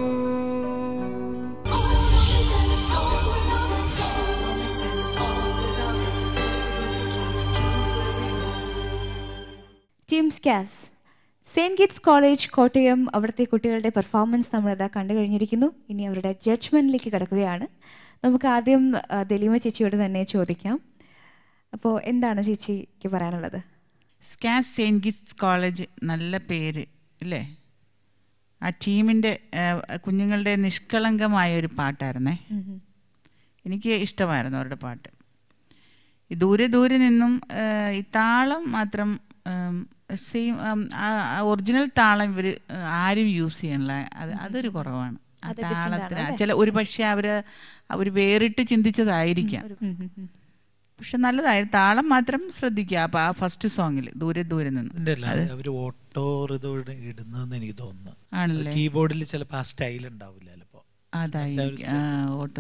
Team Scas. Saint Gits college Kottayam, അവിടുത്തെ കുട്ടികളുടെ performance നമ്മളിതാ കണ്ടു കഴിഞ്ഞിരിക്കുന്നു. ഇനി അവരുടെ ജഡ്ജ്മെൻറ്റിലേക്ക് കിടക്കുകയാണ്. നമുക്ക് ആദ്യം ആ, ദലീമ ചേച്ചിയോട് തന്നെ ചോദിക്കാം. അപ്പോൾ എന്താണ് ചേച്ചിക്ക് പറയാനുള്ളത്? സ്കാസ് സെയിൻറ്റ് ഗിറ്റ്സ് കോളേജ്, നല്ല പേര് അല്ലേ? ആ ടീമിൻ്റെ കുഞ്ഞുങ്ങളുടെ നിഷ്കളങ്കമായ ഒരു പാട്ടായിരുന്നേ. എനിക്ക് ഇഷ്ടമായിരുന്നു അവരുടെ പാട്ട്. ഈ ദൂരെ ദൂരെ നിന്നും ഈ താളം മാത്രം സെയിം ഒറിജിനൽ താളം ഇവർ ആരും യൂസ് ചെയ്യണില്ല. അത് അതൊരു കുറവാണ് ആ താളത്തിന്. ചില ഒരു പക്ഷേ അവർ അവർ വേറിട്ട് ചിന്തിച്ചതായിരിക്കാം. പക്ഷെ നല്ലതായിരുന്നു. താളം മാത്രം ശ്രദ്ധിക്കുക. അപ്പൊ ആ ഫസ്റ്റ് സോങ്ങിൽ ദൂരെ ദൂരെ നിന്ന് അവർ ഓട്ടോ ഇടുന്നതെന്ന് എനിക്ക് തോന്നുന്നു. കീബോർഡിൽ ചിലപ്പോൾ ആ സ്റ്റൈൽ ഉണ്ടാവില്ല ചിലപ്പോ. അതായിരിക്കും ഓട്ടോ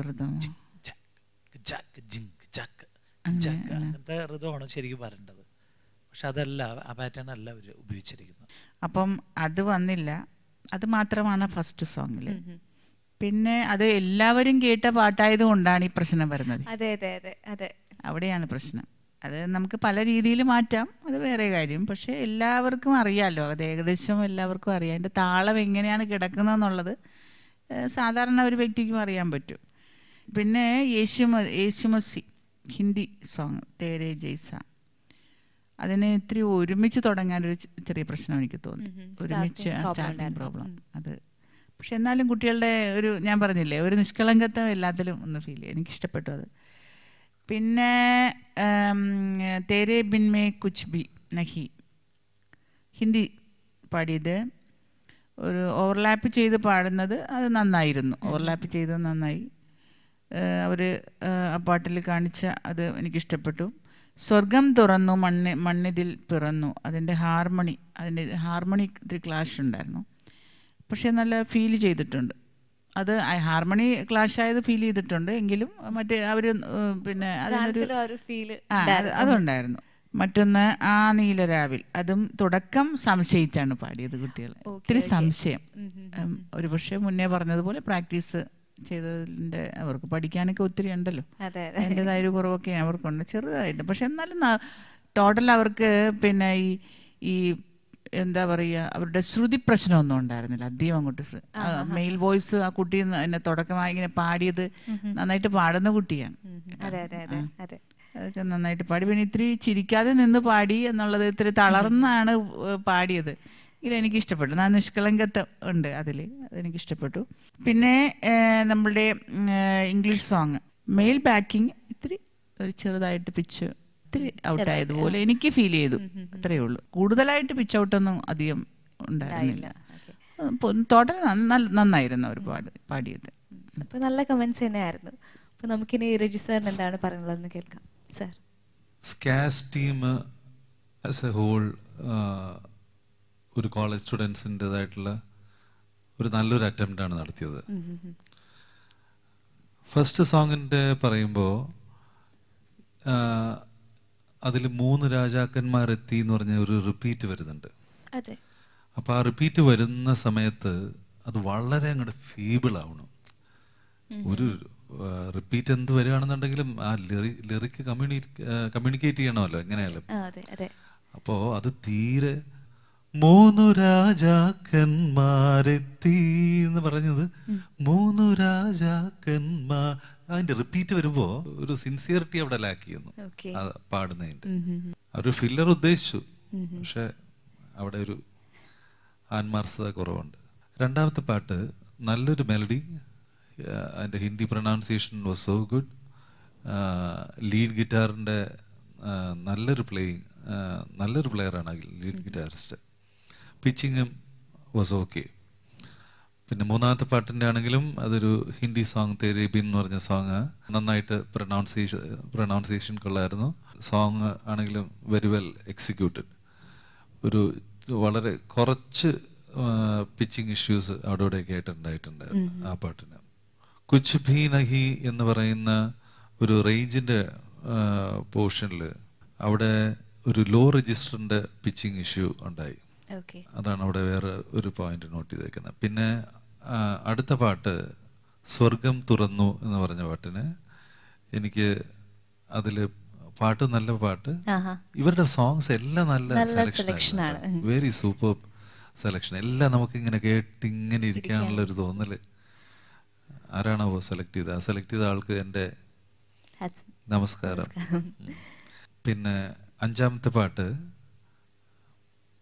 അങ്ങനത്തെ ഋതുവാണ് ശരിക്കും പറയേണ്ടത്. പക്ഷെ അതല്ല, ആ പാറ്റേൺ അല്ല അവർ ഉപയോഗിച്ചിരിക്കുന്നത്. അപ്പം അത് വന്നില്ല. അത് മാത്രമാണ് ഫസ്റ്റ് സോങ്ങിൽ. പിന്നെ അത് എല്ലാവരും കേട്ട പാട്ടായത് കൊണ്ടാണ് ഈ പ്രശ്നം വരുന്നത്. അതെ അതെ അതെ അതെ അവിടെയാണ് പ്രശ്നം. അത് നമുക്ക് പല രീതിയിൽ മാറ്റാം, അത് വേറെ കാര്യം. പക്ഷേ എല്ലാവർക്കും അറിയാമല്ലോ, അത് ഏകദേശം എല്ലാവർക്കും അറിയാം. അതിൻ്റെ താളം എങ്ങനെയാണ് കിടക്കുന്നതെന്നുള്ളത് സാധാരണ ഒരു വ്യക്തിക്കും അറിയാൻ പറ്റും. പിന്നെ യേശുമ യേശുമസി ഹിന്ദി സോങ് തേരെ ജയ്സ, അതിന് ഇത്തിരി ഒരുമിച്ച് തുടങ്ങാനൊരു ചെറിയ പ്രശ്നം എനിക്ക് തോന്നി. ഒരുമിച്ച് സ്റ്റാർട്ടിങ് പ്രോബ്ലം അത്. പക്ഷെ എന്നാലും കുട്ടികളുടെ ഒരു, ഞാൻ പറഞ്ഞില്ലേ, ഒരു നിഷ്കളങ്കത്വം എല്ലാത്തിലും ഒന്ന് ഫീൽ ചെയ്യും. എനിക്കിഷ്ടപ്പെട്ടു അത്. പിന്നെ തേരെ ബിൻ മേ കുച്ച് ബി നഹി ഹിന്ദി പാടിയത്, ഒരു ഓവർലാപ്പ് ചെയ്ത് പാടുന്നത് അത് നന്നായിരുന്നു. ഓവർലാപ്പ് ചെയ്തത് നന്നായി. അവർ ആ പാട്ടിൽ കാണിച്ച അത് എനിക്കിഷ്ടപ്പെട്ടു. സ്വർഗം തുറന്നു മണ്ണ് മണ്ണിതിൽ പിറന്നു, അതിൻ്റെ ഹാർമണി അതിൻ്റെ ഹാർമണി ഇത്തിരി ക്ലാഷ് ഉണ്ടായിരുന്നു. പക്ഷേ നല്ല ഫീൽ ചെയ്തിട്ടുണ്ട് അത്. ഹാർമണി ക്ലാഷ് ആയത് ഫീൽ ചെയ്തിട്ടുണ്ട്. എങ്കിലും മറ്റേ അവർ പിന്നെ അതിനൊരു ആ അതുണ്ടായിരുന്നു. മറ്റൊന്ന് ആ നീലരാവിൽ, അതും തുടക്കം സംശയിച്ചാണ് പാടിയത് കുട്ടികൾ. ഒത്തിരി സംശയം. ഒരു പക്ഷേ മുന്നേ പറഞ്ഞതുപോലെ പ്രാക്ടീസ് ചെയ്തതിൻ്റെ അവർക്ക് പഠിക്കാനൊക്കെ ഒത്തിരി ഉണ്ടല്ലോ, അതിൻ്റെതായ ഒരു കുറവൊക്കെ അവർക്കുണ്ട് ചെറുതായിട്ട്. പക്ഷെ എന്നാലും ടോട്ടൽ അവർക്ക് പിന്നെ ഈ ഈ എന്താ പറയുക, അവരുടെ ശ്രുതി പ്രശ്നമൊന്നും ഉണ്ടായിരുന്നില്ല അധികം അങ്ങോട്ട്. മെയിൽ വോയിസ് ആ കുട്ടി എന്നെ തുടക്കമായി ഇങ്ങനെ പാടിയത് നന്നായിട്ട് പാടുന്ന കുട്ടിയാണ്. അതൊക്കെ നന്നായിട്ട് പാടി. പിന്നെ ഇത്തിരി ചിരിക്കാതെ നിന്ന് പാടി എന്നുള്ളത്, ഇത്തിരി തളർന്നാണ് പാടിയത്. ഇത് എനിക്കിഷ്ടപ്പെട്ടു. ഞാൻ നിഷ്കളങ്കത്വം ഉണ്ട് അതിൽ, അതെനിക്കിഷ്ടപ്പെട്ടു. പിന്നെ നമ്മളുടെ ഇംഗ്ലീഷ് സോങ് മെയിൽ ബാക്കിങ് ഇത്തിരി ഒരു ചെറുതായിട്ട് പിച്ച് ഇത്തിരി ഔട്ടായതുപോലെ എനിക്ക് ഫീൽ ചെയ്തു. അത്രയേ ഉള്ളൂ. കൂടുതലായിട്ട് പിച്ച് ഔട്ടൊന്നും അധികം ഉണ്ടായിരുന്നില്ല. ടോട്ടൽ നന്നായിരുന്നു അവർ പാട് പാടിയത്. അപ്പോൾ നല്ല കമൻസ് തന്നെയായിരുന്നു. അപ്പോൾ നമുക്കിനി രജി സാറിന് എന്താണ് പറയാനുള്ളതെന്ന് കേൾക്കാം. Sir, Scas team as a whole ഒരു കോളേജ് സ്റ്റുഡൻസിൻ്റെതായിട്ടുള്ള ഒരു നല്ലൊരു അറ്റംപ്റ്റാണ് നടത്തിയത്. ഫസ്റ്റ് സോങ്ങിൻ്റെ പറയുമ്പോൾ അതിൽ മൂന്ന് രാജാക്കന്മാരെത്തി എന്ന് പറഞ്ഞ ഒരു റിപ്പീറ്റ് വരുന്നുണ്ട്. അപ്പോൾ ആ റിപ്പീറ്റ് വരുന്ന സമയത്ത് അത് വളരെ അങ്ങോട്ട് ഫീബിൾ ആവണം. ഒരു റിപ്പീറ്റ് എന്ത് വരികയാണെന്നുണ്ടെങ്കിലും ആ ലിറിക്ക് കമ്മ്യൂണി കമ്മ്യൂണിക്കേറ്റ് ചെയ്യണമല്ലോ എങ്ങനെയാലും. അപ്പോൾ അത് തീരെ മൂന്നു രാജാക്കന്മാരെത്തി എന്ന് പറഞ്ഞത് മൂന്നു രാജാക്കന്മാർ, അതിന്റെ റിപ്പീറ്റ് വരുമ്പോ ഒരു സിൻസിയറിറ്റി അവിടെ ലാക്ക് ചെയ്യുന്നു പാടുന്നതിന്റെ. ഒരു ഫില്ലർ ഉദ്ദേശിച്ചു, പക്ഷെ അവിടെ ഒരു ആത്മാർത്ഥത കുറവുണ്ട്. രണ്ടാമത്തെ പാട്ട് നല്ലൊരു മെലഡി, അതിന്റെ Hindi pronunciation was so good. Lead ഗിറ്റാറിന്റെ നല്ലൊരു പ്ലേയിങ്, നല്ലൊരു പ്ലെയറാണ് ലീഡ് ഗിറ്റാറിസ്റ്റ്. പിച്ചിങ്ങും വാസ് ഓക്കെ. പിന്നെ മൂന്നാമത്തെ പാട്ടിൻ്റെ ആണെങ്കിലും അതൊരു ഹിന്ദി സോങ് തേരെ ബിൻ എന്ന് പറഞ്ഞ സോങ്, നന്നായിട്ട് പ്രൊനൗൺസിയേഷൻ പ്രൊനൗൺസിയേഷൻ കൊള്ളായിരുന്നു. സോങ് ആണെങ്കിലും വെരി വെൽ എക്സിക്യൂട്ടഡ്. ഒരു വളരെ കുറച്ച് പിച്ചിങ് ഇഷ്യൂസ് അവിടെ ഇവിടെയൊക്കെ ആയിട്ട് ഉണ്ടായിട്ടുണ്ടായിരുന്നു ആ പാട്ടിന്. കുച്ച് ഭീ നഹി എന്ന് പറയുന്ന ഒരു റേഞ്ചിൻ്റെ പോർഷനിൽ അവിടെ ഒരു ലോ രജിസ്റ്ററിൻ്റെ പിച്ചിങ് ഇഷ്യൂ ഉണ്ടായി. അതാണ് അവിടെ വേറെ ഒരു പോയിന്റ് നോട്ട് ചെയ്തേക്കുന്നത്. പിന്നെ അടുത്ത പാട്ട് സ്വർഗം തുറന്നു എന്ന് പറഞ്ഞ പാട്ടിന് എനിക്ക് അതിൽ പാട്ട് നല്ല പാട്ട്, ഇവരുടെ സോങ്സ് എല്ലാം നല്ല സെലക്ഷനാണ്, വെരി സൂപ്പർ സെലക്ഷൻ. എല്ലാം നമുക്ക് ഇങ്ങനെ കേട്ട് ഇങ്ങനെ ഇരിക്കാനുള്ള ഒരു തോന്നല്. ആരാണോ സെലക്ട് ചെയ്തത്, ആ സെലക്ട് ചെയ്ത ആൾക്ക് എൻ്റെ നമസ്കാരം. പിന്നെ അഞ്ചാമത്തെ പാട്ട്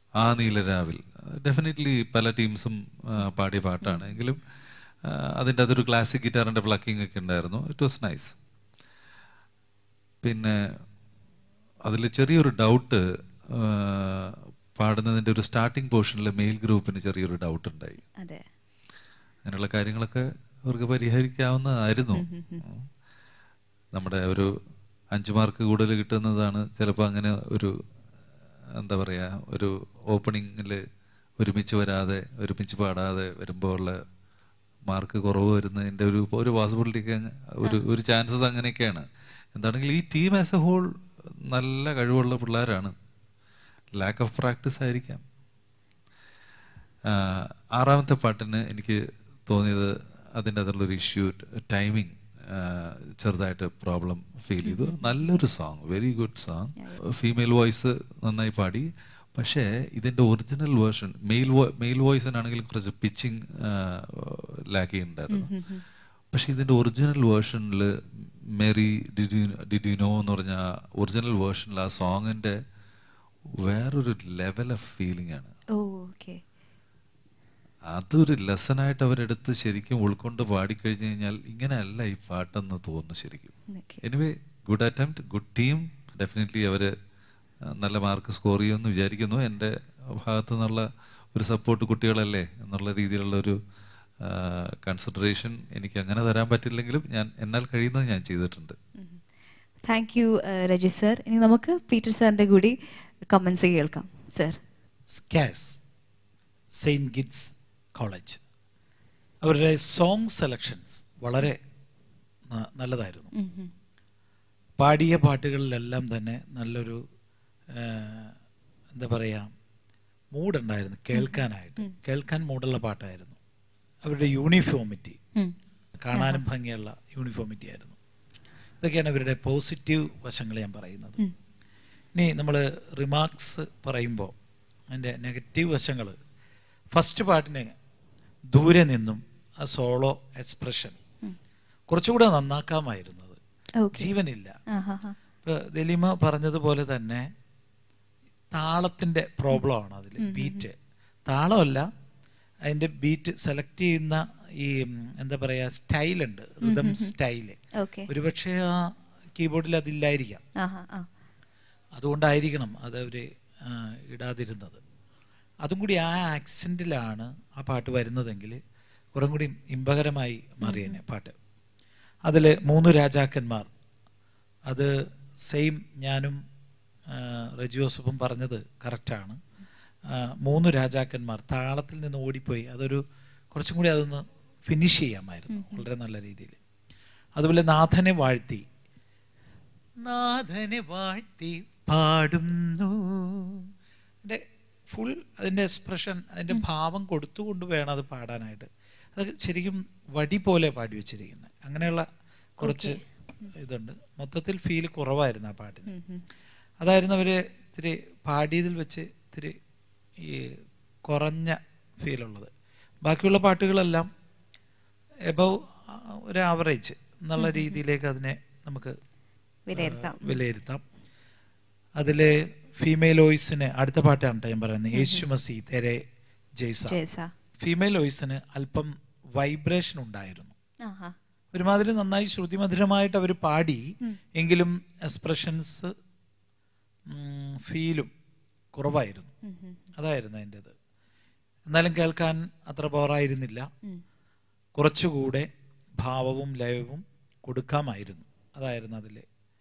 ആ നീലരാവിൽ ഡെഫിനറ്റ്ലി പല ടീംസും പാടിയ പാട്ടാണ്. എങ്കിലും അതിൻ്റെ അതൊരു ക്ലാസിക് ഗിറ്റാറിൻ്റെ പ്ലക്കിംഗ് ഒക്കെ ഉണ്ടായിരുന്നു. It was nice. പിന്നെ അതിൽ ചെറിയൊരു ഡൗട്ട്, പാടുന്നതിൻ്റെ ഒരു സ്റ്റാർട്ടിംഗ് പോർഷനിൽ മെയിൽ ഗ്രൂപ്പിന് ചെറിയൊരു ഡൗട്ട് ഉണ്ടായി. അങ്ങനെയുള്ള കാര്യങ്ങളൊക്കെ അവർക്ക് പരിഹരിക്കാവുന്നതായിരുന്നു. നമ്മുടെ ഒരു അഞ്ച് മാർക്ക് കൂടുതൽ കിട്ടുന്നതാണ് ചിലപ്പോൾ അങ്ങനെ ഒരു എന്താ പറയുക, ഒരു ഓപ്പണിങ്ങിൽ ഒരുമിച്ച് വരാതെ ഒരുമിച്ച് പാടാതെ വരുമ്പോൾ ഉള്ള മാർക്ക് കുറവ് വരുന്നതിൻ്റെ ഒരു ഒരു പോസിബിലിറ്റി, ഒരു ഒരു ചാൻസസ് അങ്ങനെയൊക്കെയാണ്. എന്താണെങ്കിൽ ഈ ടീം ആസ് എ ഹോൾ നല്ല കഴിവുള്ള പിള്ളേരാണ്. ലാക്ക് ഓഫ് പ്രാക്ടീസ് ആയിരിക്കാം. ആറാമത്തെ പാട്ടിന് എനിക്ക് തോന്നിയത് അതിൻ്റെ അതിലുള്ളൊരു ഇഷ്യൂ, ടൈമിങ് ചെറുതായിട്ട് പ്രോബ്ലം ഫീൽ ചെയ്തു. നല്ലൊരു song, very good song, female voice നന്നായി പാടി. പക്ഷേ ഇതിൻ്റെ ഒറിജിനൽ വേർഷൻ മെയിൽ വോ മെയിൽ വോയിസിനാണെങ്കിൽ കുറച്ച് പിച്ചിങ് ലാക്ക് ചെയ്യുന്നുണ്ടായിരുന്നു. പക്ഷെ ഇതിൻ്റെ ഒറിജിനൽ വേർഷനിൽ മേരി ഡിഡി ഡിഡിനോ എന്ന് പറഞ്ഞ ഒറിജിനൽ വേർഷനിൽ ആ സോങ്ങിൻ്റെ വേറൊരു ലെവൽ ഓഫ് ഫീലിംഗ് ആണ്. അതൊരു ലെസണായിട്ട് അവരെടുത്ത് ശരിക്കും ഉൾക്കൊണ്ട് പാടിക്കഴിഞ്ഞു കഴിഞ്ഞാൽ ഇങ്ങനെയല്ല ഈ പാട്ടെന്ന് തോന്നുന്നു ശരിക്കും. Anyway, good attempt, good team. Definitely അവർ നല്ല മാർക്ക് സ്കോർ ചെയ്യുമെന്ന് വിചാരിക്കുന്നു. എൻ്റെ ഭാഗത്തു നിന്നുള്ള ഒരു സപ്പോർട്ട് കുട്ടികളല്ലേ എന്നുള്ള രീതിയിലുള്ള ഒരു കൺസിഡറേഷൻ എനിക്ക് അങ്ങനെ തരാൻ പറ്റില്ലെങ്കിലും ഞാൻ എന്നാൽ കഴിയുന്നത് ഞാൻ ചെയ്തിട്ടുണ്ട്. Thank you Raji sir. ഇനി നമുക്ക് പീറ്റർ സാറിൻ്റെ കൂടി കമൻസ് കേൾക്കാം. Sir, Scas saint Gits college, അവരുടെ സോങ് സെലക്ഷൻസ് വളരെ നല്ലതായിരുന്നു. പാടിയ പാട്ടുകളിലെല്ലാം തന്നെ നല്ലൊരു എന്താ പറയുക മൂഡുണ്ടായിരുന്നു കേൾക്കാനായിട്ട്. കേൾക്കാൻ മൂടുള്ള പാട്ടായിരുന്നു. അവരുടെ യൂണിഫോമിറ്റി, കാണാനും ഭംഗിയുള്ള യൂണിഫോമിറ്റി ആയിരുന്നു. ഇതൊക്കെയാണ് ഇവരുടെ പോസിറ്റീവ് വശങ്ങൾ ഞാൻ പറയുന്നത്. ഇനി നമ്മൾ റിമാർക്സ് പറയുമ്പോൾ അതിൻ്റെ നെഗറ്റീവ് വശങ്ങൾ, ഫസ്റ്റ് പാട്ടിന് ദൂരെ നിന്നും ആ സോളോ എക്സ്പ്രഷൻ കുറച്ചുകൂടെ നന്നാക്കാമായിരുന്നത്. ജീവനില്ല. ഇപ്പൊ ദലീമ പറഞ്ഞതുപോലെ തന്നെ താളത്തിന്റെ പ്രോബ്ലം ആണ് അതിൽ. ബീറ്റ് താളമല്ല, അതിന്റെ ബീറ്റ് സെലക്ട് ചെയ്യുന്ന ഈ എന്താ പറയാ സ്റ്റൈലുണ്ട്, റിതം സ്റ്റൈല്. ഒരുപക്ഷെ ആ കീബോർഡിൽ അതില്ലായിരിക്കാം, അതുകൊണ്ടായിരിക്കണം അത് അവര് ഇടാതിരുന്നത്. അതും കൂടി ആ ആക്സെന്റിലാണ് ആ പാട്ട് വരുന്നതെങ്കിൽ കുറെ കൂടി ഇമ്പകരമായി മാറിയേനെ പാട്ട്. അതിൽ മൂന്ന് രാജാക്കന്മാർ, അത് സെയിം ഞാനും റജി ജോസഫും പറഞ്ഞത് കറക്റ്റാണ്. മൂന്ന് രാജാക്കന്മാർ താളത്തിൽ നിന്ന് ഓടിപ്പോയി. അതൊരു കുറച്ചും കൂടി അതൊന്ന് ഫിനിഷ് ചെയ്യാമായിരുന്നു വളരെ നല്ല രീതിയിൽ. അതുപോലെ നാഥനെ വാഴ്ത്തി, നാഥനെ വാഴ്ത്തി പാടുന്നു, അതിൻ്റെ ഫുൾ അതിൻ്റെ എക്സ്പ്രഷൻ, അതിൻ്റെ ഭാവം കൊടുത്തുകൊണ്ട് വേണം അത് പാടാനായിട്ട്. അത് ശരിക്കും വടി പോലെ പാടി വെച്ചിരിക്കുന്നത്. അങ്ങനെയുള്ള കുറച്ച് ഇതുണ്ട്. മൊത്തത്തിൽ ഫീൽ കുറവായിരുന്നു ആ പാട്ടിന്. അതായിരുന്നു അവർ ഇത്തിരി പാടിയതിൽ വെച്ച് ഇത്തിരി ഈ കുറഞ്ഞ ഫീലുള്ളത്. ബാക്കിയുള്ള പാട്ടുകളെല്ലാം എബവ് ഒരു ആവറേജ് എന്നുള്ള രീതിയിലേക്ക് അതിനെ നമുക്ക് വിലയിരുത്താം. അതിൽ ഫീമെയിൽ വോയിസിന് അടുത്ത പാട്ടാണ് കേട്ടോ ഞാൻ പറയുന്നത്, യേശു മസീ തെരെ ജയ്സ. ഫീമെയിൽ വോയിസിന് അല്പം വൈബ്രേഷൻ ഉണ്ടായിരുന്നു. ഒരുമാതിരി നന്നായി ശ്രുതിമധുരമായിട്ട് അവർ പാടി, എങ്കിലും എക്സ്പ്രഷൻസ് ഫീലും കുറവായിരുന്നു. അതായിരുന്നു അതിൻ്റെത്. എന്നാലും കേൾക്കാൻ അത്ര ബോറായിരുന്നില്ല. കുറച്ചുകൂടെ ഭാവവും ലയവും കൊടുക്കാമായിരുന്നു. അതായിരുന്നു അതിൽ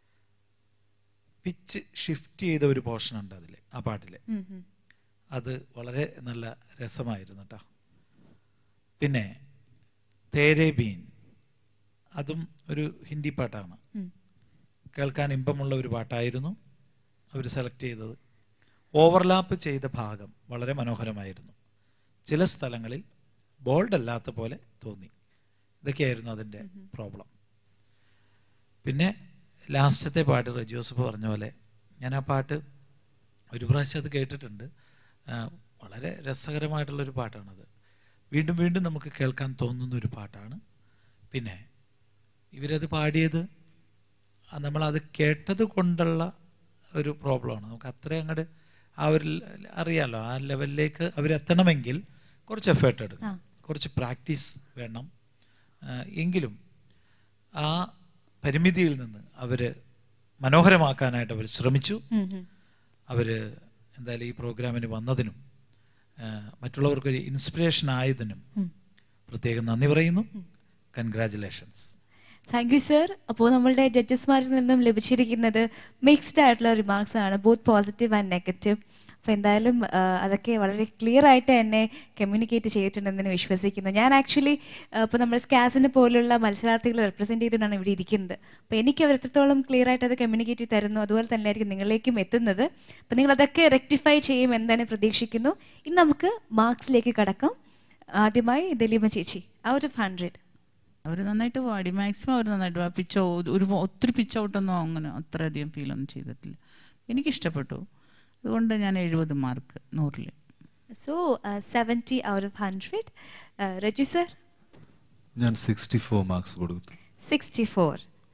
പിച്ച് ഷിഫ്റ്റ് ചെയ്ത ഒരു പോർഷൻ ഉണ്ട് അതിൽ, ആ പാട്ടില്. അത് വളരെ നല്ല രസമായിരുന്നു കേട്ടോ. പിന്നെ തേരെ ബീൻ, അതും ഒരു ഹിന്ദി പാട്ടാണ്. കേൾക്കാൻ ഇമ്പമുള്ള ഒരു പാട്ടായിരുന്നു അവർ സെലക്ട് ചെയ്തത്. ഓവർലാപ്പ് ചെയ്ത ഭാഗം വളരെ മനോഹരമായിരുന്നു. ചില സ്ഥലങ്ങളിൽ ബോൾഡ് അല്ലാത്ത പോലെ തോന്നി. ഇതൊക്കെയായിരുന്നു അതിൻ്റെ പ്രോബ്ലം. പിന്നെ ലാസ്റ്റത്തെ പാട്ട് റജി ജോസഫ് പറഞ്ഞ പോലെ ഞാൻ ആ പാട്ട് ഒരു പ്രാവശ്യം അത് കേട്ടിട്ടുണ്ട്. വളരെ രസകരമായിട്ടുള്ളൊരു പാട്ടാണത്. വീണ്ടും വീണ്ടും നമുക്ക് കേൾക്കാൻ തോന്നുന്ന ഒരു പാട്ടാണ്. പിന്നെ ഇവരത് പാടിയത് നമ്മളത് കേട്ടത് കൊണ്ടുള്ള ഒരു പ്രോബ്ലമാണ്. നമുക്ക് അത്ര അങ്ങോട്ട് ആ ഒരു അറിയാലോ ആ ലെവലിലേക്ക് അവരെത്തണമെങ്കിൽ കുറച്ച് എഫേർട്ട് എടുക്കണം, കുറച്ച് പ്രാക്ടീസ് വേണം. എങ്കിലും ആ പരിമിതിയിൽ നിന്ന് അവർ മനോഹരമാക്കാനായിട്ട് അവർ ശ്രമിച്ചു. അവർ എന്തായാലും ഈ പ്രോഗ്രാമിന് വന്നതിനും മറ്റുള്ളവർക്കൊരു ഇൻസ്പിറേഷൻ ആയതിനും പ്രത്യേകം നന്ദി പറയുന്നു. കൺഗ്രാറ്റുലേഷൻസ്. Thank you sir. അപ്പോൾ നമ്മളുടെ ജഡ്ജസ്മാരിൽ നിന്നും ലഭിച്ചിരിക്കുന്നത് മിക്സ്ഡ് ആയിട്ടുള്ള റിമാർക്സ് ആണ്, ബോത്ത് പോസിറ്റീവ് ആൻഡ് നെഗറ്റീവ്. അപ്പോൾ എന്തായാലും അതൊക്കെ വളരെ ക്ലിയർ ആയിട്ട് എന്നെ കമ്മ്യൂണിക്കേറ്റ് ചെയ്തിട്ടുണ്ടെന്ന് വിശ്വസിക്കുന്നു. ഞാൻ ആക്ച്വലി ഇപ്പോൾ നമ്മൾ സ്കാസിനെ പോലുള്ള മത്സരാർത്ഥികളെ റെപ്രസെൻറ്റ് ചെയ്തുകൊണ്ടാണ് ഇവിടെ ഇരിക്കുന്നത്. അപ്പോൾ എനിക്ക് അവർ എത്രത്തോളം ക്ലിയർ ആയിട്ട് അത് കമ്മ്യൂണിക്കേറ്റ് ചെയ്ത് തരുന്നു, അതുപോലെ തന്നെ ആയിരിക്കും നിങ്ങളിലേക്കും എത്തുന്നത്. അപ്പോൾ നിങ്ങളതൊക്കെ റെക്ടിഫൈ ചെയ്യും എന്ന് തന്നെ പ്രതീക്ഷിക്കുന്നു. ഇനി നമുക്ക് മാർക്സിലേക്ക് കടക്കാം. ആദ്യമായി ദലീമ ചേച്ചി, ഔട്ട് ഓഫ് ഹൺഡ്രഡ്. അവർ നന്നായിട്ട് പാടി, മാക്സിമം അവർ നന്നായിട്ട് പാടി. പിച്ച് ഒരു ഒത്തിരി പിച്ച് ഔട്ടൊന്നും അങ്ങനെ അത്രയധികം ഫീലൊന്നും ചെയ്തിട്ടില്ല. എനിക്കിഷ്ടപ്പെട്ടു, അതുകൊണ്ട് ഞാൻ എഴുപത് മാർക്ക് നൂറിൽ. So seventy out of hundred. Raju sir? ഞാൻ സിക്സ്റ്റി ഫോർ മാർക്സ് കൊടുത്തു. Sixty four.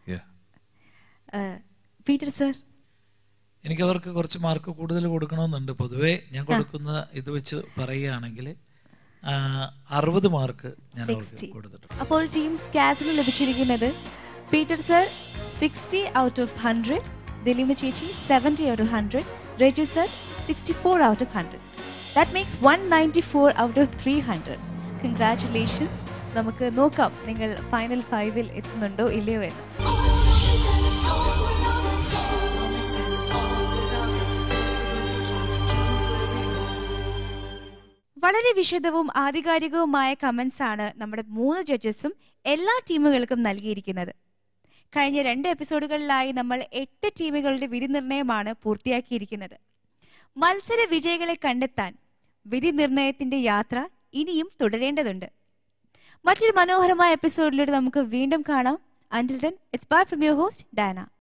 Peter sir? എനിക്ക് അവർക്ക് കുറച്ച് മാർക്ക് കൂടുതൽ കൊടുക്കണമെന്നുണ്ട്. പൊതുവേ ഞാൻ കൊടുക്കുന്ന ഇത് വെച്ച് പറയുകയാണെങ്കിൽ അറുപത് മാർക്ക് ഞാൻ അവർക്ക് കൊടുത്തിട്ടുണ്ട്. അപ്പോൾ ടീം സ്കാസിന് ലഭിച്ചിരിക്കുന്നത് Peter sir sixty out of hundred, Daleema ചേച്ചി seventy out of hundred, Raju sir sixty four out of hundred. That makes one ninety four out of three hundred. Congratulations. നമുക്ക് നോക്കാം നിങ്ങൾ ഫൈനൽ ഫൈവിൽ എത്തുന്നുണ്ടോ ഇല്ലയോ എന്ന്. വളരെ വിശദവും ആധികാരികവുമായ കമൻസ് ആണ് നമ്മുടെ മൂന്ന് ജഡ്ജസും എല്ലാ ടീമുകൾക്കും നൽകിയിരിക്കുന്നത്. കഴിഞ്ഞ രണ്ട് എപ്പിസോഡുകളിലായി നമ്മൾ എട്ട് ടീമുകളുടെ വിധി നിർണയമാണ് പൂർത്തിയാക്കിയിരിക്കുന്നത്. മത്സര വിജയികളെ കണ്ടെത്താൻ വിധി നിർണയത്തിന്റെ യാത്ര ഇനിയും തുടരേണ്ടതുണ്ട്. മറ്റൊരു മനോഹരമായ എപ്പിസോഡിലൂടെ നമുക്ക് വീണ്ടും കാണാം. Until then, it's bye from your host, Diana.